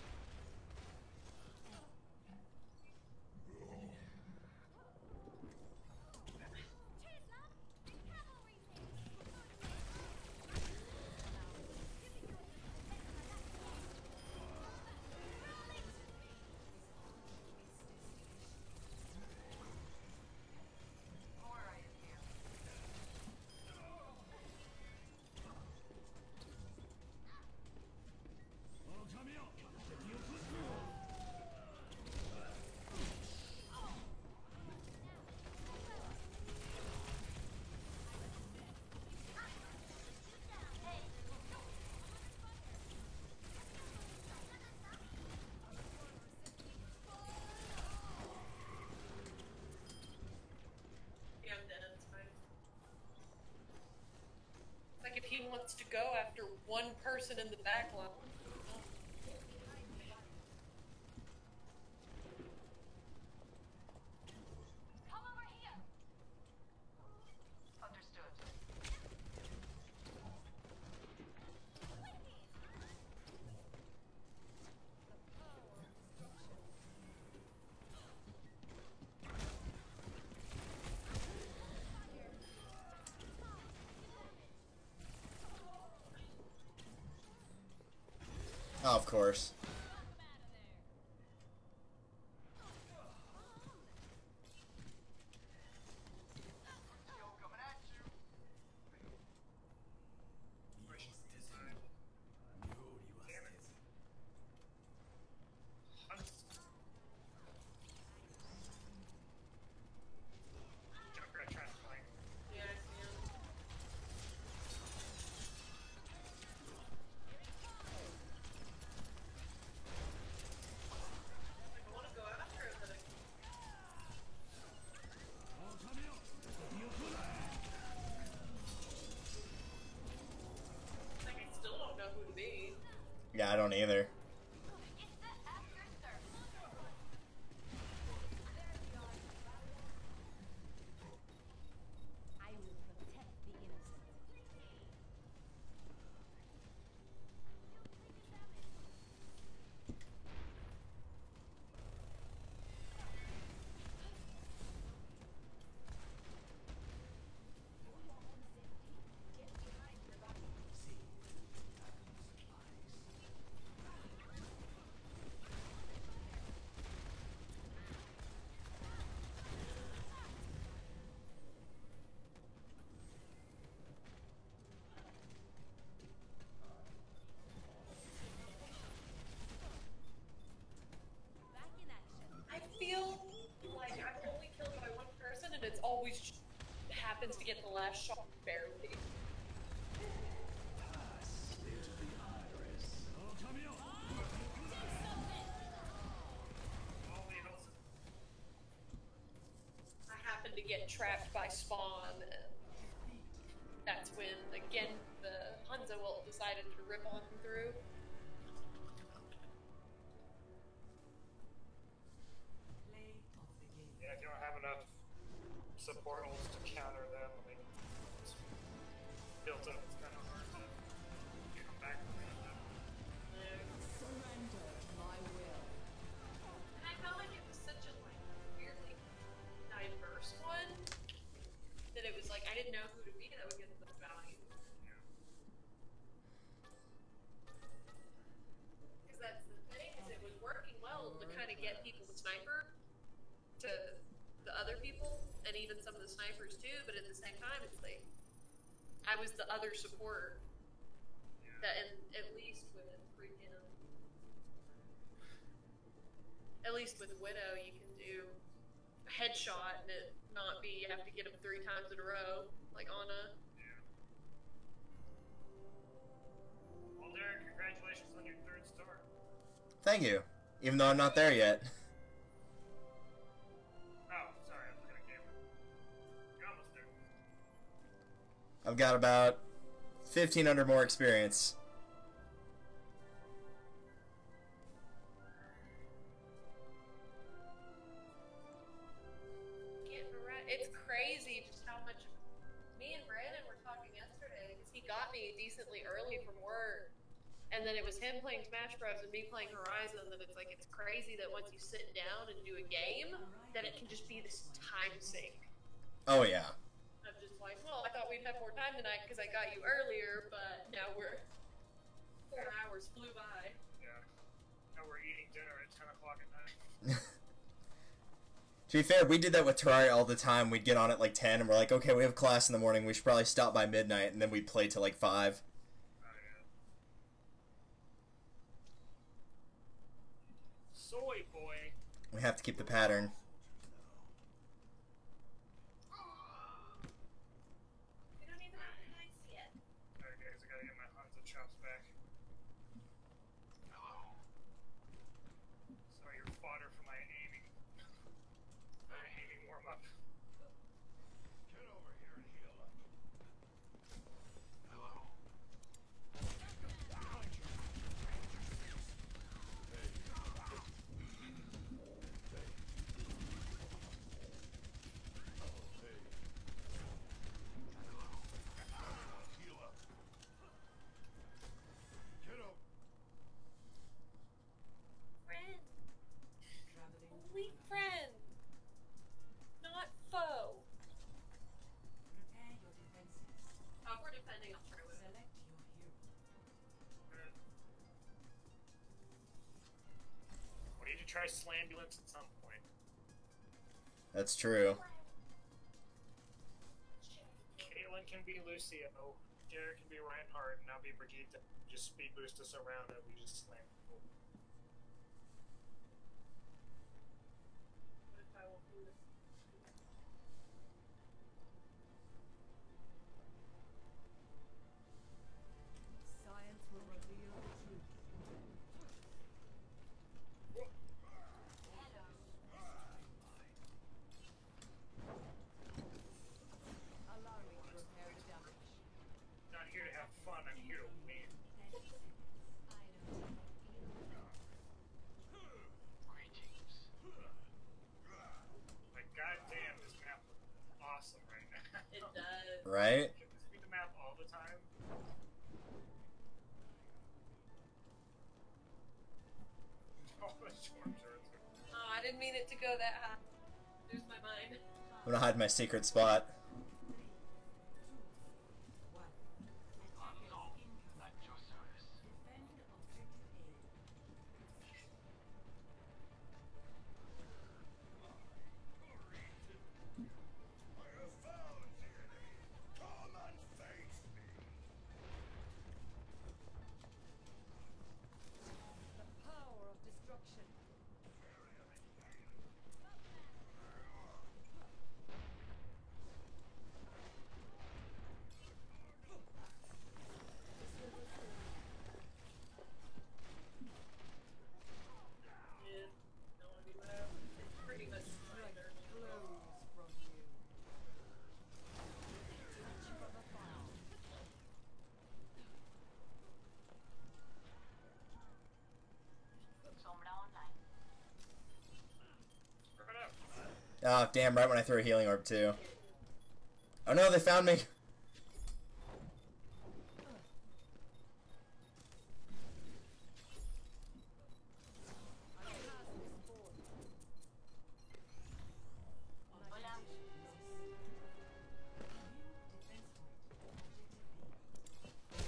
Speaker 3: if he wants to go after one person in the back line.
Speaker 7: Come over here. Understood.
Speaker 1: Oh, of course.
Speaker 7: Yo, coming at you.
Speaker 2: Damn it. Hunt. Junkrat trying to find him.
Speaker 3: Yeah, I see him. Like, I want to go after him, but like, I still don't know who to be.
Speaker 1: Yeah, I don't either.
Speaker 7: It's the after service.
Speaker 4: I will protect the innocent. Back in action.
Speaker 3: I feel like I'm only killed by one person, and it's always happens to get the last shot barely.
Speaker 2: All the hills.
Speaker 3: I happened to get trapped by spawn, and that's when, again, the Hanzo ult decided to rip on through.
Speaker 6: Play of the game.
Speaker 2: Yeah, if you don't have enough support ults to counter them, I mean, it's built up. It's kind of hard to come back from that.
Speaker 6: Surrender my will.
Speaker 3: And I felt like it was such a like weirdly diverse one that it was like I didn't know who to be that would get the most value. Because that's the thing, is it was working well to kind of get people to sniper to the other people, and even some of the snipers too, but at the same time it's like I was the other support that, and at least with freaking at least with Widow you can do a headshot and it not be you have to get him 3 times in a row like Ana.
Speaker 2: Well, Derek, congratulations on your 3rd star.
Speaker 1: Thank you. Even though I'm not there yet.
Speaker 2: Oh, sorry, I'm looking at camera. You're almost there.
Speaker 1: I've got about 1,500 more experience.
Speaker 3: It's crazy just how much. Me and Brandon were talking yesterday because he got me decently early from work, and then it was him playing Smash Bros. And me playing Horizon. That it's like it's crazy that once you sit down and do a game, that it can just be this time sink.
Speaker 1: Oh yeah.
Speaker 3: I'm just like, well, I thought we'd have more time tonight because I got you earlier, but now we're 4 hours flew by.
Speaker 2: Yeah. Now we're eating dinner at 10 o'clock at night.
Speaker 1: To be fair, we did that with Terraria all the time. We'd get on at like 10 and we're like, okay, we have class in the morning. We should probably stop by midnight, and then we'd play till like 5.
Speaker 2: Oh, yeah. Soy boy.
Speaker 1: We have to keep the pattern.
Speaker 3: We don't even have the nights yet.
Speaker 2: Alright, guys, I gotta get my Hanzo chops back.
Speaker 7: Hello.
Speaker 2: Sorry, you're fodder for my aiming. My aiming warm up.
Speaker 5: Get over here and heal up.
Speaker 7: Hello.
Speaker 3: Hang on, sorry, wait.
Speaker 6: Select your hero.
Speaker 2: We need to try Slambulance at some point.
Speaker 1: That's true.
Speaker 2: Caitlyn can be Lucio, Jared can be Reinhardt, and I'll be Brigitte. Just speed boost us around and we just slam people.
Speaker 3: What if I won't do this?
Speaker 6: Science will reveal the truth. Allow me to repair the damage.
Speaker 2: Not here to have fun, I'm here to win. Like, goddamn, this map looks awesome right now.
Speaker 3: It does.
Speaker 1: Right?
Speaker 2: Can this be the map all the time? All the storm turrets are-
Speaker 3: Oh, I didn't mean it to go that high. Lose my mind.
Speaker 1: I'm gonna hide my secret spot.
Speaker 5: At your service.
Speaker 6: Defend objective A.
Speaker 5: I have found the enemy. Come and face me.
Speaker 6: The power of destruction.
Speaker 3: Yeah, don't want to be loud. It's pretty much
Speaker 6: Strength
Speaker 3: surrender.
Speaker 6: flows from you. Touch from afar.
Speaker 7: Sombra online.
Speaker 2: Rip it up.
Speaker 1: Oh, damn, right when I threw a healing orb, too. Oh no, they found me!
Speaker 6: I cast this forth. My
Speaker 7: Hola.
Speaker 6: defense point.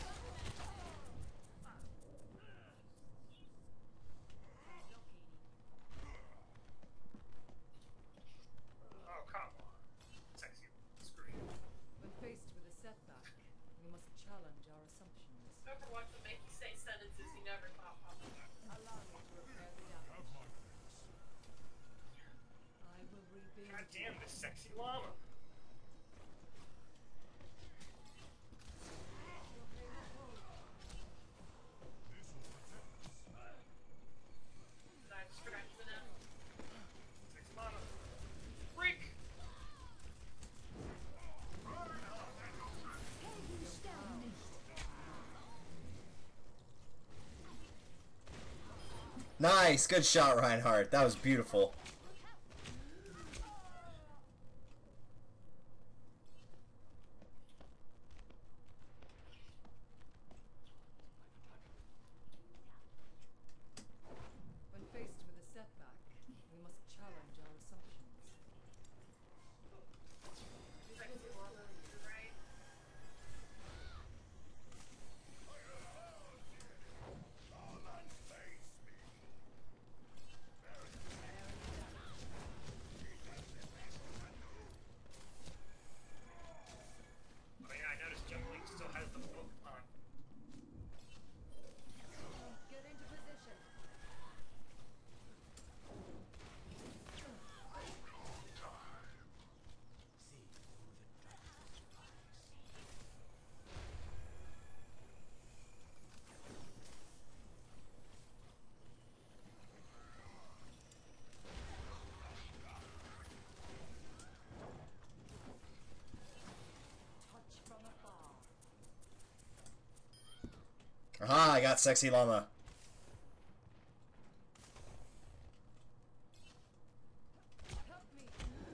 Speaker 2: Oh, come on. Sexy. Screw you.
Speaker 6: When faced with a setback, we must challenge our assumptions.
Speaker 3: Overwatch will make you say sentences you never thought possible.
Speaker 6: Allow me to repair the damage. I will rebuild.
Speaker 2: God damn, this sexy llama.
Speaker 3: Did I distract them enough?
Speaker 2: Sexy llama. Freak!
Speaker 1: Nice! Good shot, Reinhardt. That was beautiful.
Speaker 6: When faced with a setback, we must challenge our assumptions.
Speaker 3: Sexy llama, you're right.
Speaker 5: Come and face me.
Speaker 2: Oh yeah, I noticed Juggling still has the book on.
Speaker 6: Get into position.
Speaker 5: See through the dragon's eyes.
Speaker 6: Touch from afar.
Speaker 1: Aha, I got sexy llama.
Speaker 6: Help me.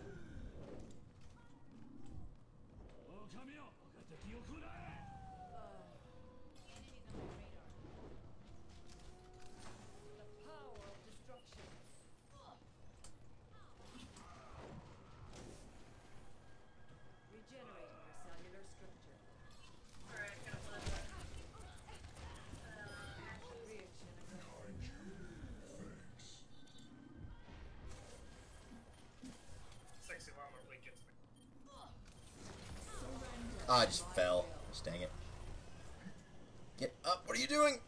Speaker 6: The power of destruction. Regenerating your cellular structure.
Speaker 3: Alright.
Speaker 1: just fell. Just dang it. Get up. What are you doing?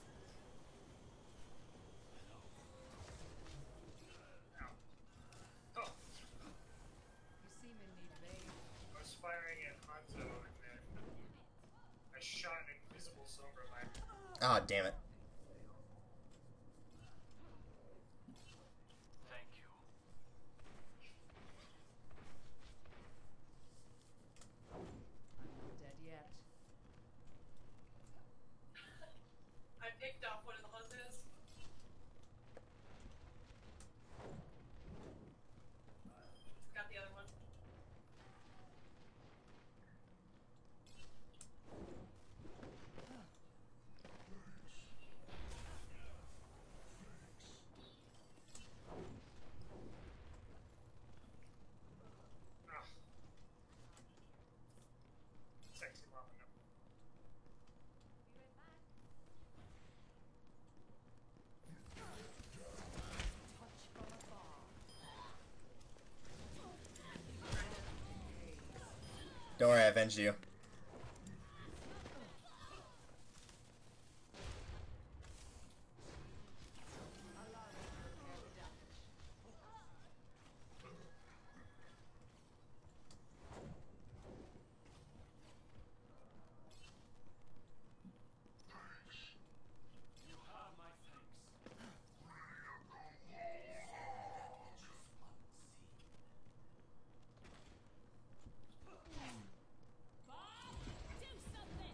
Speaker 2: Oh,
Speaker 6: You seem in need of aid.
Speaker 2: I was firing at Hanzo and then I shot an invisible silver light.
Speaker 1: Ah, damn it.
Speaker 5: Thank you.
Speaker 6: Dead yet.
Speaker 3: I picked off one of the hunters. Got the other one.
Speaker 2: Ah. Sexy mama.
Speaker 6: Touch from afar.
Speaker 1: Don't worry, I avenged you.
Speaker 5: You have my thanks.
Speaker 6: Do something!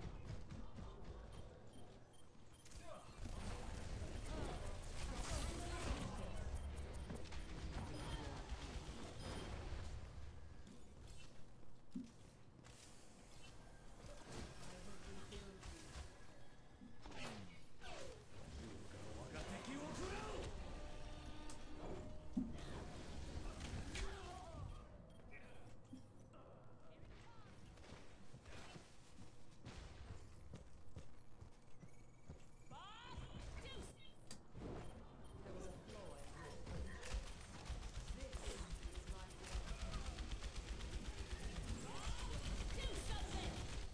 Speaker 6: There was a flaw in it. This is my do something!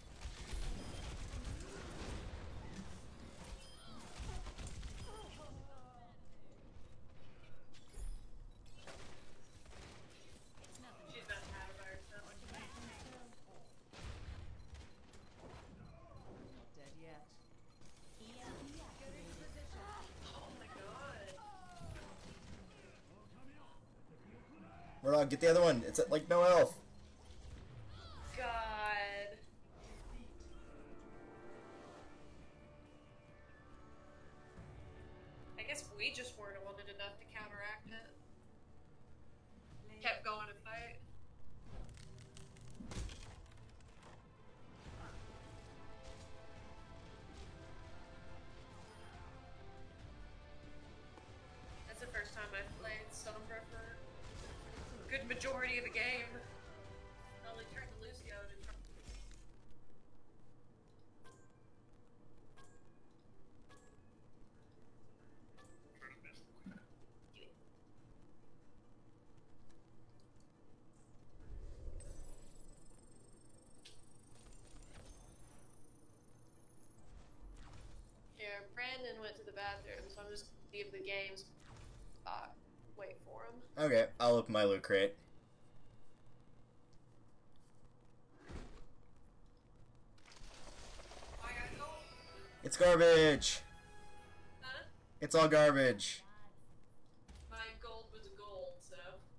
Speaker 3: She's not happy by herself.
Speaker 6: Dead yet.
Speaker 3: Oh my god.
Speaker 1: Murdoch, get the other one. It's like no health.
Speaker 3: God. I guess we just weren't wanted enough to counteract it. Kept going to fight. That's the first time I've played Sombra for a good majority of the game. I only turned to Lucio to try. Here, Brandon went to the bathroom, so I'm just gonna leave the games. Wait for him.
Speaker 1: Okay, I'll open my loot crate.
Speaker 3: I gotta go.
Speaker 1: It's garbage.
Speaker 3: Huh?
Speaker 1: It's all garbage.
Speaker 3: My gold was gold, so.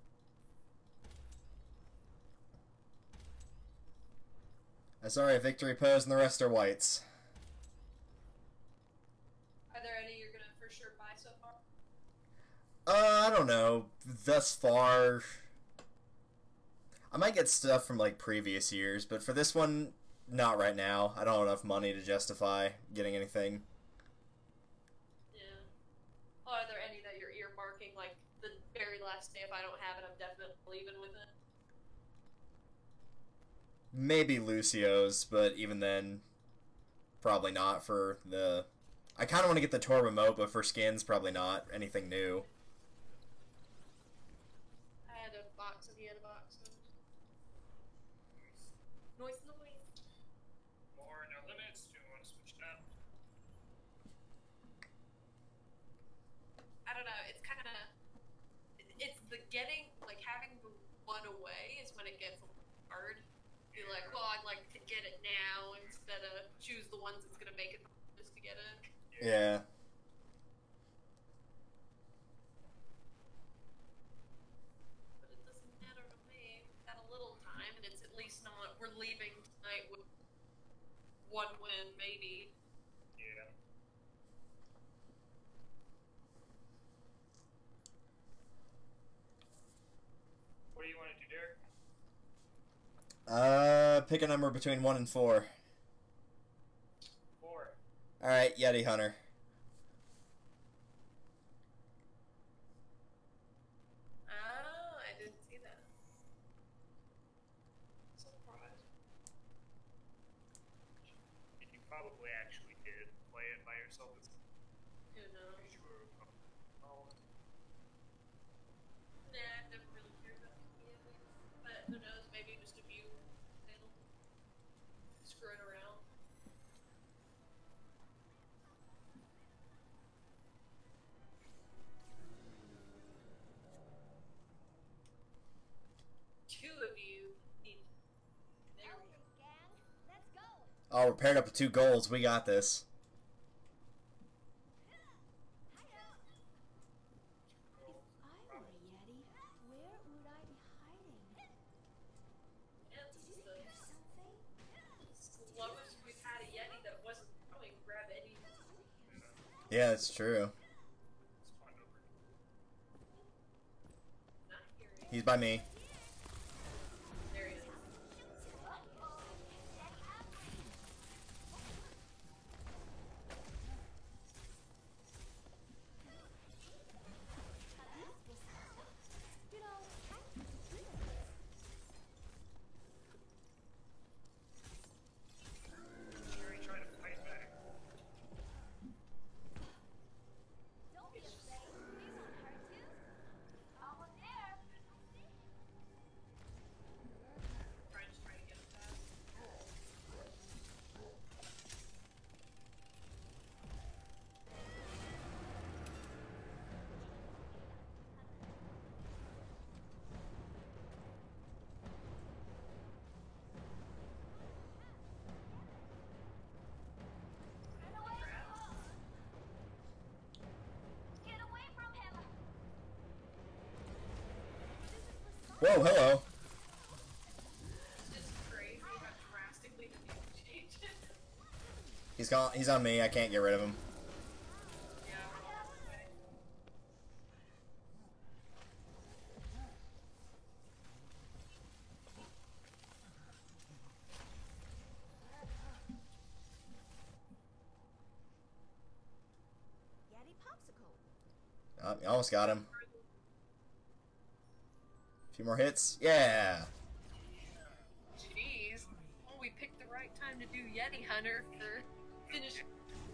Speaker 1: I'm sorry, victory pose and the rest are whites.
Speaker 3: Are there any you're gonna for sure buy so far?
Speaker 1: I don't know. Thus far, I might get stuff from like previous years, but for this one, not right now. I don't have enough money to justify getting anything.
Speaker 3: Yeah. Oh, are there any that you're earmarking, like the very last day? If I don't have it, I'm definitely leaving with it.
Speaker 1: Maybe Lucio's, but even then, probably not for the... I kind of want to get the tour remote, but for skins, probably not anything new.
Speaker 3: I had a box and he had a box. Noise, noise. when it gets hard. Be like, well, I'd like to get it now instead of choose the ones that's gonna make it just to get it.
Speaker 1: Yeah.
Speaker 3: But it doesn't matter to me. We've got a little time, and it's at least not. We're leaving tonight with one win, maybe.
Speaker 2: Yeah. What do you want to do, Derek?
Speaker 1: Pick a number between 1 and 4.
Speaker 2: 4.
Speaker 1: Alright, Yeti Hunter.
Speaker 3: Oh, I didn't see that. Surprised.
Speaker 2: You probably actually did play it by yourself.
Speaker 3: Who knows?
Speaker 2: You were, oh,
Speaker 3: Nah, I've never really cared about it. But who knows? Maybe just a few. Screwing around. Two of you need. There we go.
Speaker 4: Okay, gang, let's go.
Speaker 1: Oh, we're paired up with 2 goals. We got this.
Speaker 4: If I were a Yeti, where would I be hiding?
Speaker 3: Yeah, this is the
Speaker 4: Something?
Speaker 3: slowest we've had a Yeti that wasn't going to grab any.
Speaker 1: Yeah, that's true.
Speaker 2: it's fun over.
Speaker 3: Not hearing.
Speaker 1: He's by me.
Speaker 3: There he is.
Speaker 4: You know,
Speaker 2: Sherry trying to fight back.
Speaker 4: don't be afraid. We won't hurt you.
Speaker 7: Almost there.
Speaker 3: Trying to get him fast.
Speaker 7: Get away from him. Get away from him.
Speaker 1: Whoa, hello.
Speaker 3: It's crazy how drastically the game changed.
Speaker 1: He's gone. He's on me. I can't get rid of him.
Speaker 3: Yeah, we're all this way.
Speaker 4: Yeti popsicle.
Speaker 1: Oh, you almost got him. A few more hits. Yeah.
Speaker 3: Jeez. Well, we picked the right time to do Yeti Hunter for finish.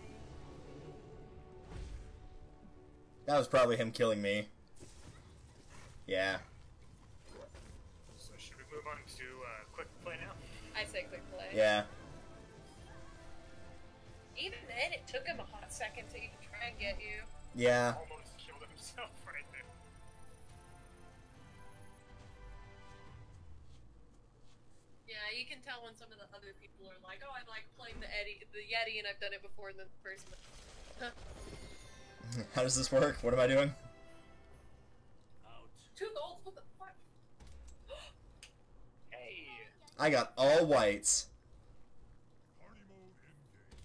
Speaker 1: That was probably him killing me. Yeah.
Speaker 2: So should we move on to quick play now?
Speaker 3: I say quick play.
Speaker 1: Yeah.
Speaker 3: Even then, it took him a hot second to even try and get you.
Speaker 1: Yeah.
Speaker 2: Almost killed himself right there.
Speaker 3: Yeah, you can tell when some of the other people are like, "Oh, I like playing the Yeti, and I've done it before." And then the person, huh,
Speaker 1: How does this work? What am I doing?
Speaker 5: Out.
Speaker 3: 2 golds. What the fuck?
Speaker 2: Hey.
Speaker 1: I got all whites.
Speaker 5: Party mode engaged.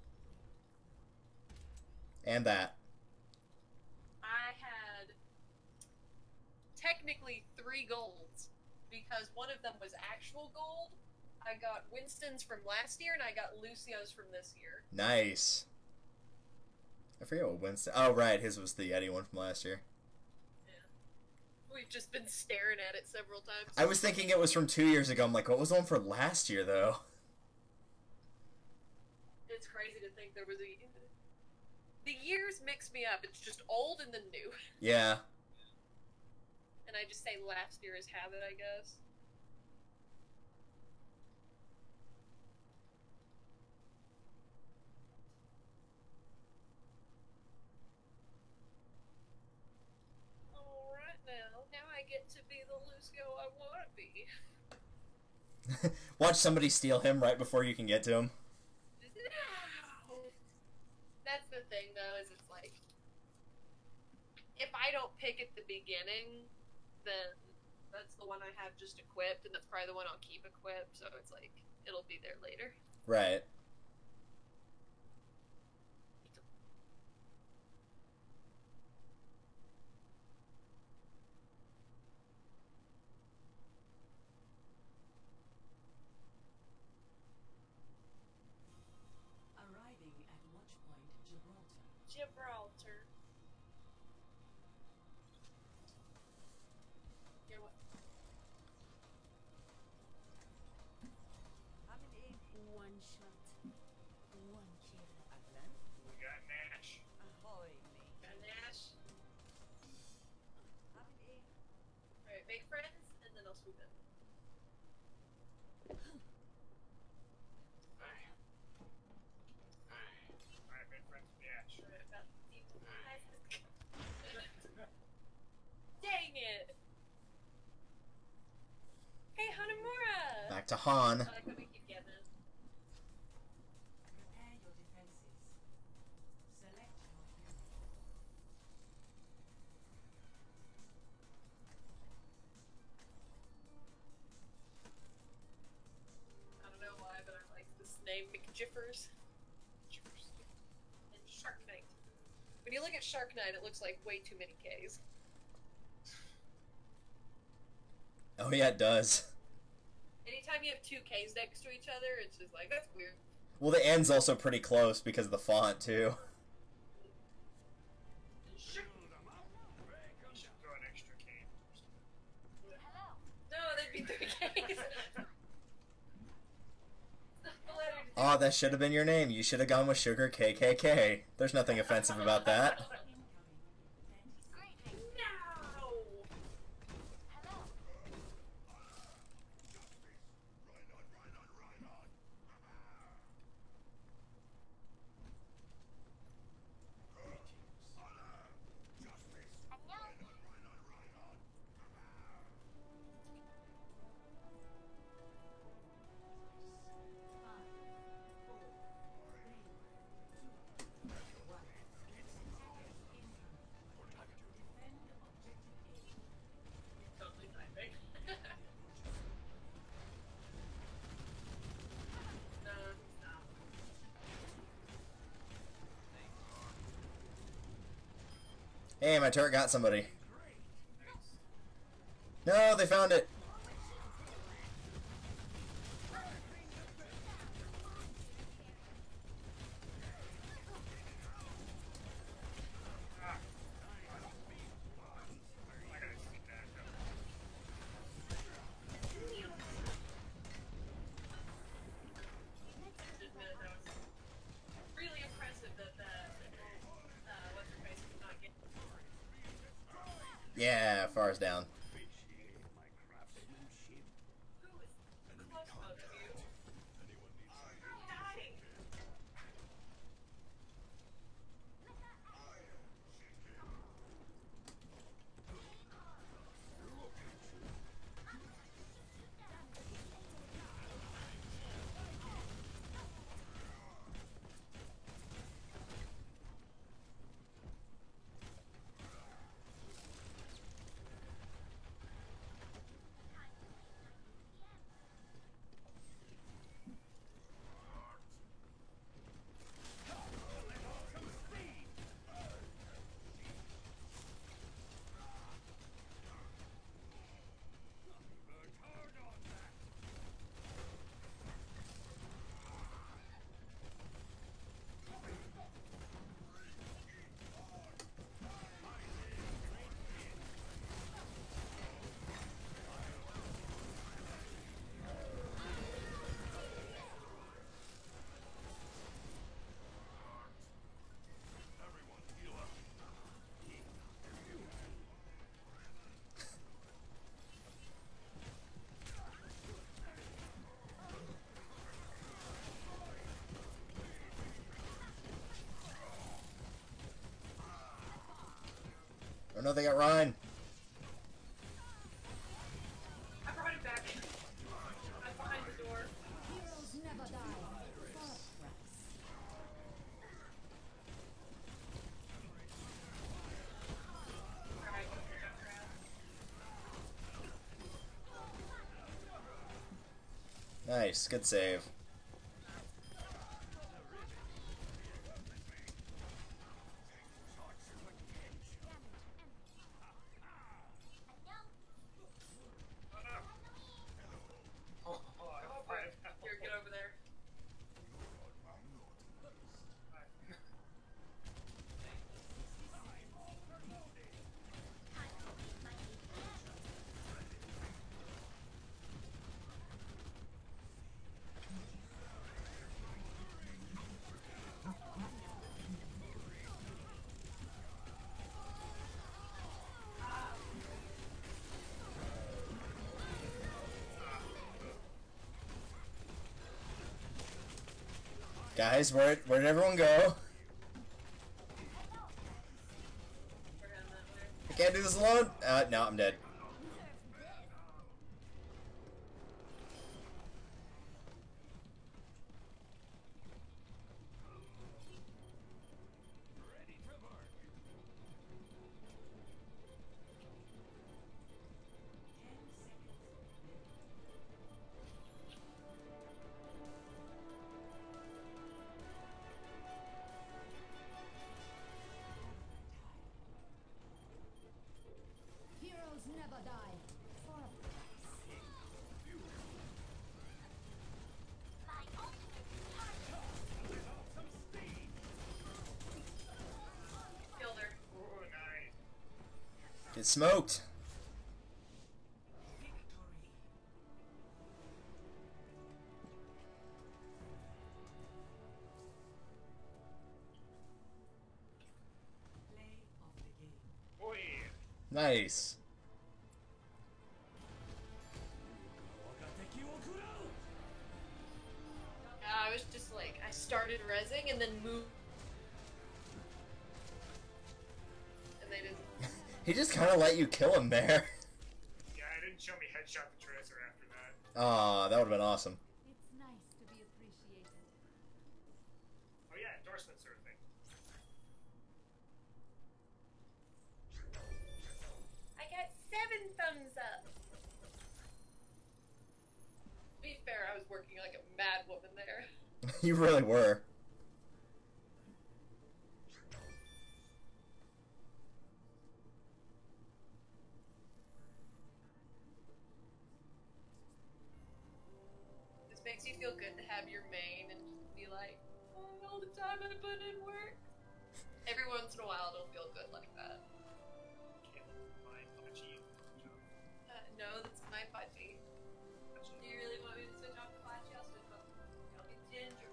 Speaker 1: And that.
Speaker 3: I had technically 3 golds because one of them was actual gold. I got Winston's from last year, and I got Lucio's from this year.
Speaker 1: Nice. I forget what Winston. Oh, right. His was the Yeti one from last year.
Speaker 3: We've just been staring at it several times.
Speaker 1: I was thinking it was from 2 years ago. I'm like, what was the one for last year, though?
Speaker 3: It's crazy to think there was a. The years mix me up. It's just old and then new.
Speaker 1: Yeah.
Speaker 3: And I just say last year is habit, I guess. Alright now I get to be the Lucio I want to be.
Speaker 1: Watch somebody steal him right before you can get to him.
Speaker 3: That's the thing, though, is it's like, if I don't pick at the beginning, then that's the one I have just equipped, and that's probably the one I'll keep equipped, so it's like, it'll be there later.
Speaker 1: Right.
Speaker 6: Arriving at Watch Point Gibraltar.
Speaker 3: Gibraltar. You're what?
Speaker 6: I'm in aid.
Speaker 4: One shot, one kill.
Speaker 6: Atlan.
Speaker 2: We got Nash.
Speaker 6: Ahoy, mate.
Speaker 3: Got Nash.
Speaker 6: I'm in aid.
Speaker 3: Alright, make friends, and then I'll swoop in.
Speaker 2: Alright, made friends with Nash.
Speaker 3: Alright, about deep. Dang it! Hey, Hanamura!
Speaker 1: Back to Han.
Speaker 3: I like how we keep getting it.
Speaker 6: Prepare your defenses. Select your hero.
Speaker 3: I don't know why, but I like this name, McJiffers. And Shark Knight. When you look at Shark Knight, it looks like way too many Ks.
Speaker 1: Oh yeah, it does.
Speaker 3: Anytime you have two Ks next to each other, it's just like, that's weird.
Speaker 1: Well, the end's also pretty close because of the font too.
Speaker 3: Shark.
Speaker 2: You should throw an extra cane.
Speaker 7: Hello.
Speaker 3: No, that'd be three Ks. The letter D.
Speaker 1: Ah, that should have been your name. You should have gone with Sugar KKK. There's nothing offensive about that.
Speaker 7: Greetings.
Speaker 3: No!
Speaker 7: Hello.
Speaker 3: Totally typing. No, stop.
Speaker 1: Hey, my turret got somebody. No, they found it.
Speaker 2: I gotta see that.
Speaker 3: That was really impressive that what's her face did not get.
Speaker 1: Yeah, Far's down.
Speaker 3: Who was close enough to you? Dying.
Speaker 1: Oh no, they got Ryan.
Speaker 3: I brought him back.
Speaker 1: Nice, good save.
Speaker 2: Oh,
Speaker 3: Here, get over there.
Speaker 1: Guys, where'd everyone go?
Speaker 3: We're heading that way.
Speaker 1: I can't do this alone. No, I'm dead.
Speaker 6: Heroes never die. For a
Speaker 7: My ultimate
Speaker 3: Killed her.
Speaker 2: oh, nice.
Speaker 1: Get smoked.
Speaker 2: Oh, yeah.
Speaker 1: Nice.
Speaker 3: I was just like, I started rezzing and then moved. And they didn't.
Speaker 1: He just kind of let you kill him there.
Speaker 2: Yeah, it didn't show me headshot the tracer after that.
Speaker 1: Aw, that would have been awesome.
Speaker 6: It's nice to be appreciated.
Speaker 2: Oh yeah, endorsement sort of thing.
Speaker 3: I got 7 thumbs up. To be fair, I was working like a mad woman there.
Speaker 1: You really were.
Speaker 3: This makes you feel good to have your main and just be like, oh, all the time I put in work. Every once in a while, it'll feel good like that.
Speaker 2: Can't mind how much you.
Speaker 3: No, that's my budgie. Do you really want me to switch off the budgie? I'll switch off. I'll be ginger.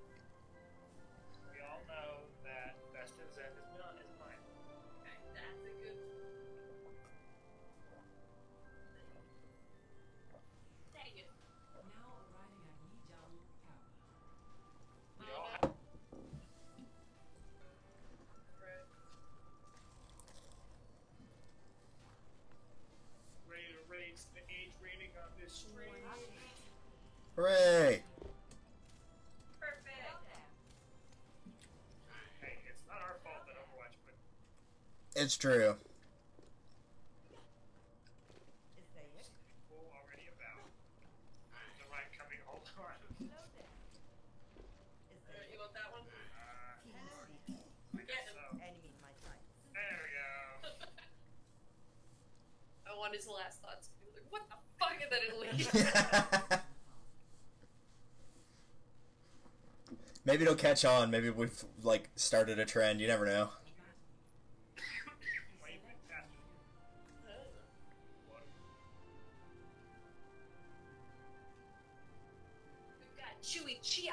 Speaker 2: We all know that best of Zen is mine.
Speaker 3: Okay, that's a good one. Dang it.
Speaker 6: Now arriving at Yijang Tower.
Speaker 2: We all have.
Speaker 3: Right.
Speaker 2: Ready to raise the age rating on this stream.
Speaker 1: Hooray!
Speaker 3: Perfect.
Speaker 2: Hey, it's not our fault that Overwatch put
Speaker 1: It's true.
Speaker 2: people already about. The right coming, hold on.
Speaker 3: You want that one?
Speaker 2: I guess so.
Speaker 7: enemy in my sight.
Speaker 2: There we go.
Speaker 3: I want his last thoughts. to be like, what the fuck? And then it leaves.
Speaker 1: Maybe it'll catch on. Maybe we've like started a trend. You never know.
Speaker 2: Wait, fantastic. What?
Speaker 3: We've got Chewy Chia.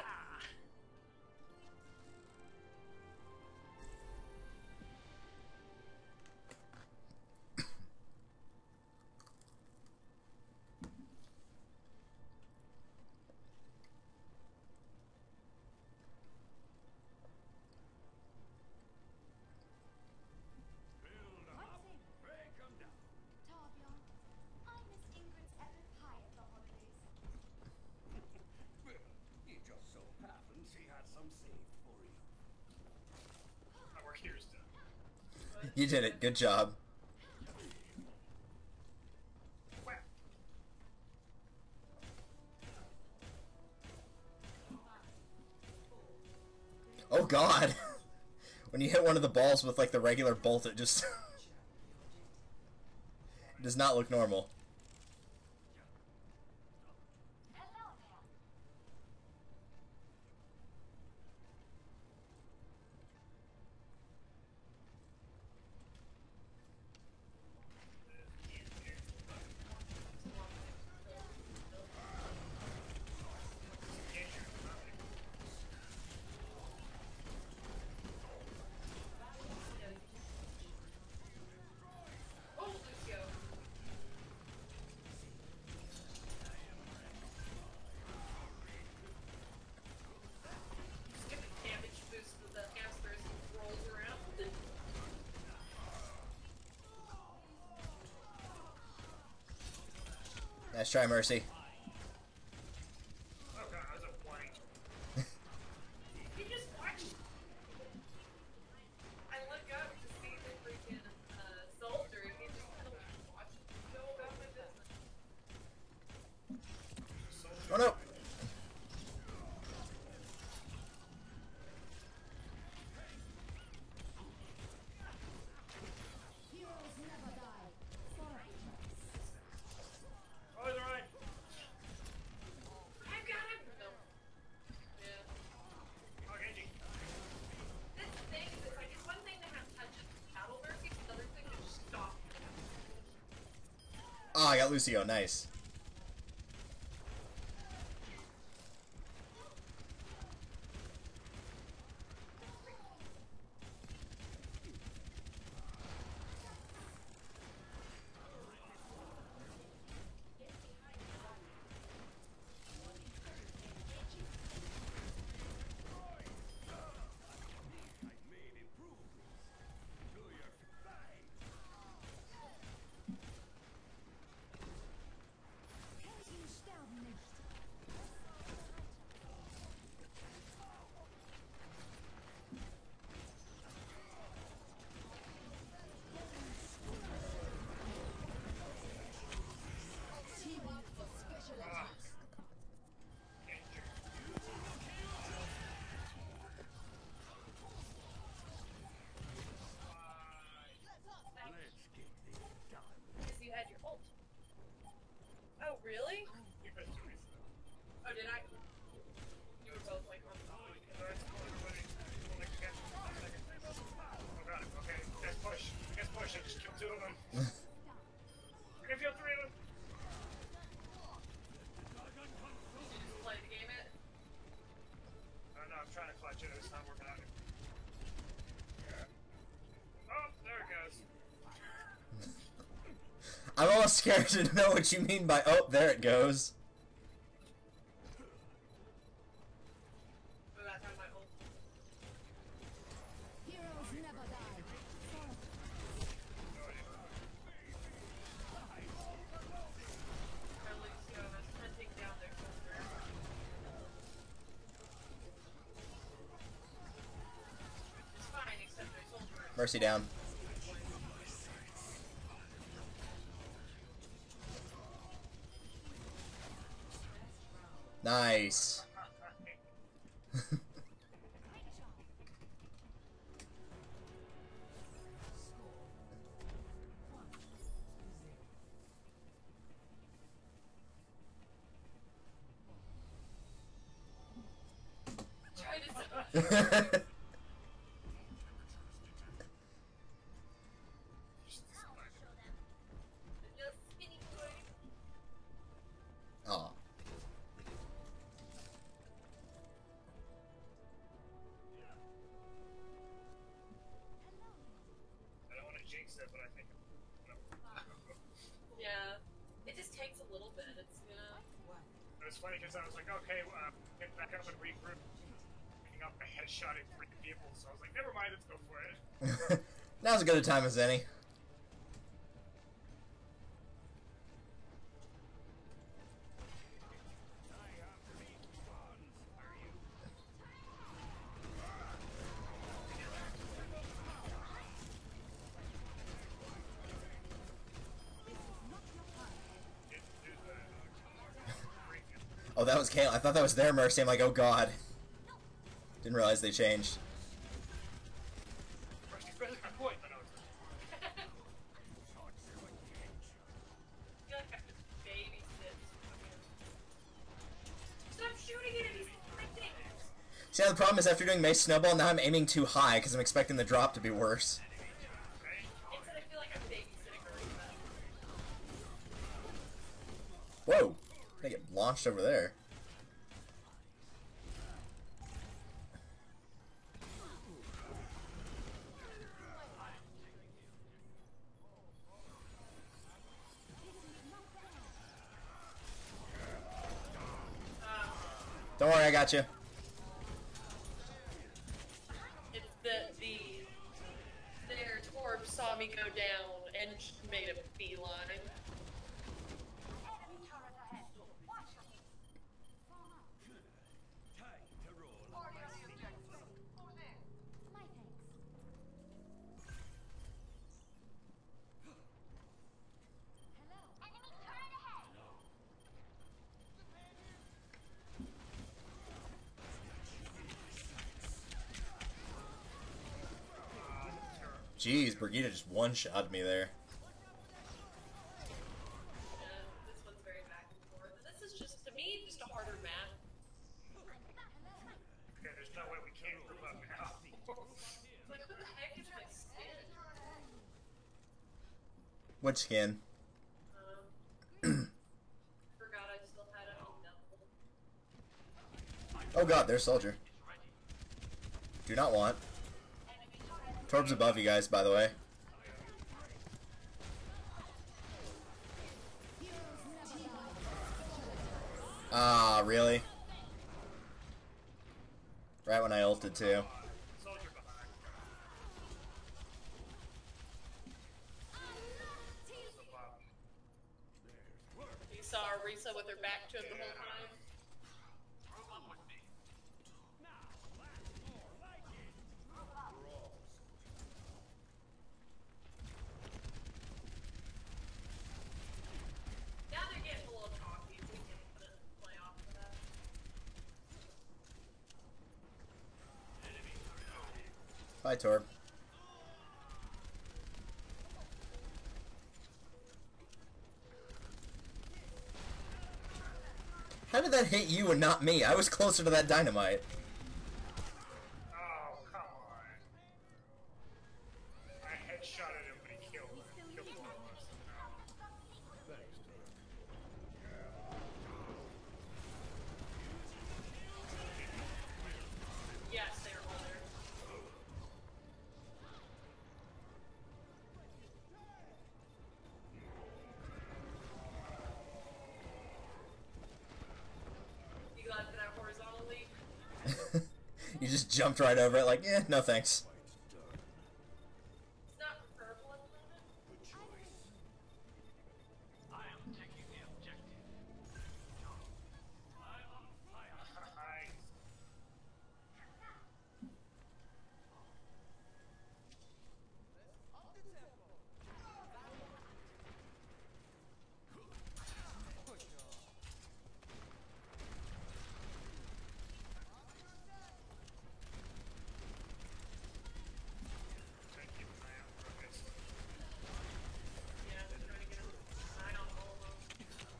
Speaker 4: Torbjorn, I missed Ingrid's epic pie at the holidays.
Speaker 5: Well, it just so happens he had some saved for you.
Speaker 2: My work here is done.
Speaker 1: You did it. Good job.
Speaker 2: Whap.
Speaker 1: Oh god! When you hit one of the balls with like the regular bolt, it just does not look normal.
Speaker 3: Oh, Lucio. Just get the damage boost with the hamster as he rolls around.
Speaker 1: Nice try, Mercy.
Speaker 2: Oh god, I was a white.
Speaker 3: He just watched. I look up to see the freaking soldier, and he just kind of watched me go about my business.
Speaker 1: Oh no!
Speaker 2: Oh, he's alright.
Speaker 3: I got him! No. Yeah.
Speaker 2: Oh, Genji.
Speaker 3: This thing is like, it's one thing to have touches with battle mercy, it's another thing to just stop.
Speaker 1: Oh, I got Lucio. Nice.
Speaker 5: I've made improvements to your flying. Let's get this done.
Speaker 3: Because you had your ult. Oh, really? Oh, did I? You were both like on the
Speaker 2: Oh god, okay. Guys push. Guys push. I just killed 2 of them. We're gonna kill 3 of them.
Speaker 3: just play the game it?
Speaker 2: No, I'm trying to clutch it. It's not working out. Oh, there it goes.
Speaker 1: I'm almost scared to know what you mean by, oh, there it goes.
Speaker 3: Oh, that's on my ult.
Speaker 4: Heroes never die.
Speaker 3: My Lucio is hunting down their soldier. It's fine, except their soldier is
Speaker 1: Mercy down. Nice.
Speaker 3: trying to just skinny boy.
Speaker 1: Aw.
Speaker 2: I don't want to jinx it, but I think. No.
Speaker 3: Yeah. It just takes a little bit. It's gonna.
Speaker 2: It was funny because I was like, okay, get back up and regroup. Picking up a headshot at 3 people, so I was like, never mind, let's go for it.
Speaker 1: Now's as good a time as any. Oh, that was Kale. I thought that was their Mercy. I'm like, oh god. Didn't realize they changed.
Speaker 3: Stop shooting it! He's flicking!
Speaker 1: See, now the problem is after doing Mace Snowball, now I'm aiming too high because I'm expecting the drop to be worse.
Speaker 3: Instead, I feel like I'm babysitting Marisa.
Speaker 1: Whoa! I get launched over there. Don't worry, I got you.
Speaker 3: It's their Torb saw me go down and just made a beeline.
Speaker 4: Enemy turret ahead. Watch your head.
Speaker 5: Time to roll.
Speaker 4: My thanks. Hello. Enemy turret ahead.
Speaker 1: Jeez, Brigitte just one-shotted me there.
Speaker 3: This one's very back and forth. This is just, to me, just a harder map.
Speaker 2: Okay, there's no way we can't group up now.
Speaker 3: Like, who the heck is my skin?
Speaker 1: Which skin?
Speaker 3: Forgot I still had a double.
Speaker 1: Oh god, there's Soldier. Do not want. Torb's above you guys, by the way. Ah, really? Right when I ulted too.
Speaker 2: Soldier behind.
Speaker 3: You saw Arisa with her back to him the whole time. Now they're getting a little cocky. We can play off of that.
Speaker 1: Bye, Torb. How did that hit you and not me? I was closer to that dynamite.
Speaker 2: Oh, come on. I headshotted him, but he killed him. Killed one of us.
Speaker 3: Yes, they were all there. You glad for that horizontally?
Speaker 1: You just jumped right over it like, eh, no thanks.
Speaker 3: It's not preferable at the moment.
Speaker 2: Nice. Thank you, man, for this.
Speaker 3: Yeah, they're trying to get an eye on all of them.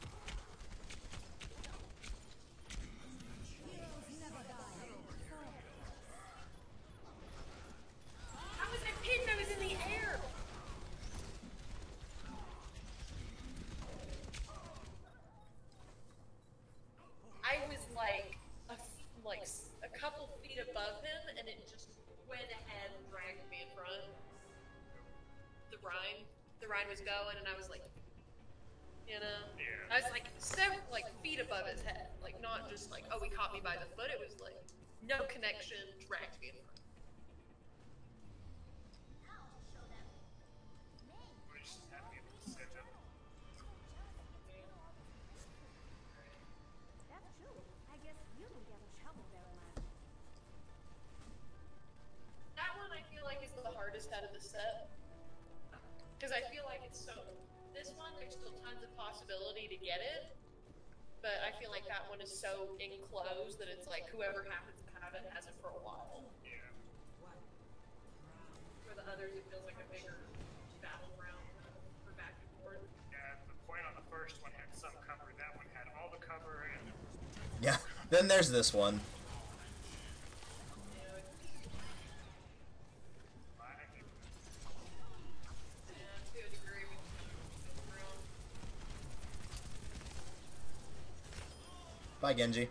Speaker 3: How was I pinned? I was in the air! I was like a couple feet above him, and it just went ahead and dragged me in front. The Rhine was going, and I was like, you know,
Speaker 2: Yeah.
Speaker 3: I was like several feet above his head, like not just like, oh, he caught me by the foot. It was like no connection, dragged me in front.
Speaker 2: We're just happy to set up.
Speaker 4: That's true. I guess you don't get in trouble very much.
Speaker 3: That one I feel like is the hardest out of the set. Because I feel like it's so. This one, there's still tons of possibility to get it. But I feel like that one is so enclosed that it's like whoever happens to have it has it for a while. For the others, it feels like a bigger battleground for back and forth.
Speaker 2: Yeah, the point on the first one had some cover. That one had all the cover, and
Speaker 1: Yeah. Then there's this one.
Speaker 2: I think
Speaker 3: And to a degree, with this round.
Speaker 1: Bye, Genji.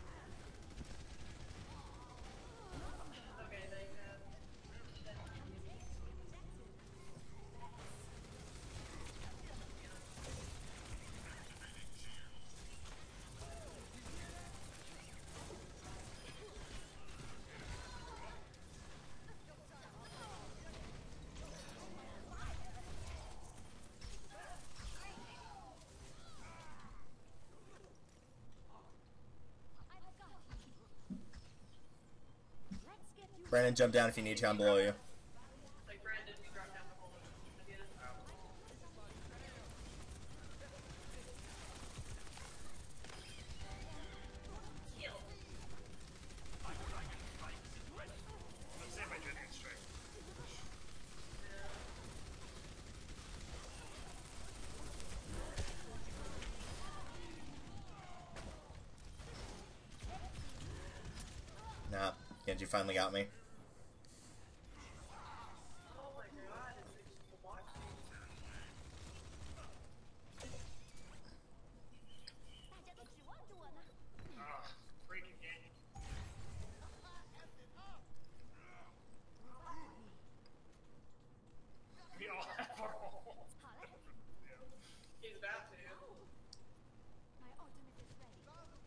Speaker 3: Okay, they have.
Speaker 1: Brandon, jump down if you need to. I'm below you.
Speaker 3: Like Brandon, we dropped down the hole again. Kill.
Speaker 2: let's say my Dragon Strike.
Speaker 1: Nah, Genji finally got me.
Speaker 3: Oh my god, it's just watching.
Speaker 2: Ah, freaking game. We all have our holes.
Speaker 3: He's about to.
Speaker 4: My ultimate is ready.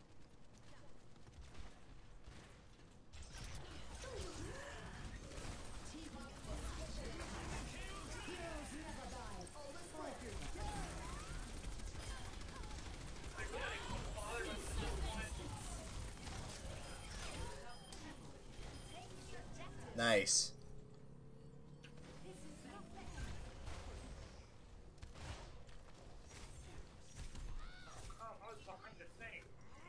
Speaker 1: Nice.
Speaker 2: Oh, I was behind the thing.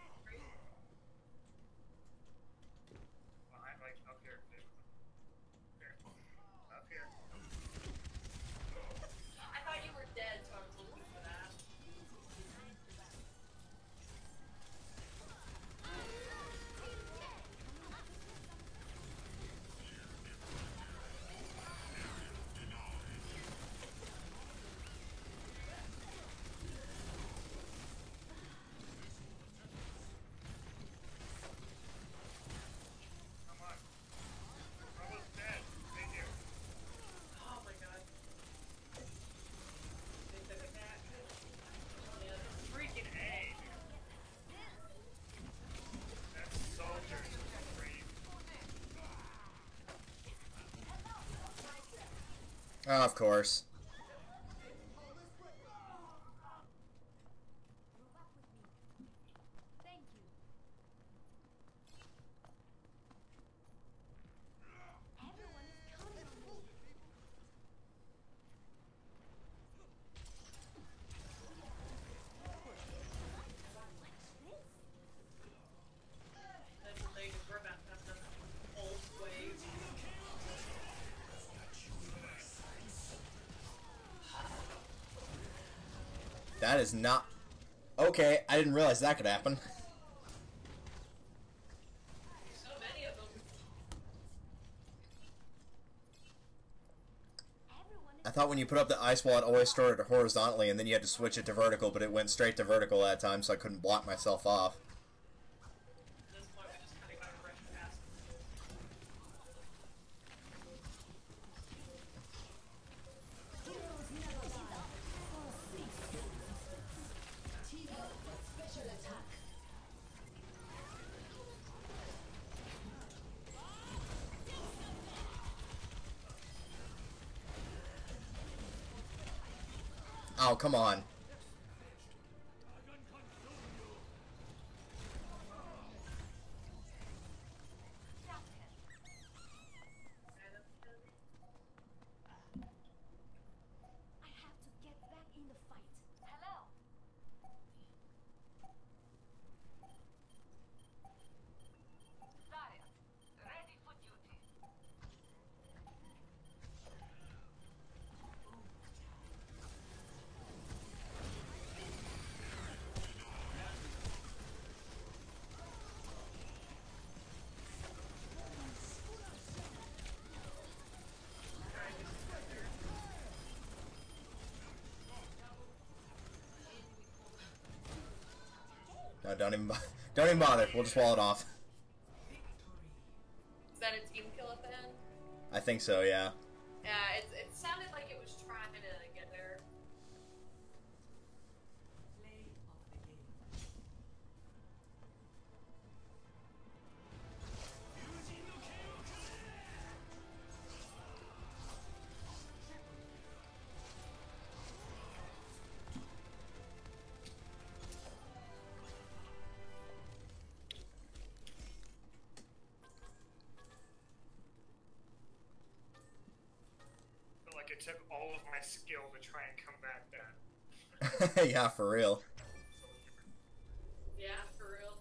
Speaker 2: Behind, like, up here. Here. Up here.
Speaker 3: I thought you were dead, so I was looking for that.
Speaker 2: Come on. I was dead. Thank you.
Speaker 3: Oh my god. They took it back. Oh, yeah.
Speaker 2: Freaking A. That soldier's crazy.
Speaker 1: Oh, of course.
Speaker 4: Move up with me. Thank you. Everyone is counting on me.
Speaker 3: That's the thing, is we're about to have another old wave.
Speaker 1: That is not... Okay, I didn't realize that could happen.
Speaker 3: So many of them.
Speaker 4: Everyone is
Speaker 1: I thought when you put up the ice wall, it always started horizontally, and then you had to switch it to vertical, but it went straight to vertical that time, so I couldn't block myself off.
Speaker 3: At this point, we just kind of got to rush past.
Speaker 1: Oh, come on.
Speaker 4: I have to get back in the fight. Hello.
Speaker 6: Zarya, ready for duty.
Speaker 1: Don't even don't even bother. We'll just wall it off.
Speaker 3: Is that a team kill at the end?
Speaker 1: I think so. Yeah.
Speaker 3: Yeah, it sounded like it was trying to get there.
Speaker 6: Play of the game.
Speaker 2: I feel like it took all of my skill to try and come back that.
Speaker 1: Yeah, for real.
Speaker 3: Yeah, for real.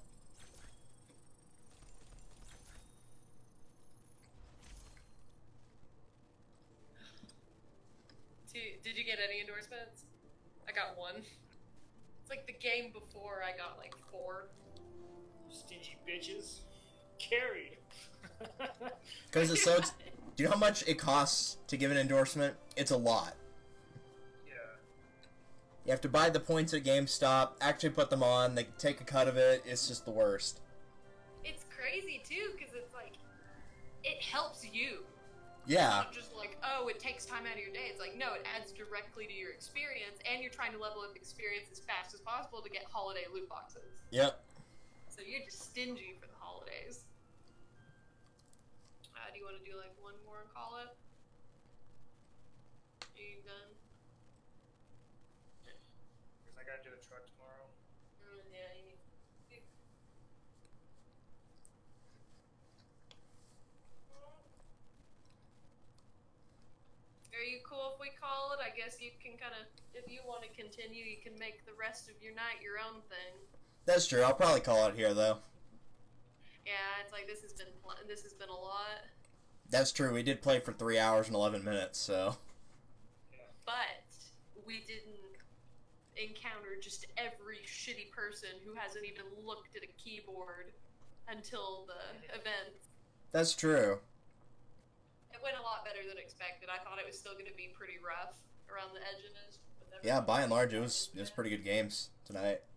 Speaker 3: Did you get any endorsements? I got one. It's like the game before I got like 4.
Speaker 2: Stingy bitches. Carried.
Speaker 1: Because it's so. Do you know how much it costs to give an endorsement? It's a lot.
Speaker 2: Yeah.
Speaker 1: You have to buy the points at GameStop, actually put them on, they take a cut of it. It's just the worst.
Speaker 3: It's crazy too, because it's like, it helps you.
Speaker 1: Yeah.
Speaker 3: It's not just like, oh, it takes time out of your day. It's like, no, it adds directly to your experience, and you're trying to level up experience as fast as possible to get holiday loot boxes.
Speaker 1: Yep.
Speaker 3: So you're just stingy for the holidays. Do you want to do like one more and call it? Are you done?
Speaker 2: Because I gotta do the truck tomorrow.
Speaker 3: Yeah, you need. Are you cool if we call it? I guess you can kind of, if you want to continue, you can make the rest of your night your own thing.
Speaker 1: That's true. I'll probably call it here, though.
Speaker 3: Yeah, it's like this has been a lot.
Speaker 1: That's true. We did play for 3 hours and 11 minutes, so.
Speaker 3: But we didn't encounter just every shitty person who hasn't even looked at a keyboard until the event.
Speaker 1: That's true.
Speaker 3: It went a lot better than expected. I thought it was still going to be pretty rough around the edges. But
Speaker 1: Yeah, by and large, it was pretty good games tonight.